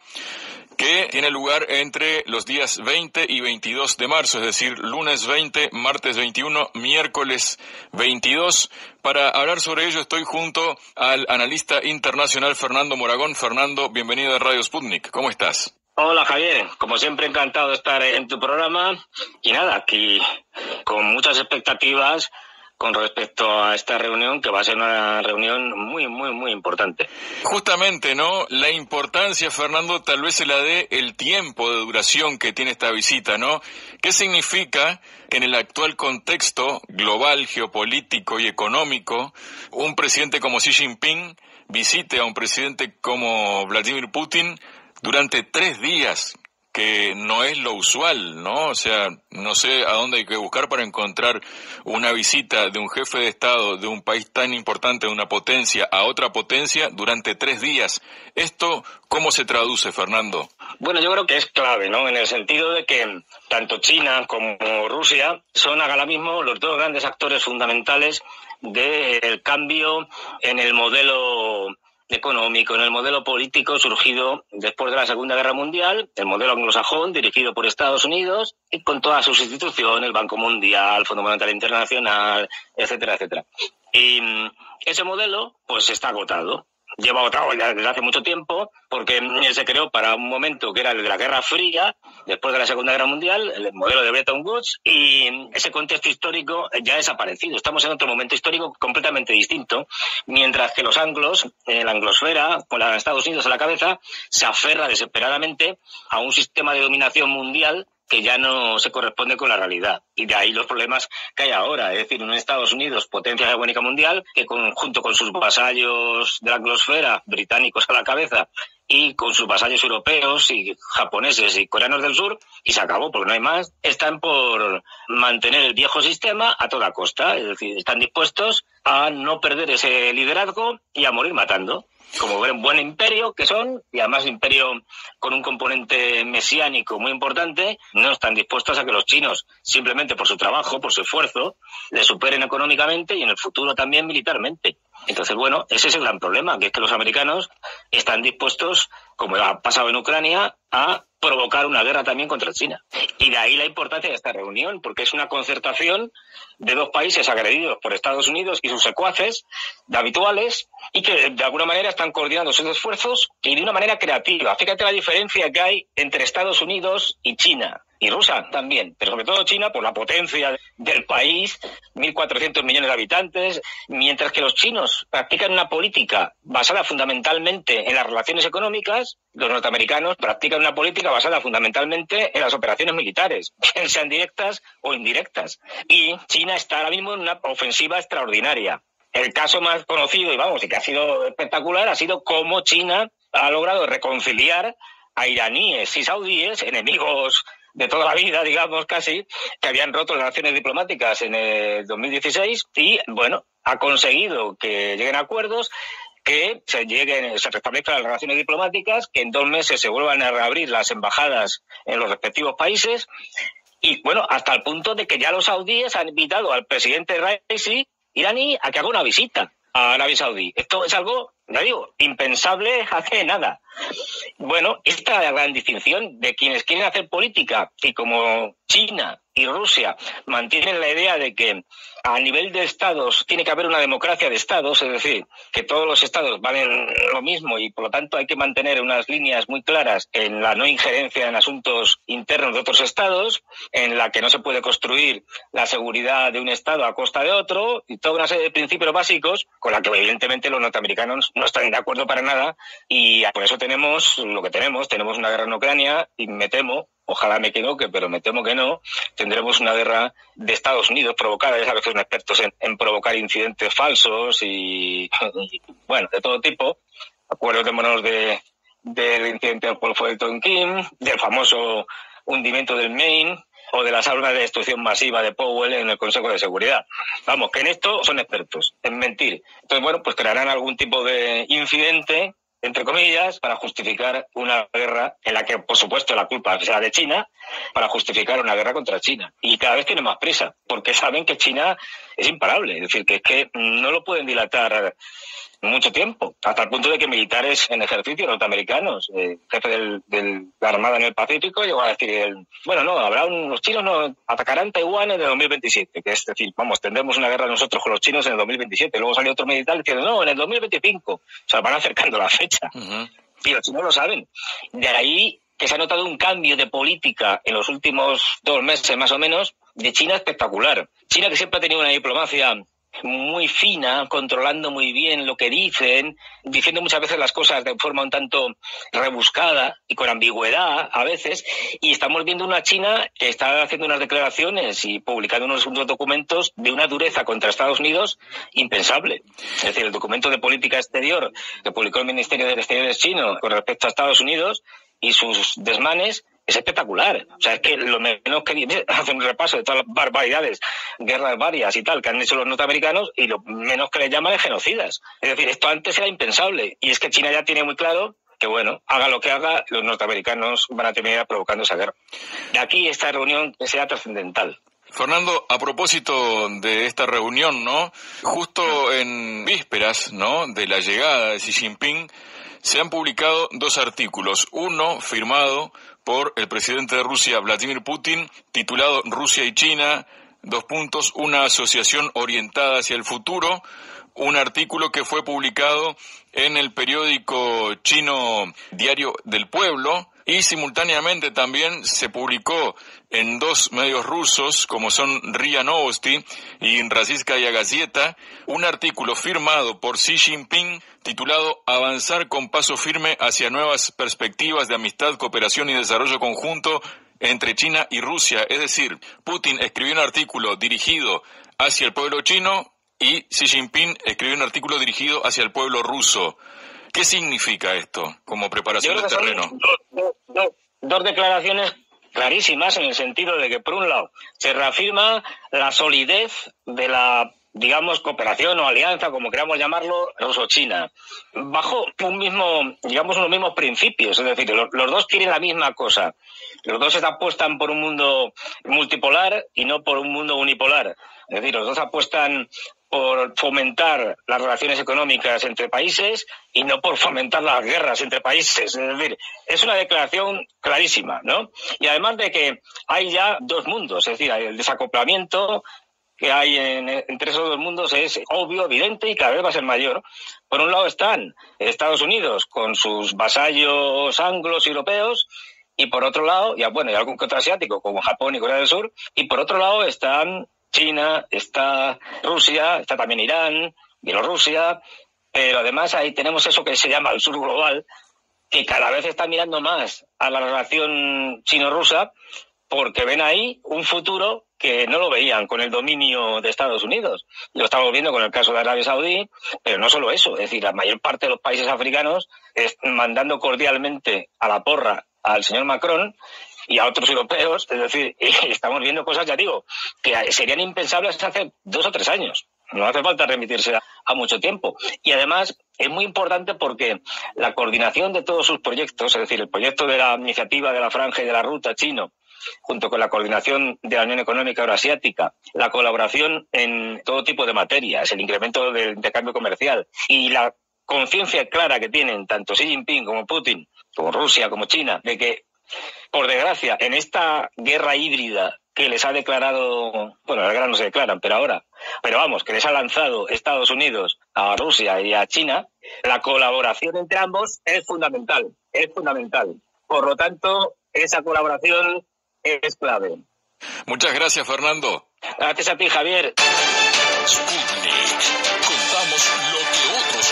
C: que tiene lugar entre los días veinte y veintidós de marzo, es decir, lunes veinte, martes veintiuno, miércoles veintidós. Para hablar sobre ello estoy junto al analista internacional Fernando Moragón. Fernando, bienvenido a Radio Sputnik. ¿Cómo estás?
F: Hola Javier, como siempre encantado de estar en tu programa y nada, aquí con muchas expectativas con respecto a esta reunión, que va a ser una reunión muy, muy, muy importante.
C: Justamente, ¿no? La importancia, Fernando, tal vez se la dé el tiempo de duración que tiene esta visita, ¿no? ¿Qué significa en el actual contexto global, geopolítico y económico, un presidente como Xi Jinping visite a un presidente como Vladimir Putin durante tres días, que no es lo usual, ¿no? O sea, no sé a dónde hay que buscar para encontrar una visita de un jefe de Estado de un país tan importante, de una potencia a otra potencia, durante tres días. ¿Esto cómo se traduce, Fernando?
F: Bueno, yo creo que es clave, ¿no? En el sentido de que tanto China como Rusia son ahora mismo los dos grandes actores fundamentales del cambio en el modelo económico, en el modelo político surgido después de la Segunda Guerra Mundial, el modelo anglosajón dirigido por Estados Unidos y con todas sus instituciones, el Banco Mundial, el Fondo Monetario Internacional, etcétera, etcétera. Y ese modelo pues está agotado. Lleva agotado ya desde hace mucho tiempo porque se creó para un momento que era el de la Guerra Fría, después de la Segunda Guerra Mundial, el modelo de Bretton Woods, y ese contexto histórico ya ha desaparecido. Estamos en otro momento histórico completamente distinto, mientras que los anglos, en la anglosfera, con los Estados Unidos a la cabeza, se aferra desesperadamente a un sistema de dominación mundial que ya no se corresponde con la realidad. Y de ahí los problemas que hay ahora. Es decir, un Estados Unidos, potencia hegemónica mundial, que con, junto con sus vasallos de la anglosfera, británicos a la cabeza, y con sus vasallos europeos y japoneses y coreanos del sur, y se acabó porque no hay más, están por mantener el viejo sistema a toda costa. Es decir, están dispuestos a no perder ese liderazgo y a morir matando. Como un buen imperio que son, y además imperio con un componente mesiánico muy importante, no están dispuestos a que los chinos, simplemente por su trabajo, por su esfuerzo, les superen económicamente y en el futuro también militarmente. Entonces, bueno, ese es el gran problema, que es que los americanos están dispuestos, como ha pasado en Ucrania, a provocar una guerra también contra China. Y de ahí la importancia de esta reunión, porque es una concertación de dos países agredidos por Estados Unidos y sus secuaces de habituales, y que de alguna manera están coordinando sus esfuerzos y de una manera creativa. Fíjate la diferencia que hay entre Estados Unidos y China. Y Rusia también, pero sobre todo China por la potencia del país, mil cuatrocientos millones de habitantes, mientras que los chinos practican una política basada fundamentalmente en las relaciones económicas, los norteamericanos practican una política basada fundamentalmente en las operaciones militares, bien sean directas o indirectas. Y China está ahora mismo en una ofensiva extraordinaria. El caso más conocido, y vamos, y que ha sido espectacular, ha sido cómo China ha logrado reconciliar a iraníes y saudíes, enemigos de toda la vida, digamos, casi, que habían roto las relaciones diplomáticas en el dos mil dieciséis y, bueno, ha conseguido que lleguen a acuerdos, que se lleguen, se restablezcan las relaciones diplomáticas, que en dos meses se vuelvan a reabrir las embajadas en los respectivos países y, bueno, hasta el punto de que ya los saudíes han invitado al presidente Raisi, iraní, a que haga una visita a Arabia Saudí. Esto es algo, ya digo, impensable hace nada. Bueno, esta gran distinción de quienes quieren hacer política y como China y Rusia mantienen la idea de que a nivel de estados tiene que haber una democracia de estados, es decir, que todos los estados valen lo mismo y por lo tanto hay que mantener unas líneas muy claras en la no injerencia en asuntos internos de otros estados, en la que no se puede construir la seguridad de un estado a costa de otro, y toda una serie de principios básicos con la que evidentemente los norteamericanos no están de acuerdo para nada, y por eso tenemos lo que tenemos, tenemos una guerra en Ucrania y me temo, ojalá me equivoque, pero me temo que no, tendremos una guerra de Estados Unidos provocada, ya sabes que son expertos en, en provocar incidentes falsos y, y, bueno, de todo tipo. Acuérdémonos de, del incidente del Golfo de Tonkin, del famoso hundimiento del Maine o de las armas de destrucción masiva de Powell en el Consejo de Seguridad. Vamos, que en esto son expertos, en mentir. Entonces, bueno, pues crearán algún tipo de incidente, entre comillas, para justificar una guerra en la que, por supuesto, la culpa sea de China, para justificar una guerra contra China. Y cada vez tienen más prisa, porque saben que China es imparable, es decir, que es que no lo pueden dilatar mucho tiempo, hasta el punto de que militares en ejercicio norteamericanos, el jefe del, de la Armada en el Pacífico, llegó a decir, el, bueno, no, habrá un, los chinos no atacarán Taiwán en el dos mil veintisiete, que es decir, vamos, tendremos una guerra nosotros con los chinos en el dos mil veintisiete, luego salió otro militar diciendo, no, en el dos mil veinticinco, o sea, van acercando la fecha, uh-huh. Y los chinos lo saben, de ahí que se ha notado un cambio de política en los últimos dos meses más o menos, de China espectacular. China, que siempre ha tenido una diplomacia muy fina, controlando muy bien lo que dicen, diciendo muchas veces las cosas de forma un tanto rebuscada y con ambigüedad a veces, y estamos viendo una China que está haciendo unas declaraciones y publicando unos, unos documentos de una dureza contra Estados Unidos impensable. Es decir, el documento de política exterior que publicó el Ministerio de Exteriores chino con respecto a Estados Unidos y sus desmanes es espectacular. O sea, es que lo menos que hace un repaso de todas las barbaridades, guerras varias y tal, que han hecho los norteamericanos, y lo menos que les llaman es genocidas. Es decir, esto antes era impensable. Y es que China ya tiene muy claro que, bueno, haga lo que haga, los norteamericanos van a terminar provocando esa guerra. De aquí esta reunión que sea trascendental.
C: Fernando, a propósito de esta reunión, ¿no? Justo en vísperas, ¿no?, de la llegada de Xi Jinping, se han publicado dos artículos. Uno firmado por el presidente de Rusia, Vladimir Putin, titulado Rusia y China, dos puntos, una asociación orientada hacia el futuro, un artículo que fue publicado en el periódico chino Diario del Pueblo, y simultáneamente también se publicó en dos medios rusos, como son R I A Novosti y Rossiyskaya Gazeta, un artículo firmado por Xi Jinping titulado Avanzar con paso firme hacia nuevas perspectivas de amistad, cooperación y desarrollo conjunto entre China y Rusia. Es decir, Putin escribió un artículo dirigido hacia el pueblo chino y Xi Jinping escribió un artículo dirigido hacia el pueblo ruso. ¿Qué significa esto como preparación del terreno?
F: Dos, dos, dos, dos declaraciones clarísimas en el sentido de que, por un lado, se reafirma la solidez de la, digamos, cooperación o alianza, como queramos llamarlo, ruso-china, bajo un mismo, digamos, unos mismos principios. Es decir, los, los dos quieren la misma cosa. Los dos apuestan por un mundo multipolar y no por un mundo unipolar. Es decir, los dos apuestan por fomentar las relaciones económicas entre países y no por fomentar las guerras entre países. Es decir, es una declaración clarísima, ¿no? Y además de que hay ya dos mundos, es decir, el desacoplamiento que hay en, entre esos dos mundos es obvio, evidente y cada vez va a ser mayor. Por un lado están Estados Unidos con sus vasallos anglos y europeos, y por otro lado, ya bueno, y algún que otro asiático como Japón y Corea del Sur, y por otro lado están China, está Rusia, está también Irán, Bielorrusia, pero además ahí tenemos eso que se llama el sur global, que cada vez está mirando más a la relación chino-rusa porque ven ahí un futuro que no lo veían con el dominio de Estados Unidos. Lo estamos viendo con el caso de Arabia Saudí, pero no solo eso, es decir, la mayor parte de los países africanos están mandando cordialmente a la porra al señor Macron y a otros europeos, es decir, estamos viendo cosas, ya digo, que serían impensables hace dos o tres años. No hace falta remitirse a, a mucho tiempo. Y además es muy importante porque la coordinación de todos sus proyectos, es decir, el proyecto de la iniciativa de la Franja y de la Ruta chino, junto con la coordinación de la Unión Económica Euroasiática, la colaboración en todo tipo de materias, el incremento del intercambio comercial y la conciencia clara que tienen tanto Xi Jinping como Putin, como Rusia, como China, de que, por desgracia, en esta guerra híbrida que les ha declarado, bueno, ahora no se declaran, pero ahora, pero vamos, que les ha lanzado Estados Unidos a Rusia y a China, la colaboración entre ambos es fundamental, es fundamental. Por lo tanto, esa colaboración es clave.
C: Muchas gracias, Fernando.
F: Gracias a ti, Javier.
E: Sputnik. Contamos lo que otros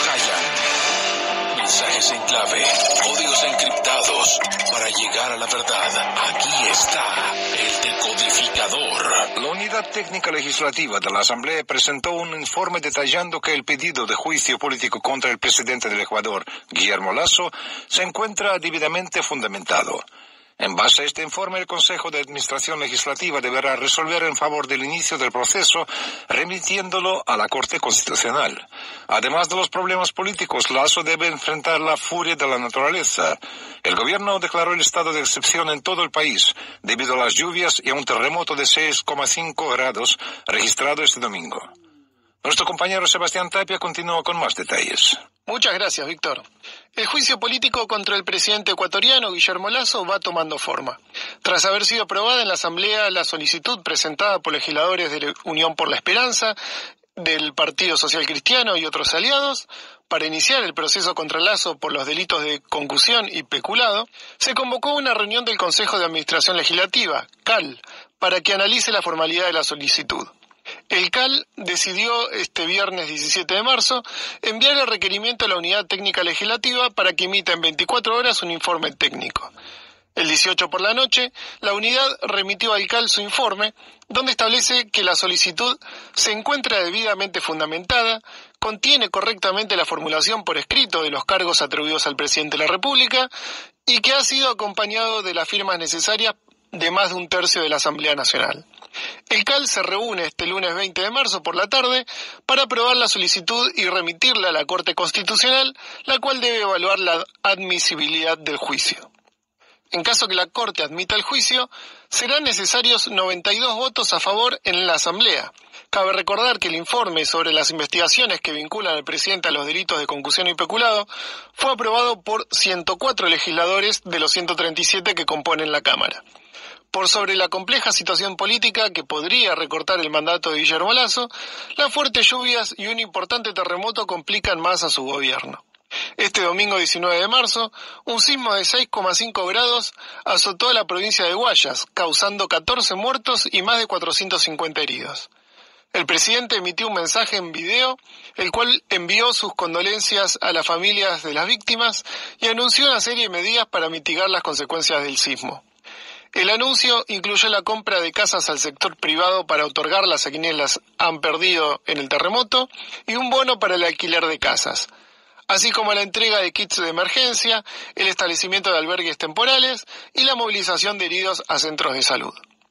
E: callan. Mensajes en clave, códigos encriptados. Para llegar a la verdad, aquí está el decodificador.
D: La Unidad Técnica Legislativa de la Asamblea presentó un informe detallando que el pedido de juicio político contra el presidente del Ecuador, Guillermo Lasso, se encuentra debidamente fundamentado. En base a este informe, el Consejo de Administración Legislativa deberá resolver en favor del inicio del proceso, remitiéndolo a la Corte Constitucional. Además de los problemas políticos, Lasso debe enfrentar la furia de la naturaleza. El gobierno declaró el estado de excepción en todo el país, debido a las lluvias y a un terremoto de seis coma cinco grados registrado este domingo. Nuestro compañero Sebastián Tapia continúa con más detalles.
G: Muchas gracias, Víctor. El juicio político contra el presidente ecuatoriano Guillermo Lasso va tomando forma. Tras haber sido aprobada en la Asamblea la solicitud presentada por legisladores de la Unión por la Esperanza, del Partido Social Cristiano y otros aliados, para iniciar el proceso contra Lasso por los delitos de concusión y peculado, se convocó una reunión del Consejo de Administración Legislativa, C A L, para que analice la formalidad de la solicitud. El C A L decidió este viernes diecisiete de marzo enviar el requerimiento a la Unidad Técnica Legislativa para que emita en veinticuatro horas un informe técnico. El dieciocho por la noche, la unidad remitió al C A L su informe, donde establece que la solicitud se encuentra debidamente fundamentada, contiene correctamente la formulación por escrito de los cargos atribuidos al presidente de la República y que ha sido acompañado de las firmas necesarias de más de un tercio de la Asamblea Nacional. El C A L se reúne este lunes veinte de marzo por la tarde para aprobar la solicitud y remitirla a la Corte Constitucional, la cual debe evaluar la admisibilidad del juicio. En caso que la Corte admita el juicio, serán necesarios noventa y dos votos a favor en la Asamblea. Cabe recordar que el informe sobre las investigaciones que vinculan al presidente a los delitos de concusión y peculado fue aprobado por ciento cuatro legisladores de los ciento treinta y siete que componen la Cámara. Por sobre la compleja situación política que podría recortar el mandato de Guillermo Lasso, las fuertes lluvias y un importante terremoto complican más a su gobierno. Este domingo diecinueve de marzo, un sismo de seis coma cinco grados azotó a la provincia de Guayas, causando catorce muertos y más de cuatrocientos cincuenta heridos. El presidente emitió un mensaje en video, el cual envió sus condolencias a las familias de las víctimas y anunció una serie de medidas para mitigar las consecuencias del sismo. El anuncio incluyó la compra de casas al sector privado para otorgarlas a quienes las han perdido en el terremoto y un bono para el alquiler de casas, así como la entrega de kits de emergencia, el establecimiento de albergues temporales y la movilización de heridos a centros de salud.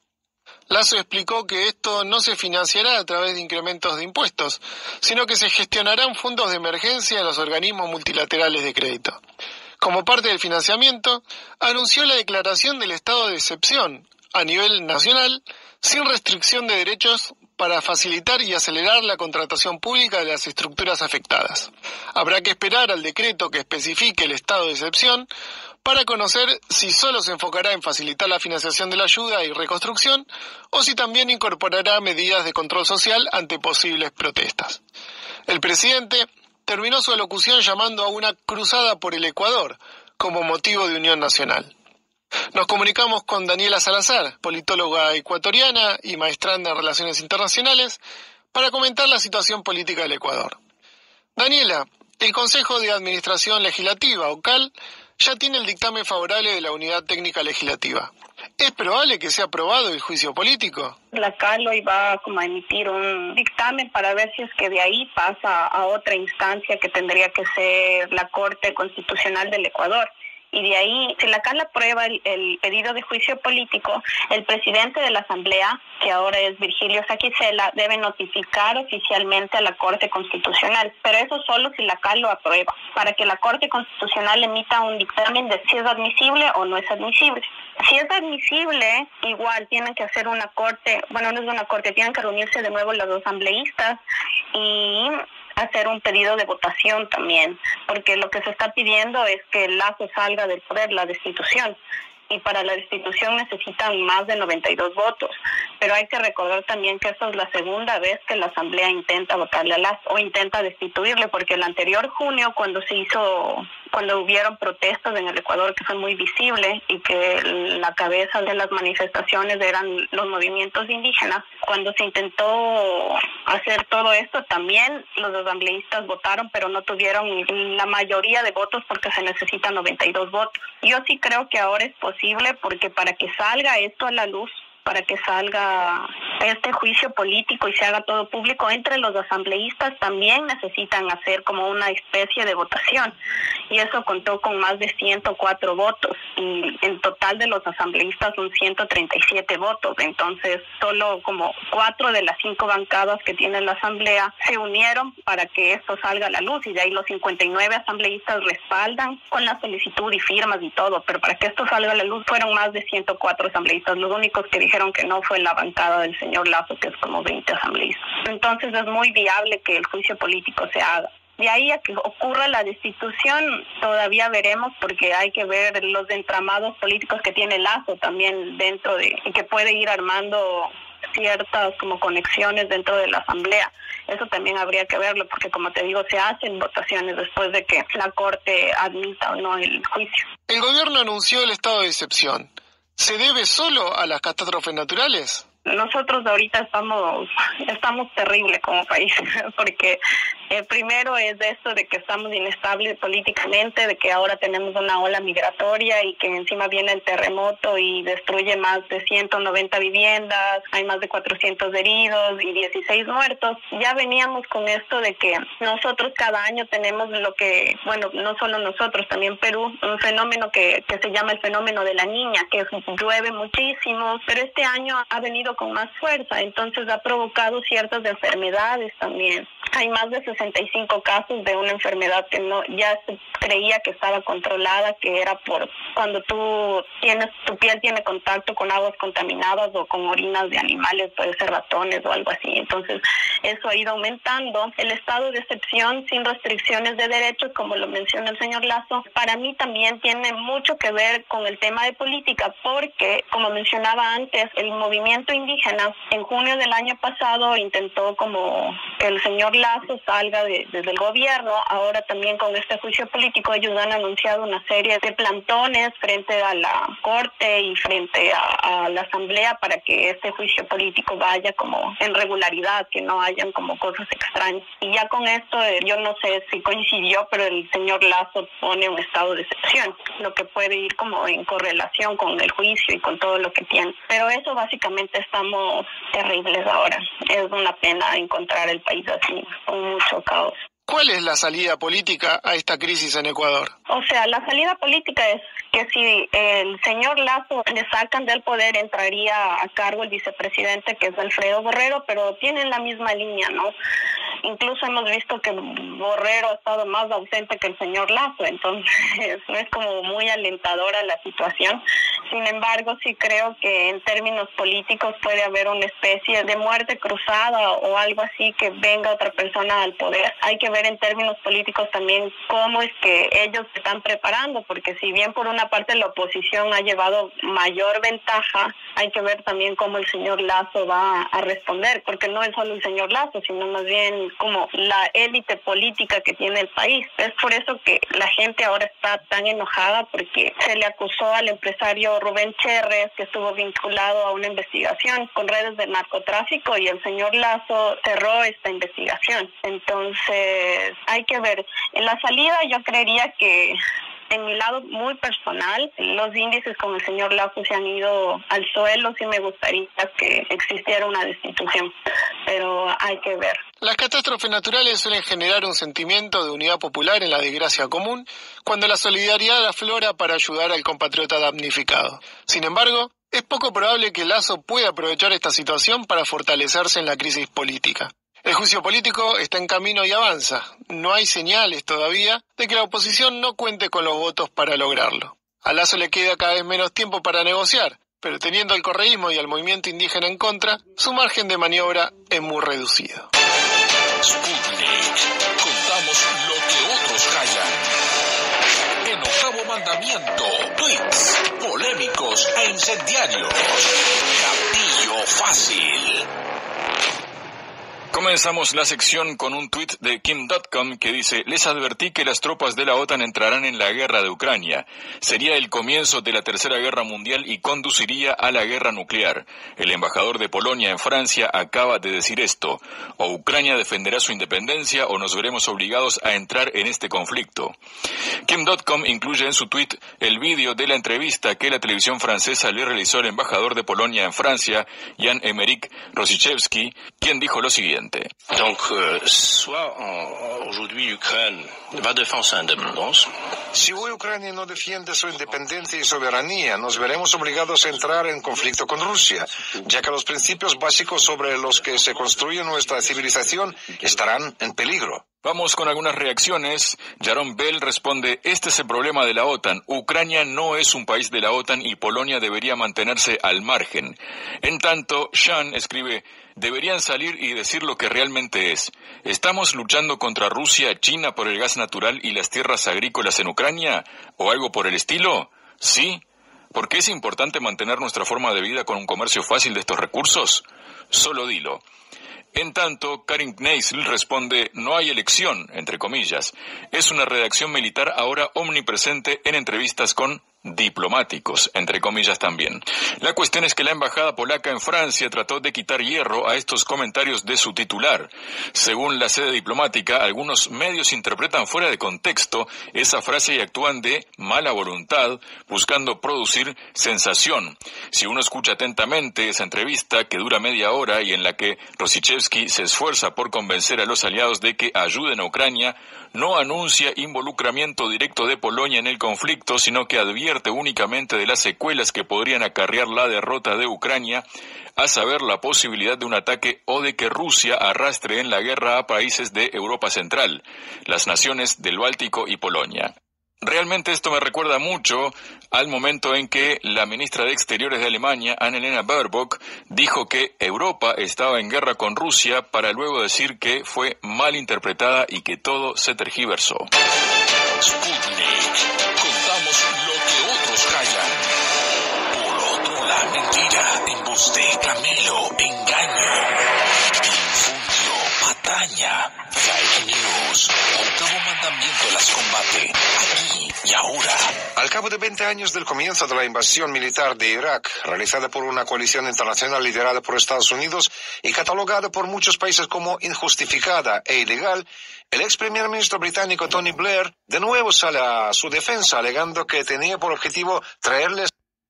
G: Lasso explicó que esto no se financiará a través de incrementos de impuestos, sino que se gestionarán fondos de emergencia en los organismos multilaterales de crédito. Como parte del financiamiento, anunció la declaración del estado de excepción a nivel nacional sin restricción de derechos para facilitar y acelerar la contratación pública de las estructuras afectadas. Habrá que esperar al decreto que especifique el estado de excepción para conocer si solo se enfocará en facilitar la financiación de la ayuda y reconstrucción o si también incorporará medidas de control social ante posibles protestas. El presidente terminó su alocución llamando a una cruzada por el Ecuador como motivo de unión nacional. Nos comunicamos con Daniela Salazar, politóloga ecuatoriana y maestranda en Relaciones Internacionales, para comentar la situación política del Ecuador. Daniela, el Consejo de Administración Legislativa, o C A L, ya tiene el dictamen favorable de la Unidad Técnica Legislativa. ¿Es probable que sea aprobado el juicio político?
H: La C A L hoy va como a emitir un dictamen para ver si es que de ahí pasa a otra instancia que tendría que ser la Corte Constitucional del Ecuador. Y de ahí, si la C A L aprueba el, el pedido de juicio político, el presidente de la Asamblea, que ahora es Virgilio Saquicela, debe notificar oficialmente a la Corte Constitucional. Pero eso solo si la C A L lo aprueba, para que la Corte Constitucional emita un dictamen de si es admisible o no es admisible. Si es admisible, igual tienen que hacer una corte, bueno, no es una corte, tienen que reunirse de nuevo los asambleístas y hacer un pedido de votación también, porque lo que se está pidiendo es que Lasso salga del poder, la destitución. Y para la destitución necesitan más de noventa y dos votos. Pero hay que recordar también que esta es la segunda vez que la Asamblea intenta votarle a Lasso o intenta destituirle, porque el anterior junio, cuando se hizo, cuando hubieron protestas en el Ecuador que fue muy visible y que la cabeza de las manifestaciones eran los movimientos indígenas, cuando se intentó hacer todo esto, también los asambleístas votaron, pero no tuvieron la mayoría de votos porque se necesitan noventa y dos votos. Yo sí creo que ahora es posible posible porque para que salga esto a la luz, para que salga este juicio político y se haga todo público, entre los asambleístas también necesitan hacer como una especie de votación, y eso contó con más de ciento cuatro votos, y en total de los asambleístas son ciento treinta y siete votos. Entonces solo como cuatro de las cinco bancadas que tiene la asamblea se unieron para que esto salga a la luz, y de ahí los cincuenta y nueve asambleístas respaldan con la solicitud y firmas y todo, pero para que esto salga a la luz fueron más de ciento cuatro asambleístas. Los únicos que dijeron que no fue la bancada del señor Lasso, que es como veinte asambleístas. Entonces es muy viable que el juicio político se haga. De ahí a que ocurra la destitución todavía veremos, porque hay que ver los entramados políticos que tiene Lasso también dentro de, y que puede ir armando ciertas como conexiones dentro de la asamblea. Eso también habría que verlo, porque como te digo, se hacen votaciones después de que la Corte admita o no el juicio.
G: El gobierno anunció el estado de excepción. ¿Se debe solo a las catástrofes naturales?
H: Nosotros ahorita estamos estamos terribles como país, porque el primero es de esto de que estamos inestables políticamente, de que ahora tenemos una ola migratoria y que encima viene el terremoto y destruye más de ciento noventa viviendas, hay más de cuatrocientos heridos y dieciséis muertos. Ya veníamos con esto de que nosotros cada año tenemos lo que, bueno, no solo nosotros, también Perú, un fenómeno que, que se llama el fenómeno de la niña, que es, llueve muchísimo, pero este año ha venido con más fuerza, entonces ha provocado ciertas enfermedades también. Hay más de sesenta y cinco casos de una enfermedad que no ya se creía que estaba controlada, que era por cuando tú tienes tu piel tiene contacto con aguas contaminadas o con orinas de animales, puede ser ratones o algo así. Entonces eso ha ido aumentando. El estado de excepción sin restricciones de derechos, como lo menciona el señor Lasso, para mí también tiene mucho que ver con el tema de política, porque como mencionaba antes, el movimiento indígena en junio del año pasado intentó como que el señor Lasso salga de, desde el gobierno. Ahora también con este juicio político ellos han anunciado una serie de plantones frente a la corte y frente a, a la asamblea para que este juicio político vaya como en regularidad, que no hayan como cosas extrañas. Y ya con esto eh, yo no sé si coincidió, pero el señor Lasso pone un estado de excepción, lo que puede ir como en correlación con el juicio y con todo lo que tiene. Pero eso básicamente estamos terribles ahora. Es una pena encontrar el país así, con mucho caos.
G: ¿Cuál es la salida política a esta crisis en Ecuador?
H: O sea, la salida política es que si el señor Lasso le sacan del poder, entraría a cargo el vicepresidente, que es Alfredo Borrero, pero tienen la misma línea, ¿no? Incluso hemos visto que Borrero ha estado más ausente que el señor Lasso, entonces no es como muy alentadora la situación. Sin embargo, sí creo que en términos políticos puede haber una especie de muerte cruzada o algo así, que venga otra persona al poder. Hay que ver en términos políticos también cómo es que ellos se están preparando, porque si bien por una parte la oposición ha llevado mayor ventaja, hay que ver también cómo el señor Lasso va a responder, porque no es solo el señor Lasso, sino más bien como la élite política que tiene el país. Es por eso que la gente ahora está tan enojada, porque se le acusó al empresario Rubén Cherres, que estuvo vinculado a una investigación con redes de narcotráfico, y el señor Lasso cerró esta investigación. Entonces hay que ver. En la salida yo creería que, en mi lado muy personal, los índices con el señor Lasso se han ido al suelo. Sí me gustaría que existiera una destitución, pero hay que ver.
G: Las catástrofes naturales suelen generar un sentimiento de unidad popular en la desgracia común, cuando la solidaridad aflora para ayudar al compatriota damnificado. Sin embargo, es poco probable que Lasso pueda aprovechar esta situación para fortalecerse en la crisis política. El juicio político está en camino y avanza. No hay señales todavía de que la oposición no cuente con los votos para lograrlo. A Lasso le queda cada vez menos tiempo para negociar, pero teniendo al correísmo y al movimiento indígena en contra, su margen de maniobra es muy reducido.
E: Sputnik. Contamos lo que otros callan. En Octavo Mandamiento, tweets polémicos e incendiarios. Gatillo fácil.
C: Comenzamos la sección con un tuit de Kim punto com que dice: les advertí que las tropas de la OTAN entrarán en la guerra de Ucrania. Sería el comienzo de la Tercera Guerra Mundial y conduciría a la guerra nuclear. El embajador de Polonia en Francia acaba de decir esto. O Ucrania defenderá su independencia o nos veremos obligados a entrar en este conflicto. Kim punto com incluye en su tuit el vídeo de la entrevista que la televisión francesa le realizó al embajador de Polonia en Francia, Jan-Emerick Rosichevsky, quien dijo lo siguiente.
I: Donc, euh, soit euh, aujourd'hui l'Ukraine va défendre sa indépendance.
D: Si hoy Ucrania no defiende su independencia y soberanía, nos veremos obligados a entrar en conflicto con Rusia, ya que los principios básicos sobre los que se construye nuestra civilización estarán en peligro.
C: Vamos con algunas reacciones. Jaron Bell responde: este es el problema de la OTAN. Ucrania no es un país de la OTAN y Polonia debería mantenerse al margen. En tanto, Sean escribe: deberían salir y decir lo que realmente es. ¿Estamos luchando contra Rusia, China por el gas natural y las tierras agrícolas en Ucrania? ¿O algo por el estilo? ¿Sí? ¿Por qué es importante mantener nuestra forma de vida con un comercio fácil de estos recursos? Solo dilo. En tanto, Karin Kneisel responde: no hay elección, entre comillas. Es una redacción militar ahora omnipresente en entrevistas con diplomáticos, entre comillas también. La cuestión es que la embajada polaca en Francia trató de quitar hierro a estos comentarios de su titular. Según la sede diplomática, algunos medios interpretan fuera de contexto esa frase y actúan de mala voluntad, buscando producir sensación. Si uno escucha atentamente esa entrevista, que dura media hora y en la que Rosichevsky se esfuerza por convencer a los aliados de que ayuden a Ucrania, no anuncia involucramiento directo de Polonia en el conflicto, sino que advierte únicamente de las secuelas que podrían acarrear la derrota de Ucrania, a saber, la posibilidad de un ataque o de que Rusia arrastre en la guerra a países de Europa Central, las naciones del Báltico y Polonia. Realmente esto me recuerda mucho al momento en que la ministra de Exteriores de Alemania, Annalena Baerbock, dijo que Europa estaba en guerra con Rusia para luego decir que fue mal interpretada y que todo se tergiversó.
E: Sputnik. Contamos lo que otros callan. Por otro, la mentira, embuste, camelo, engaño, infundio, patraña, fake news. Octavo Mandamiento las combate, aquí y ahora.
D: Al cabo de veinte años del comienzo de la invasión militar de Irak, realizada por una coalición internacional liderada por Estados Unidos y catalogada por muchos países como injustificada e ilegal, el ex primer ministro británico Tony Blair de nuevo sale a su defensa alegando que tenía por objetivo traerles...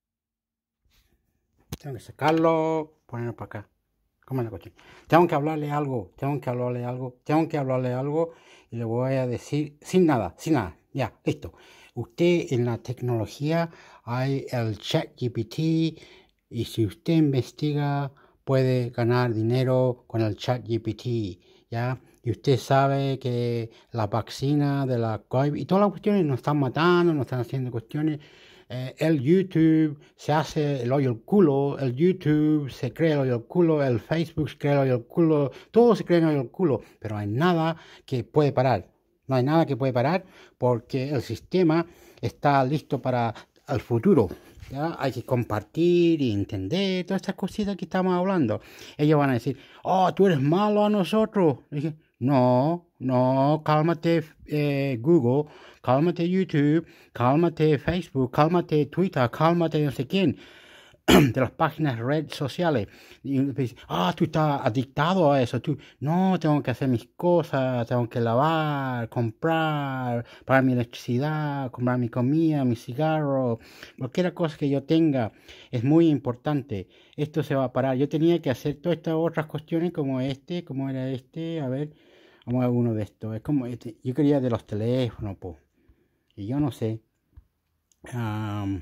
A: Tengo que sacarlo, ponerlo para acá. ¿Cómo es la cuestión? Tengo que hablarle algo, tengo que hablarle algo, tengo que hablarle algo y le voy a decir sin nada, sin nada. Ya, listo. Usted en la tecnología hay el ChatGPT y si usted investiga puede ganar dinero con el ChatGPT, ¿ya? Y usted sabe que la vacuna de la COVID y todas las cuestiones nos están matando, nos están haciendo cuestiones. Eh, el YouTube se hace el hoyo al culo, el YouTube se crea el hoyo al culo, el Facebook se crea el hoyo al culo, todo se crea el hoyo al culo, pero hay nada que puede parar. No hay nada que puede parar porque el sistema está listo para el futuro. ¿Ya? Hay que compartir y entender todas estas cositas que estamos hablando. Ellos van a decir, oh, tú eres malo a nosotros. Y dije, no, no, cálmate eh, Google, cálmate YouTube, cálmate Facebook, cálmate Twitter, cálmate no sé quién. De las páginas redes sociales y dice, ah, tú estás adictado a eso, tú, no, tengo que hacer mis cosas, tengo que lavar, comprar, pagar mi electricidad, comprar mi comida, mi cigarro, cualquier cosa que yo tenga, es muy importante, esto se va a parar, yo tenía que hacer todas estas otras cuestiones como este, como era este, a ver, vamos a ver uno de estos, es como este, yo quería de los teléfonos, po, y yo no sé, um,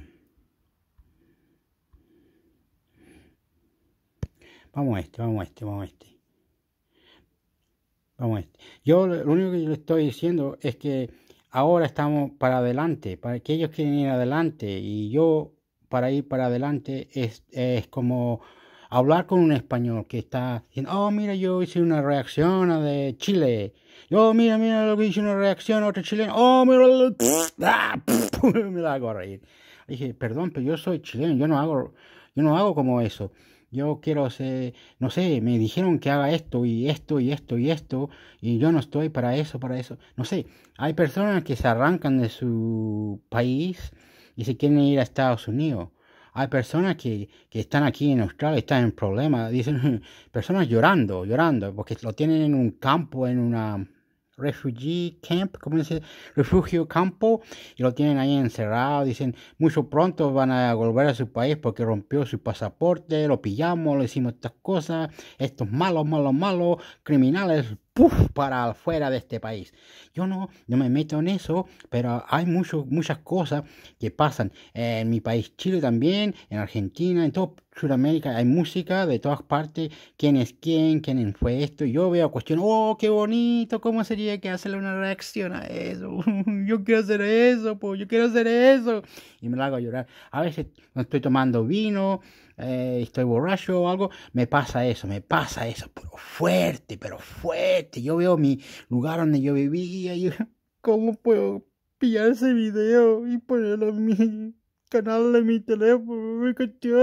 A: Vamos a este, vamos a este, vamos a este. Vamos a este. Yo lo único que yo le estoy diciendo es que ahora estamos para adelante, para que ellos quieren ir adelante y yo para ir para adelante es, es como hablar con un español que está diciendo, oh, mira, yo hice una reacción a de Chile. Oh, mira, mira lo que hice una reacción a otro chileno. Oh, mira, ah, me la hago a reír. Dije, perdón, pero yo soy chileno, yo no hago, yo no hago como eso. Yo quiero ser, no sé, me dijeron que haga esto y esto y esto y esto, y yo no estoy para eso, para eso. No sé, hay personas que se arrancan de su país y se quieren ir a Estados Unidos. Hay personas que, que están aquí en Australia, están en problemas, dicen, personas llorando, llorando, porque lo tienen en un campo, en una refugee camp, ¿cómo dice? Refugio campo, y lo tienen ahí encerrado. Dicen, mucho pronto van a volver a su país porque rompió su pasaporte, lo pillamos, le hicimos estas cosas, estos malos, malos, malos, criminales, ¡puf!, para afuera de este país. Yo no, no me meto en eso, pero hay mucho, muchas cosas que pasan en mi país, Chile también, en Argentina, en toda Sudamérica. Hay música de todas partes, quién es quién, quién fue esto. Yo veo cuestiones, oh, qué bonito, ¿cómo sería que hacerle una reacción a eso? Yo quiero hacer eso, pues, yo quiero hacer eso. Y me la hago llorar. A veces cuando estoy tomando vino, eh, estoy borracho o algo, me pasa eso, me pasa eso, pero fuerte, pero fuerte. Yo veo mi lugar donde yo vivía y yo, ¿cómo puedo pillar ese video y ponerlo en mi canal de mi teléfono?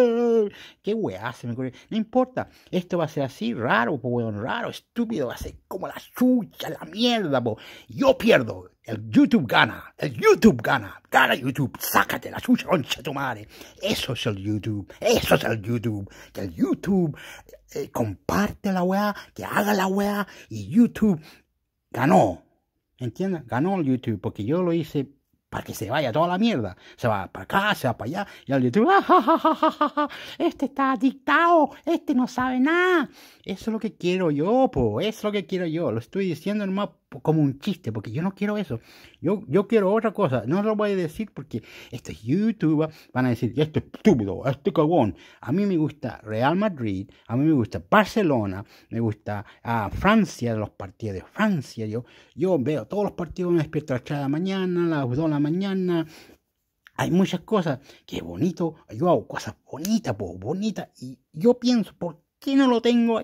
A: ¿Qué weá se me ocurre? No importa, esto va a ser así, raro, po, weón, raro, estúpido, va a ser como la chucha, la mierda, po. Yo pierdo, el YouTube gana, el YouTube gana, gana YouTube, sácate la chucha, concha tu madre. Eso es el YouTube, eso es el YouTube, que el YouTube eh, comparte la weá, que haga la weá, y YouTube ganó, ¿entiendes? Ganó el YouTube, porque yo lo hice para que se vaya toda la mierda. Se va para acá, se va para allá. Y al YouTube, ¡ah, ja, ja, ja, ja, ja! Este está dictado, este no sabe nada. Eso es lo que quiero yo, po. Eso es lo que quiero yo. Lo estoy diciendo nomás como un chiste, porque yo no quiero eso. Yo, yo quiero otra cosa. No lo voy a decir porque estos youtubers van a decir, este estúpido, este cagón. A mí me gusta Real Madrid, a mí me gusta Barcelona, me gusta uh, Francia, los partidos de Francia. Yo, yo veo todos los partidos, me despierto a las tres de la mañana, a las dos de la mañana. Hay muchas cosas que bonito. Yo hago cosas bonitas, po, bonitas. Y yo pienso, ¿por qué no lo tengo?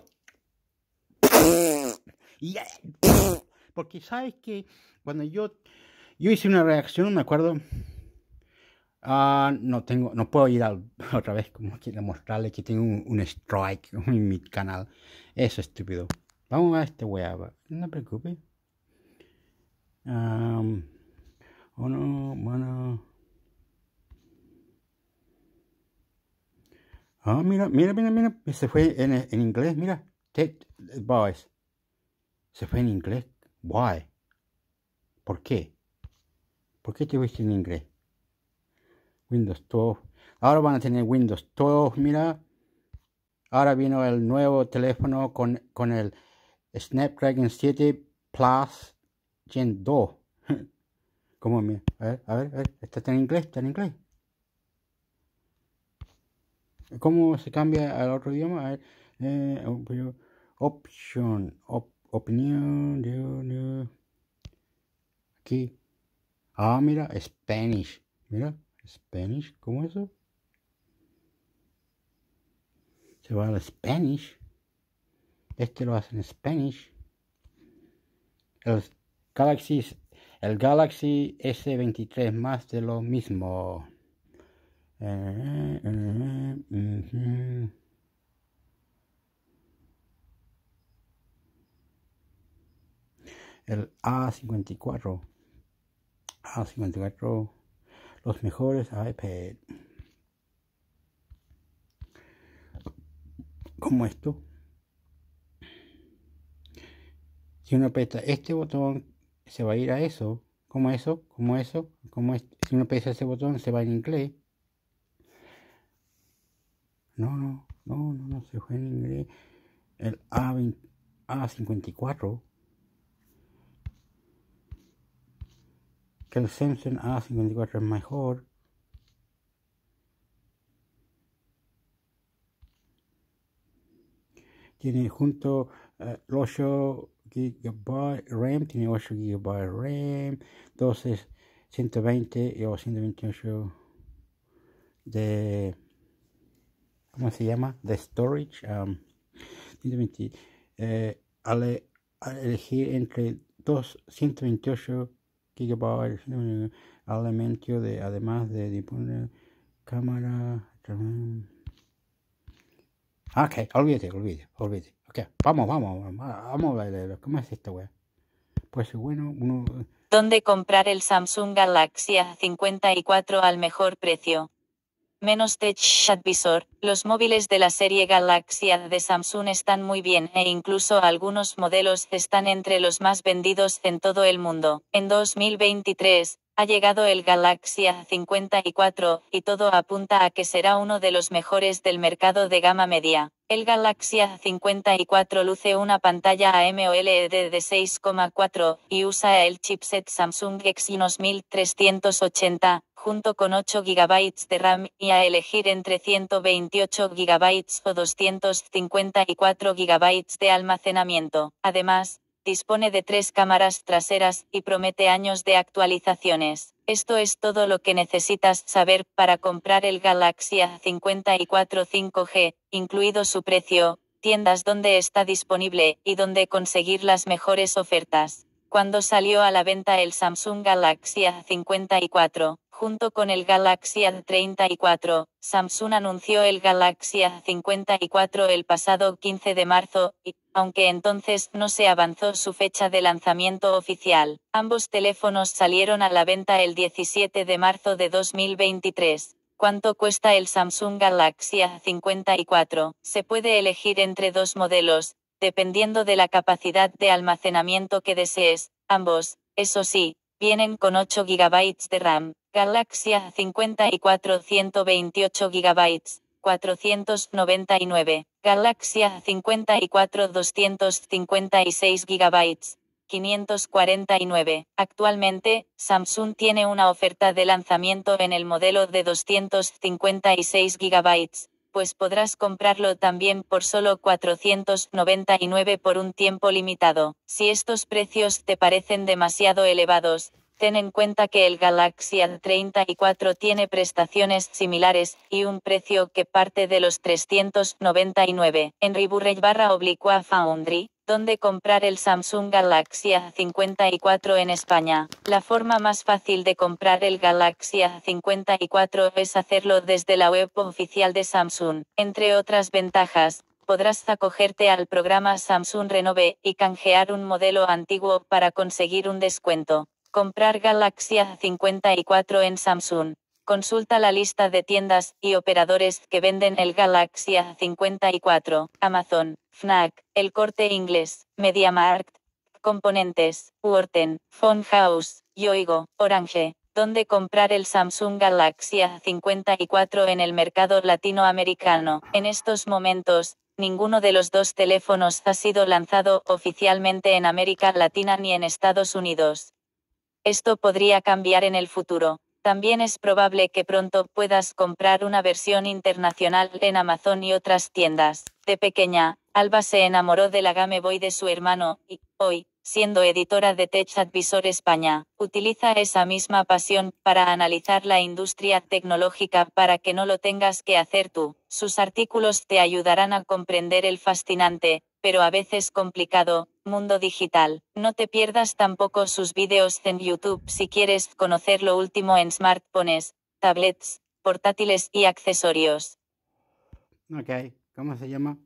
A: Y, porque sabes que cuando yo, yo hice una reacción, me acuerdo, uh, no tengo, no puedo ir al, otra vez, como quiero mostrarles que tengo un, un strike en mi canal. Eso es estúpido. Vamos a este wea, no te preocupes. Um, oh no, bueno. Ah, mira, mira, mira, mira, se fue en, en inglés, mira, Ted Boys, se fue en inglés. Why? ¿Por qué? ¿Por qué te fuiste en inglés? Windows doce. Ahora van a tener Windows doce, mira. Ahora vino el nuevo teléfono con, con el Snapdragon siete Plus Gen dos. ¿Cómo? Mira, a ver, a ver, a ver, está en inglés, está en inglés. ¿Cómo se cambia al otro idioma? A ver, eh, option, op, opinión, de, de. Aquí. Ah, mira, Spanish. Mira, Spanish, ¿cómo es eso? Se va al Spanish. Este lo hace en Spanish. El Galaxy, el Galaxy S veintitrés más de lo mismo. Uh, uh, uh-huh. El A cincuenta y cuatro. A cincuenta y cuatro. Los mejores iPad. Como esto. Si uno aprieta este botón, se va a ir a eso. Como eso, como eso, como este. Si uno aprieta ese botón, se va en inglés. No, no, no, no, no, se fue en inglés. El A veinte, A cincuenta y cuatro. Que el Samsung A cincuenta y cuatro es mejor. Tiene junto uh, ocho gigabytes RAM, tiene ocho gigabytes RAM, doce, ciento veinte o ciento veintiocho de ¿cómo se llama? De storage. Um, ciento veinte, eh, al, al elegir entre dos ciento veintiocho gigabytes, eh, elemento de, además de disponer cámara. Ok, olvídate, olvídate, olvídate. Ok, vamos, vamos, vamos, vamos a ver, ¿cómo es esta wea? Pues bueno, uno...
B: ¿Dónde comprar el Samsung Galaxy A cincuenta y cuatro al mejor precio? Menos Tech Advisor, los móviles de la serie Galaxy A de Samsung están muy bien e incluso algunos modelos están entre los más vendidos en todo el mundo. En dos mil veintitrés, ha llegado el Galaxy A cincuenta y cuatro, y todo apunta a que será uno de los mejores del mercado de gama media. El Galaxy A cincuenta y cuatro luce una pantalla AMOLED de seis coma cuatro y usa el chipset Samsung Exynos mil trescientos ochenta, junto con ocho gigabytes de RAM y a elegir entre ciento veintiocho gigabytes o doscientos cincuenta y cuatro gigabytes de almacenamiento. Además, dispone de tres cámaras traseras y promete años de actualizaciones. Esto es todo lo que necesitas saber para comprar el Galaxy A cincuenta y cuatro cinco G, incluido su precio, tiendas donde está disponible y donde conseguir las mejores ofertas. Cuando salió a la venta el Samsung Galaxy A cincuenta y cuatro, junto con el Galaxy A treinta y cuatro, Samsung anunció el Galaxy A cincuenta y cuatro el pasado quince de marzo, y, aunque entonces no se avanzó su fecha de lanzamiento oficial, ambos teléfonos salieron a la venta el diecisiete de marzo de dos mil veintitrés. ¿Cuánto cuesta el Samsung Galaxy A cincuenta y cuatro? Se puede elegir entre dos modelos, dependiendo de la capacidad de almacenamiento que desees. Ambos, eso sí, vienen con ocho gigabytes de RAM. Galaxy A cincuenta y cuatro ciento veintiocho gigabytes, cuatrocientos noventa y nueve. Galaxy A cincuenta y cuatro doscientos cincuenta y seis gigabytes, quinientos cuarenta y nueve. Actualmente, Samsung tiene una oferta de lanzamiento en el modelo de doscientos cincuenta y seis gigabytes, pues podrás comprarlo también por solo cuatrocientos noventa y nueve por un tiempo limitado. Si estos precios te parecen demasiado elevados, ten en cuenta que el Galaxy A treinta y cuatro tiene prestaciones similares y un precio que parte de los trescientos noventa y nueve. En Riburrey barra oblicua Foundry, donde comprar el Samsung Galaxy A cincuenta y cuatro en España. La forma más fácil de comprar el Galaxy A cincuenta y cuatro es hacerlo desde la web oficial de Samsung. Entre otras ventajas, podrás acogerte al programa Samsung Renove y canjear un modelo antiguo para conseguir un descuento. Comprar Galaxy A cincuenta y cuatro en Samsung. Consulta la lista de tiendas y operadores que venden el Galaxy A cincuenta y cuatro. Amazon, Fnac, El Corte Inglés, MediaMarkt, Componentes, Worten, Phone House, Yoigo, Orange. ¿Dónde comprar el Samsung Galaxy A cincuenta y cuatro en el mercado latinoamericano? En estos momentos, ninguno de los dos teléfonos ha sido lanzado oficialmente en América Latina ni en Estados Unidos. Esto podría cambiar en el futuro. También es probable que pronto puedas comprar una versión internacional en Amazon y otras tiendas. De pequeña, Alba se enamoró de la Game Boy de su hermano, y, hoy, siendo editora de Tech Advisor España, utiliza esa misma pasión para analizar la industria tecnológica para que no lo tengas que hacer tú. Sus artículos te ayudarán a comprender el fascinante, pero a veces complicado, mundo digital. No te pierdas tampoco sus vídeos en YouTube si quieres conocer lo último en smartphones, tablets, portátiles y accesorios.
A: Ok, ¿cómo se llama?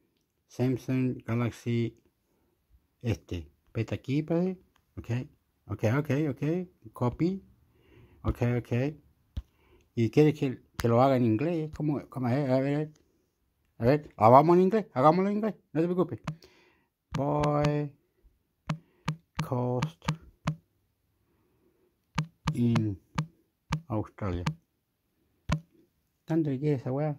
A: Samsung Galaxy este. Vete aquí, padre. Ok, ok, ok, ok. Copy. Ok, ok. ¿Y quieres que, que lo haga en inglés? ¿Cómo, cómo es? A ver, a ver. Hagamos en inglés, hagámoslo en inglés. No te preocupes. Boy cost in Australia. ¿Tanto que quiere esa weá?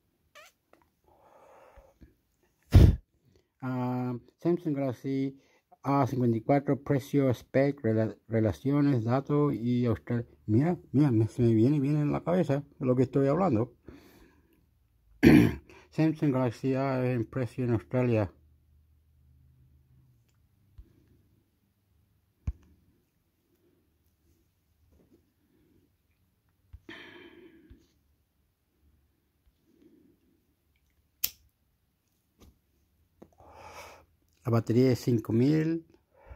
A: Uh, Samsung Galaxy A cincuenta y cuatro, precio, spec, rela relaciones, datos y Australia. Mira, mira, me, se me viene bien en la cabeza lo que estoy hablando. Samsung Galaxy A en precio en Australia. La batería es cinco mil.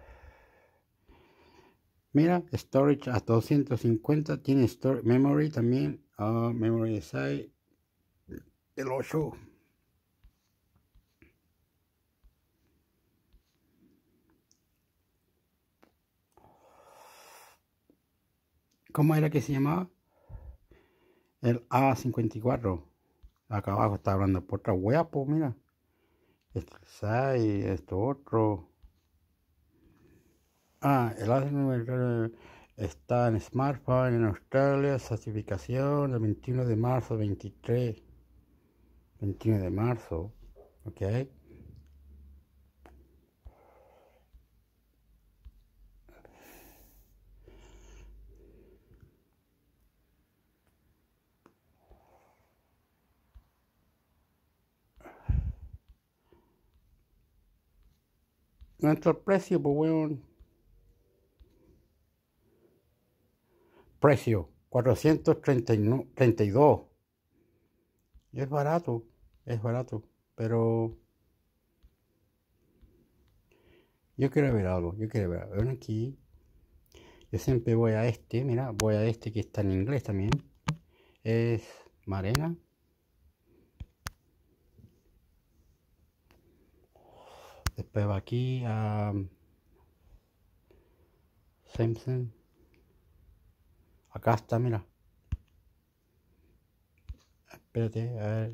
A: Mira, storage a doscientos cincuenta. Tiene store, memory también. Uh, memory size el ocho. ¿Cómo era que se llamaba? El A cincuenta y cuatro. Acá abajo está hablando por otra wea, pues mira. Esto size, esto otro. Ah, el A cincuenta y cuatro está en smartphone en Australia. Certificación el veintiuno de marzo, veintitrés. veintiuno de marzo. Ok. Nuestro precio, pues weón. Precio, cuatrocientos treinta y dos. Es barato, es barato, pero yo quiero ver algo, yo quiero ver algo. Ven aquí, yo siempre voy a este, mira, voy a este que está en inglés también. Es Marena. Después va aquí a Samsung. Acá está, mira. Espérate, a ver.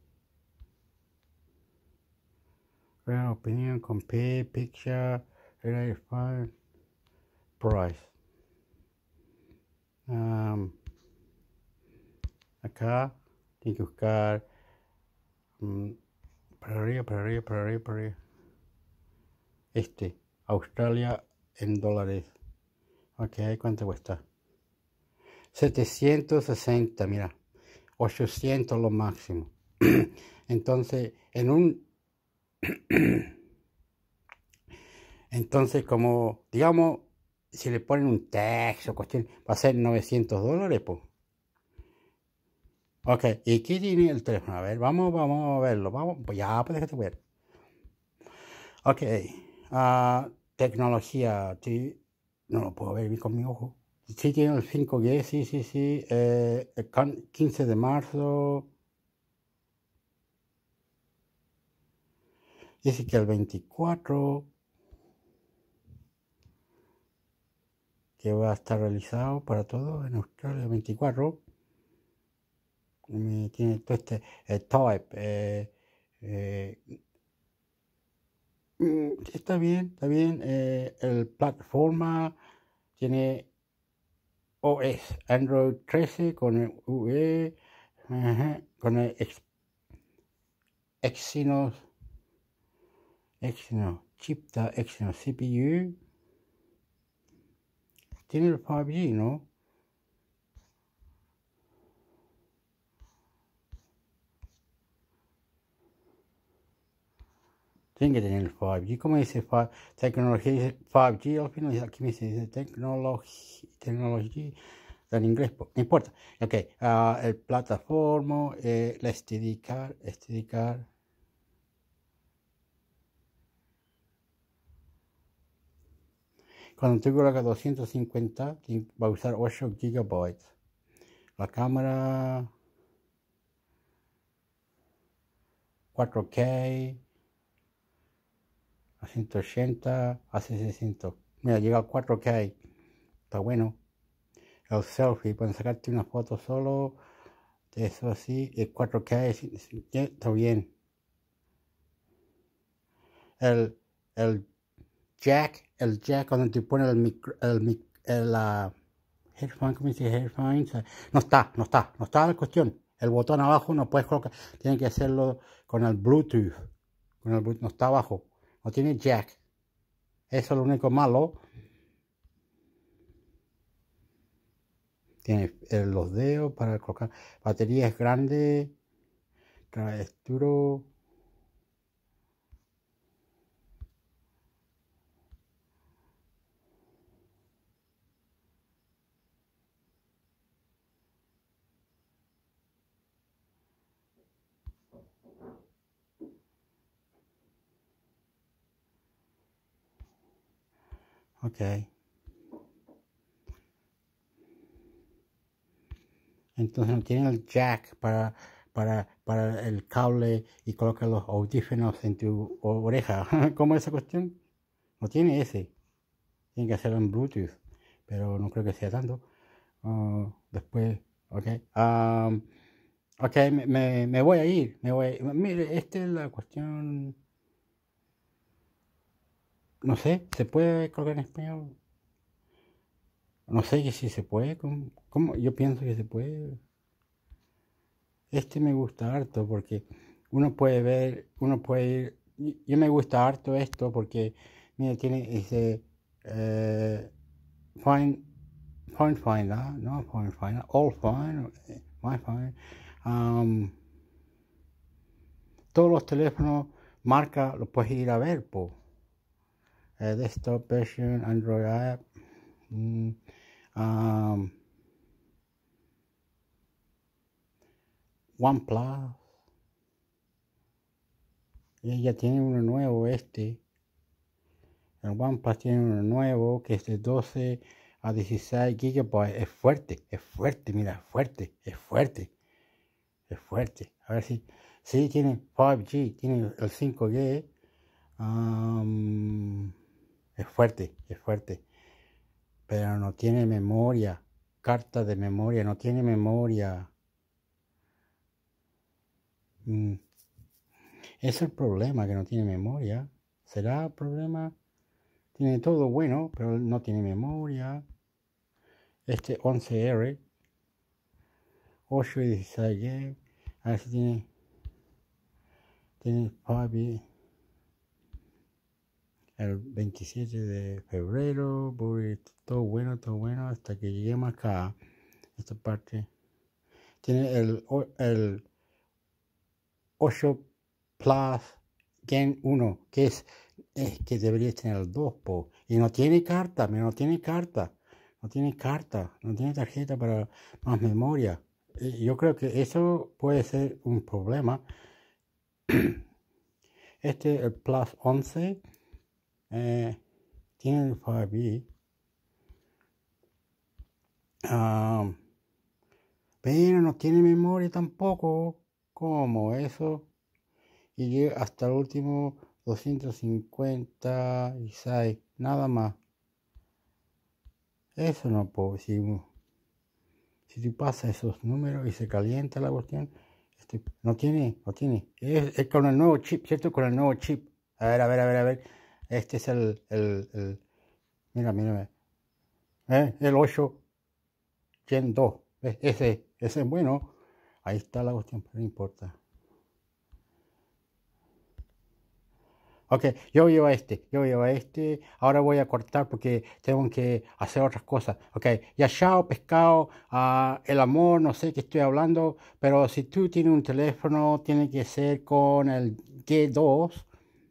A: Real opinion, compare, picture, file, price. Um, acá, tengo que buscar um, para arriba, para arriba, para arriba, para arriba. Este, Australia en dólares. Ok, ¿cuánto cuesta? setecientos sesenta, mira. ochocientos lo máximo. Entonces, en un... Entonces, como, digamos, si le ponen un tax o cuestión, va a ser novecientos dólares, pues. Ok, ¿y aquí tiene el teléfono? A ver, vamos, vamos a verlo. Vamos, pues ya, pues déjate ver. Ok, uh, tecnología, sí, no lo puedo ver bien con mi ojo. Sí, tiene el cinco G, sí, sí, sí. Eh, el quince de marzo. Dice que el veinticuatro. Que va a estar realizado para todos en Australia, el veinticuatro. Y tiene todo este el type. Eh, eh, está bien, está bien. Eh, el plataforma tiene O S Android trece con el U E, ajá, con el Ex, Exynos, Exynos, chipta Exynos C P U. Tiene el cinco G, ¿no? Tiene que tener el cinco G. ¿Cómo dice five, tecnología? Dice cinco G al final. Aquí me dice, dice tecnología, tecnología. En inglés, no importa. Ok, uh, el plataforma, eh, la S D card, S D card. Cuando tengo la doscientos cincuenta, va a usar ocho gigabytes. La cámara cuatro K a ciento ochenta a seiscientos. Mira, llega al cuatro K. Está bueno. El selfie, pueden sacarte una foto solo. Eso así, el cuatro K está bien. El, el jack, el jack cuando te pones el micro, el, el uh, headphone, ¿cómo dice headphone? No está, no está, no está la cuestión. El botón abajo no puedes colocar, tiene que hacerlo con el Bluetooth. Con el Bluetooth, no está abajo, no tiene jack. Eso es lo único malo. Tiene eh, los dedos para colocar. Batería es grande. Es duro. Ok. Entonces no tiene el jack para, para, para el cable y colocar los audífonos en tu oreja. ¿Cómo es esa cuestión? No tiene ese. Tiene que hacerlo en Bluetooth. Pero no creo que sea tanto. Uh, después, ok. Um, ok, me, me, me voy a ir. Me voy a ir. Mire, esta es la cuestión. No sé, ¿se puede colocar en español? No sé que si se puede. ¿Cómo? ¿Cómo? Yo pienso que se puede. Este me gusta harto porque uno puede ver, uno puede ir. Yo me gusta harto esto porque, mira, tiene ese. Eh, find, find Finder, no Find Finder, All Find, My Find. Um, todos los teléfonos, marca, los puedes ir a ver, po. Uh, desktop version, Android app. Mm, um, OnePlus. Y ya tiene uno nuevo este. El OnePlus tiene uno nuevo que es de doce a dieciséis gigabytes. Es fuerte, es fuerte, mira, es fuerte, es fuerte. Es fuerte. A ver si. Sí, tiene cinco G, tiene el cinco G. Um, es fuerte, es fuerte. Pero no tiene memoria. Carta de memoria, no tiene memoria. Mm. Es el problema, que no tiene memoria. ¿Será el problema? Tiene todo bueno, pero no tiene memoria. Este once R. ocho y dieciséis G. A ver si tiene. Tiene cinco G. El veintisiete de febrero. Todo bueno, todo bueno. Hasta que lleguemos acá. Esta parte. Tiene el, el ocho Plus Gen uno. Que es. Es que debería tener el dos, po. Y no tiene carta. No tiene carta. No tiene carta. No tiene tarjeta para más memoria. Yo creo que eso puede ser un problema. Este, el Plus once, eh, tiene el cinco G. Um, pero no tiene memoria tampoco. ¿Cómo eso? Y llega hasta el último doscientos cincuenta y seis. Nada más. Eso no puedo decir. Si tú pasas esos números y se calienta la cuestión, este, no tiene, no tiene. Es, es con el nuevo chip, ¿cierto? Con el nuevo chip. A ver, a ver, a ver, a ver. Este es el, el, el mira, mira, ¿eh? El ocho Gen dos. ¿Ves? Ese, ese es bueno. Ahí está la cuestión, pero no importa. Ok, yo llevo a este, yo llevo a este, ahora voy a cortar porque tengo que hacer otras cosas. Ok, ya chao, pescado, uh, el amor, no sé qué estoy hablando, pero si tú tienes un teléfono, tiene que ser con el G dos.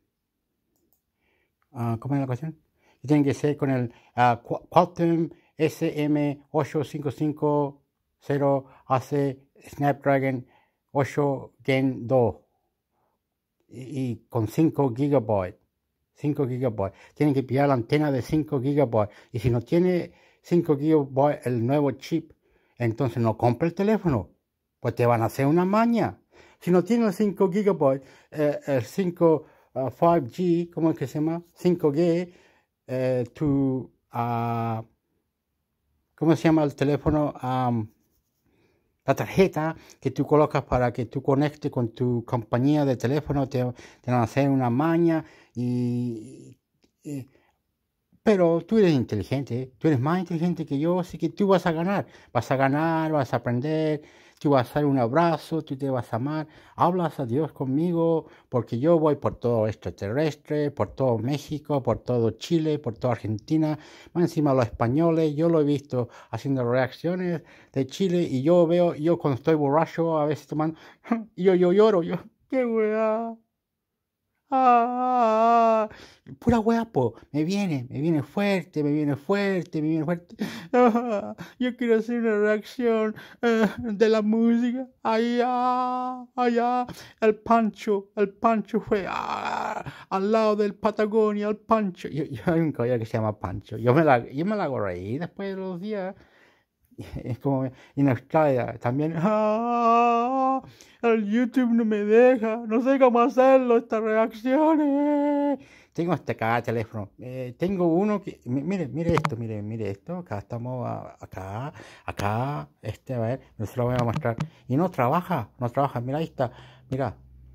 A: Uh, ¿Cómo es la cuestión? Tiene que ser con el uh, Qualcomm S M ocho cinco cinco cero A C Snapdragon ocho Gen dos. Y con cinco gigabytes, cinco gigabytes, tienen que pillar la antena de cinco gigabytes, y si no tiene cinco gigabytes el nuevo chip, entonces no compra el teléfono, pues te van a hacer una maña. Si no tiene el cinco gigabytes, eh, el cinco, uh, cinco G, ¿cómo es que se llama? cinco G, eh, tu, uh, ¿cómo se llama el teléfono? Um, La tarjeta que tú colocas para que tú conectes con tu compañía de teléfono, te, te van a hacer una maña. Y, y, pero tú eres inteligente, tú eres más inteligente que yo, así que tú vas a ganar. Vas a ganar, vas a aprender, tú vas a dar un abrazo, tú te vas a amar. Hablas a Dios conmigo, porque yo voy por todo extraterrestre, por todo México, por todo Chile, por toda Argentina. Más encima los españoles, yo lo he visto haciendo reacciones de Chile, y yo veo, yo cuando estoy borracho, a veces tomando, yo, yo lloro, yo, qué weá. ah, pura wea, po. Me viene, me viene fuerte, me viene fuerte, me viene fuerte. Ah, yo quiero hacer una reacción eh, de la música. Allá, allá. El Pancho, el Pancho fue ah, al lado del Patagonia, el Pancho. Yo, yo hay un caballero que se llama Pancho. Yo me la, yo me la hago reír después de los días. Es como en Australia también. ¡Ah! El YouTube no me deja. No sé cómo hacerlo, estas reacciones. Tengo hasta acá teléfono. Eh, tengo uno que. Mire, mire esto, mire, mire esto. Acá estamos, acá, acá. Este, a ver, no se lo voy a mostrar. Y no trabaja, no trabaja. Mira, ahí está. Mira.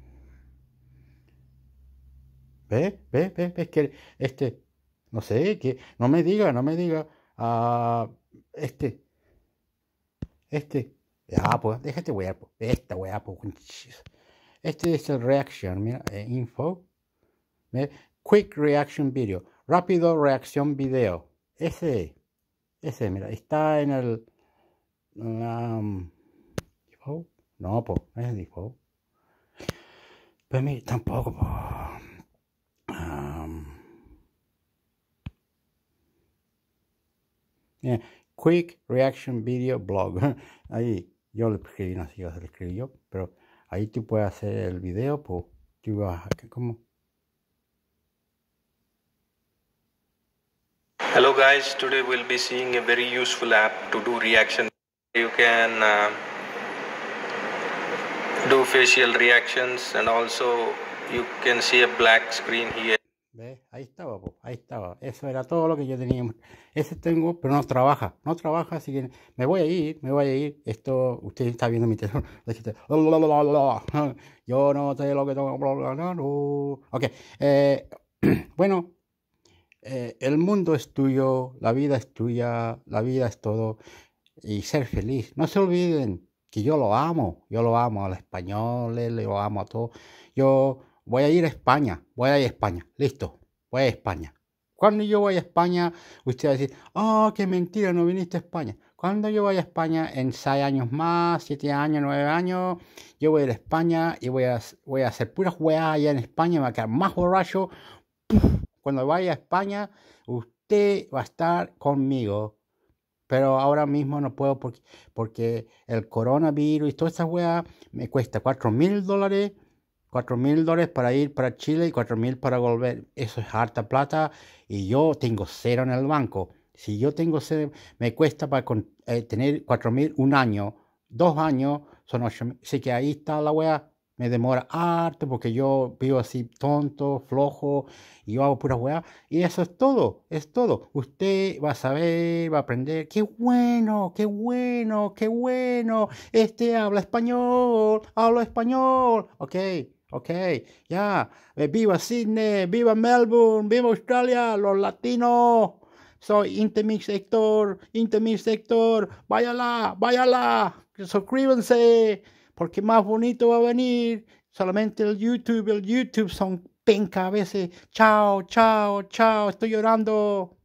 A: ¿Ves? ¿Ves? ¿Ves? ¿Ves que este. No sé, que. No me diga, no me diga. Uh, este. Este, ah, pues, déjate weá, pues, esta weá, pues, este es el reaction, mira, eh, info, ¿ve? Quick reaction video, rápido reacción video, ese, ese, mira, está en el, um, default, no, pues, no es default, pues, mira, tampoco, pues, um, yeah. Quick Reaction Video Blog. Ahí yo lo escribí, no sé si lo escribí yo, pero ahí tú puedes hacer el video, pues tú vas a, ¿cómo?
J: Hello guys, today we'll be seeing a very useful app to do reaction. You can uh, do facial reactions and also you can see a black screen here.
A: ¿Ves? Ahí estaba, po. Ahí estaba. Eso era todo lo que yo tenía. Ese tengo, pero no trabaja. No trabaja, así que me voy a ir, me voy a ir. Esto, usted está viendo mi teléfono. Yo no sé lo que tengo. Ok. Eh, bueno, eh, el mundo es tuyo, la vida es tuya, la vida es todo. Y ser feliz. No se olviden que yo lo amo. Yo lo amo a los españoles, lo amo a todos. Yo... Voy a ir a España, voy a ir a España, listo, voy a España. Cuando yo voy a España, usted va a decir, oh, qué mentira, no viniste a España. Cuando yo vaya a España en seis años más, siete años, nueve años, yo voy a ir a España y voy a, voy a hacer puras weas allá en España, me voy a quedar más borracho. Cuando vaya a España, usted va a estar conmigo. Pero ahora mismo no puedo porque, porque el coronavirus y todas esas weas me cuesta cuatro mil dólares. cuatro mil dólares para ir para Chile y cuatro mil para volver. Eso es harta plata y yo tengo cero en el banco. Si yo tengo cero, me cuesta para con, eh, tener cuatro mil un año, dos años, son ocho mil. Así que ahí está la wea. Me demora harto porque yo vivo así tonto, flojo y yo hago pura wea. Y eso es todo, es todo. Usted va a saber, va a aprender. ¡Qué bueno, qué bueno, qué bueno! Este habla español, habla español. Ok. Ok, ya, yeah. Viva Sydney, viva Melbourne, viva Australia, los latinos. Soy Intermix Sector, Intermix Sector, váyala, váyala, suscríbanse, porque más bonito va a venir. Solamente el YouTube, el YouTube son penca a veces. Chao, chao, chao, estoy llorando.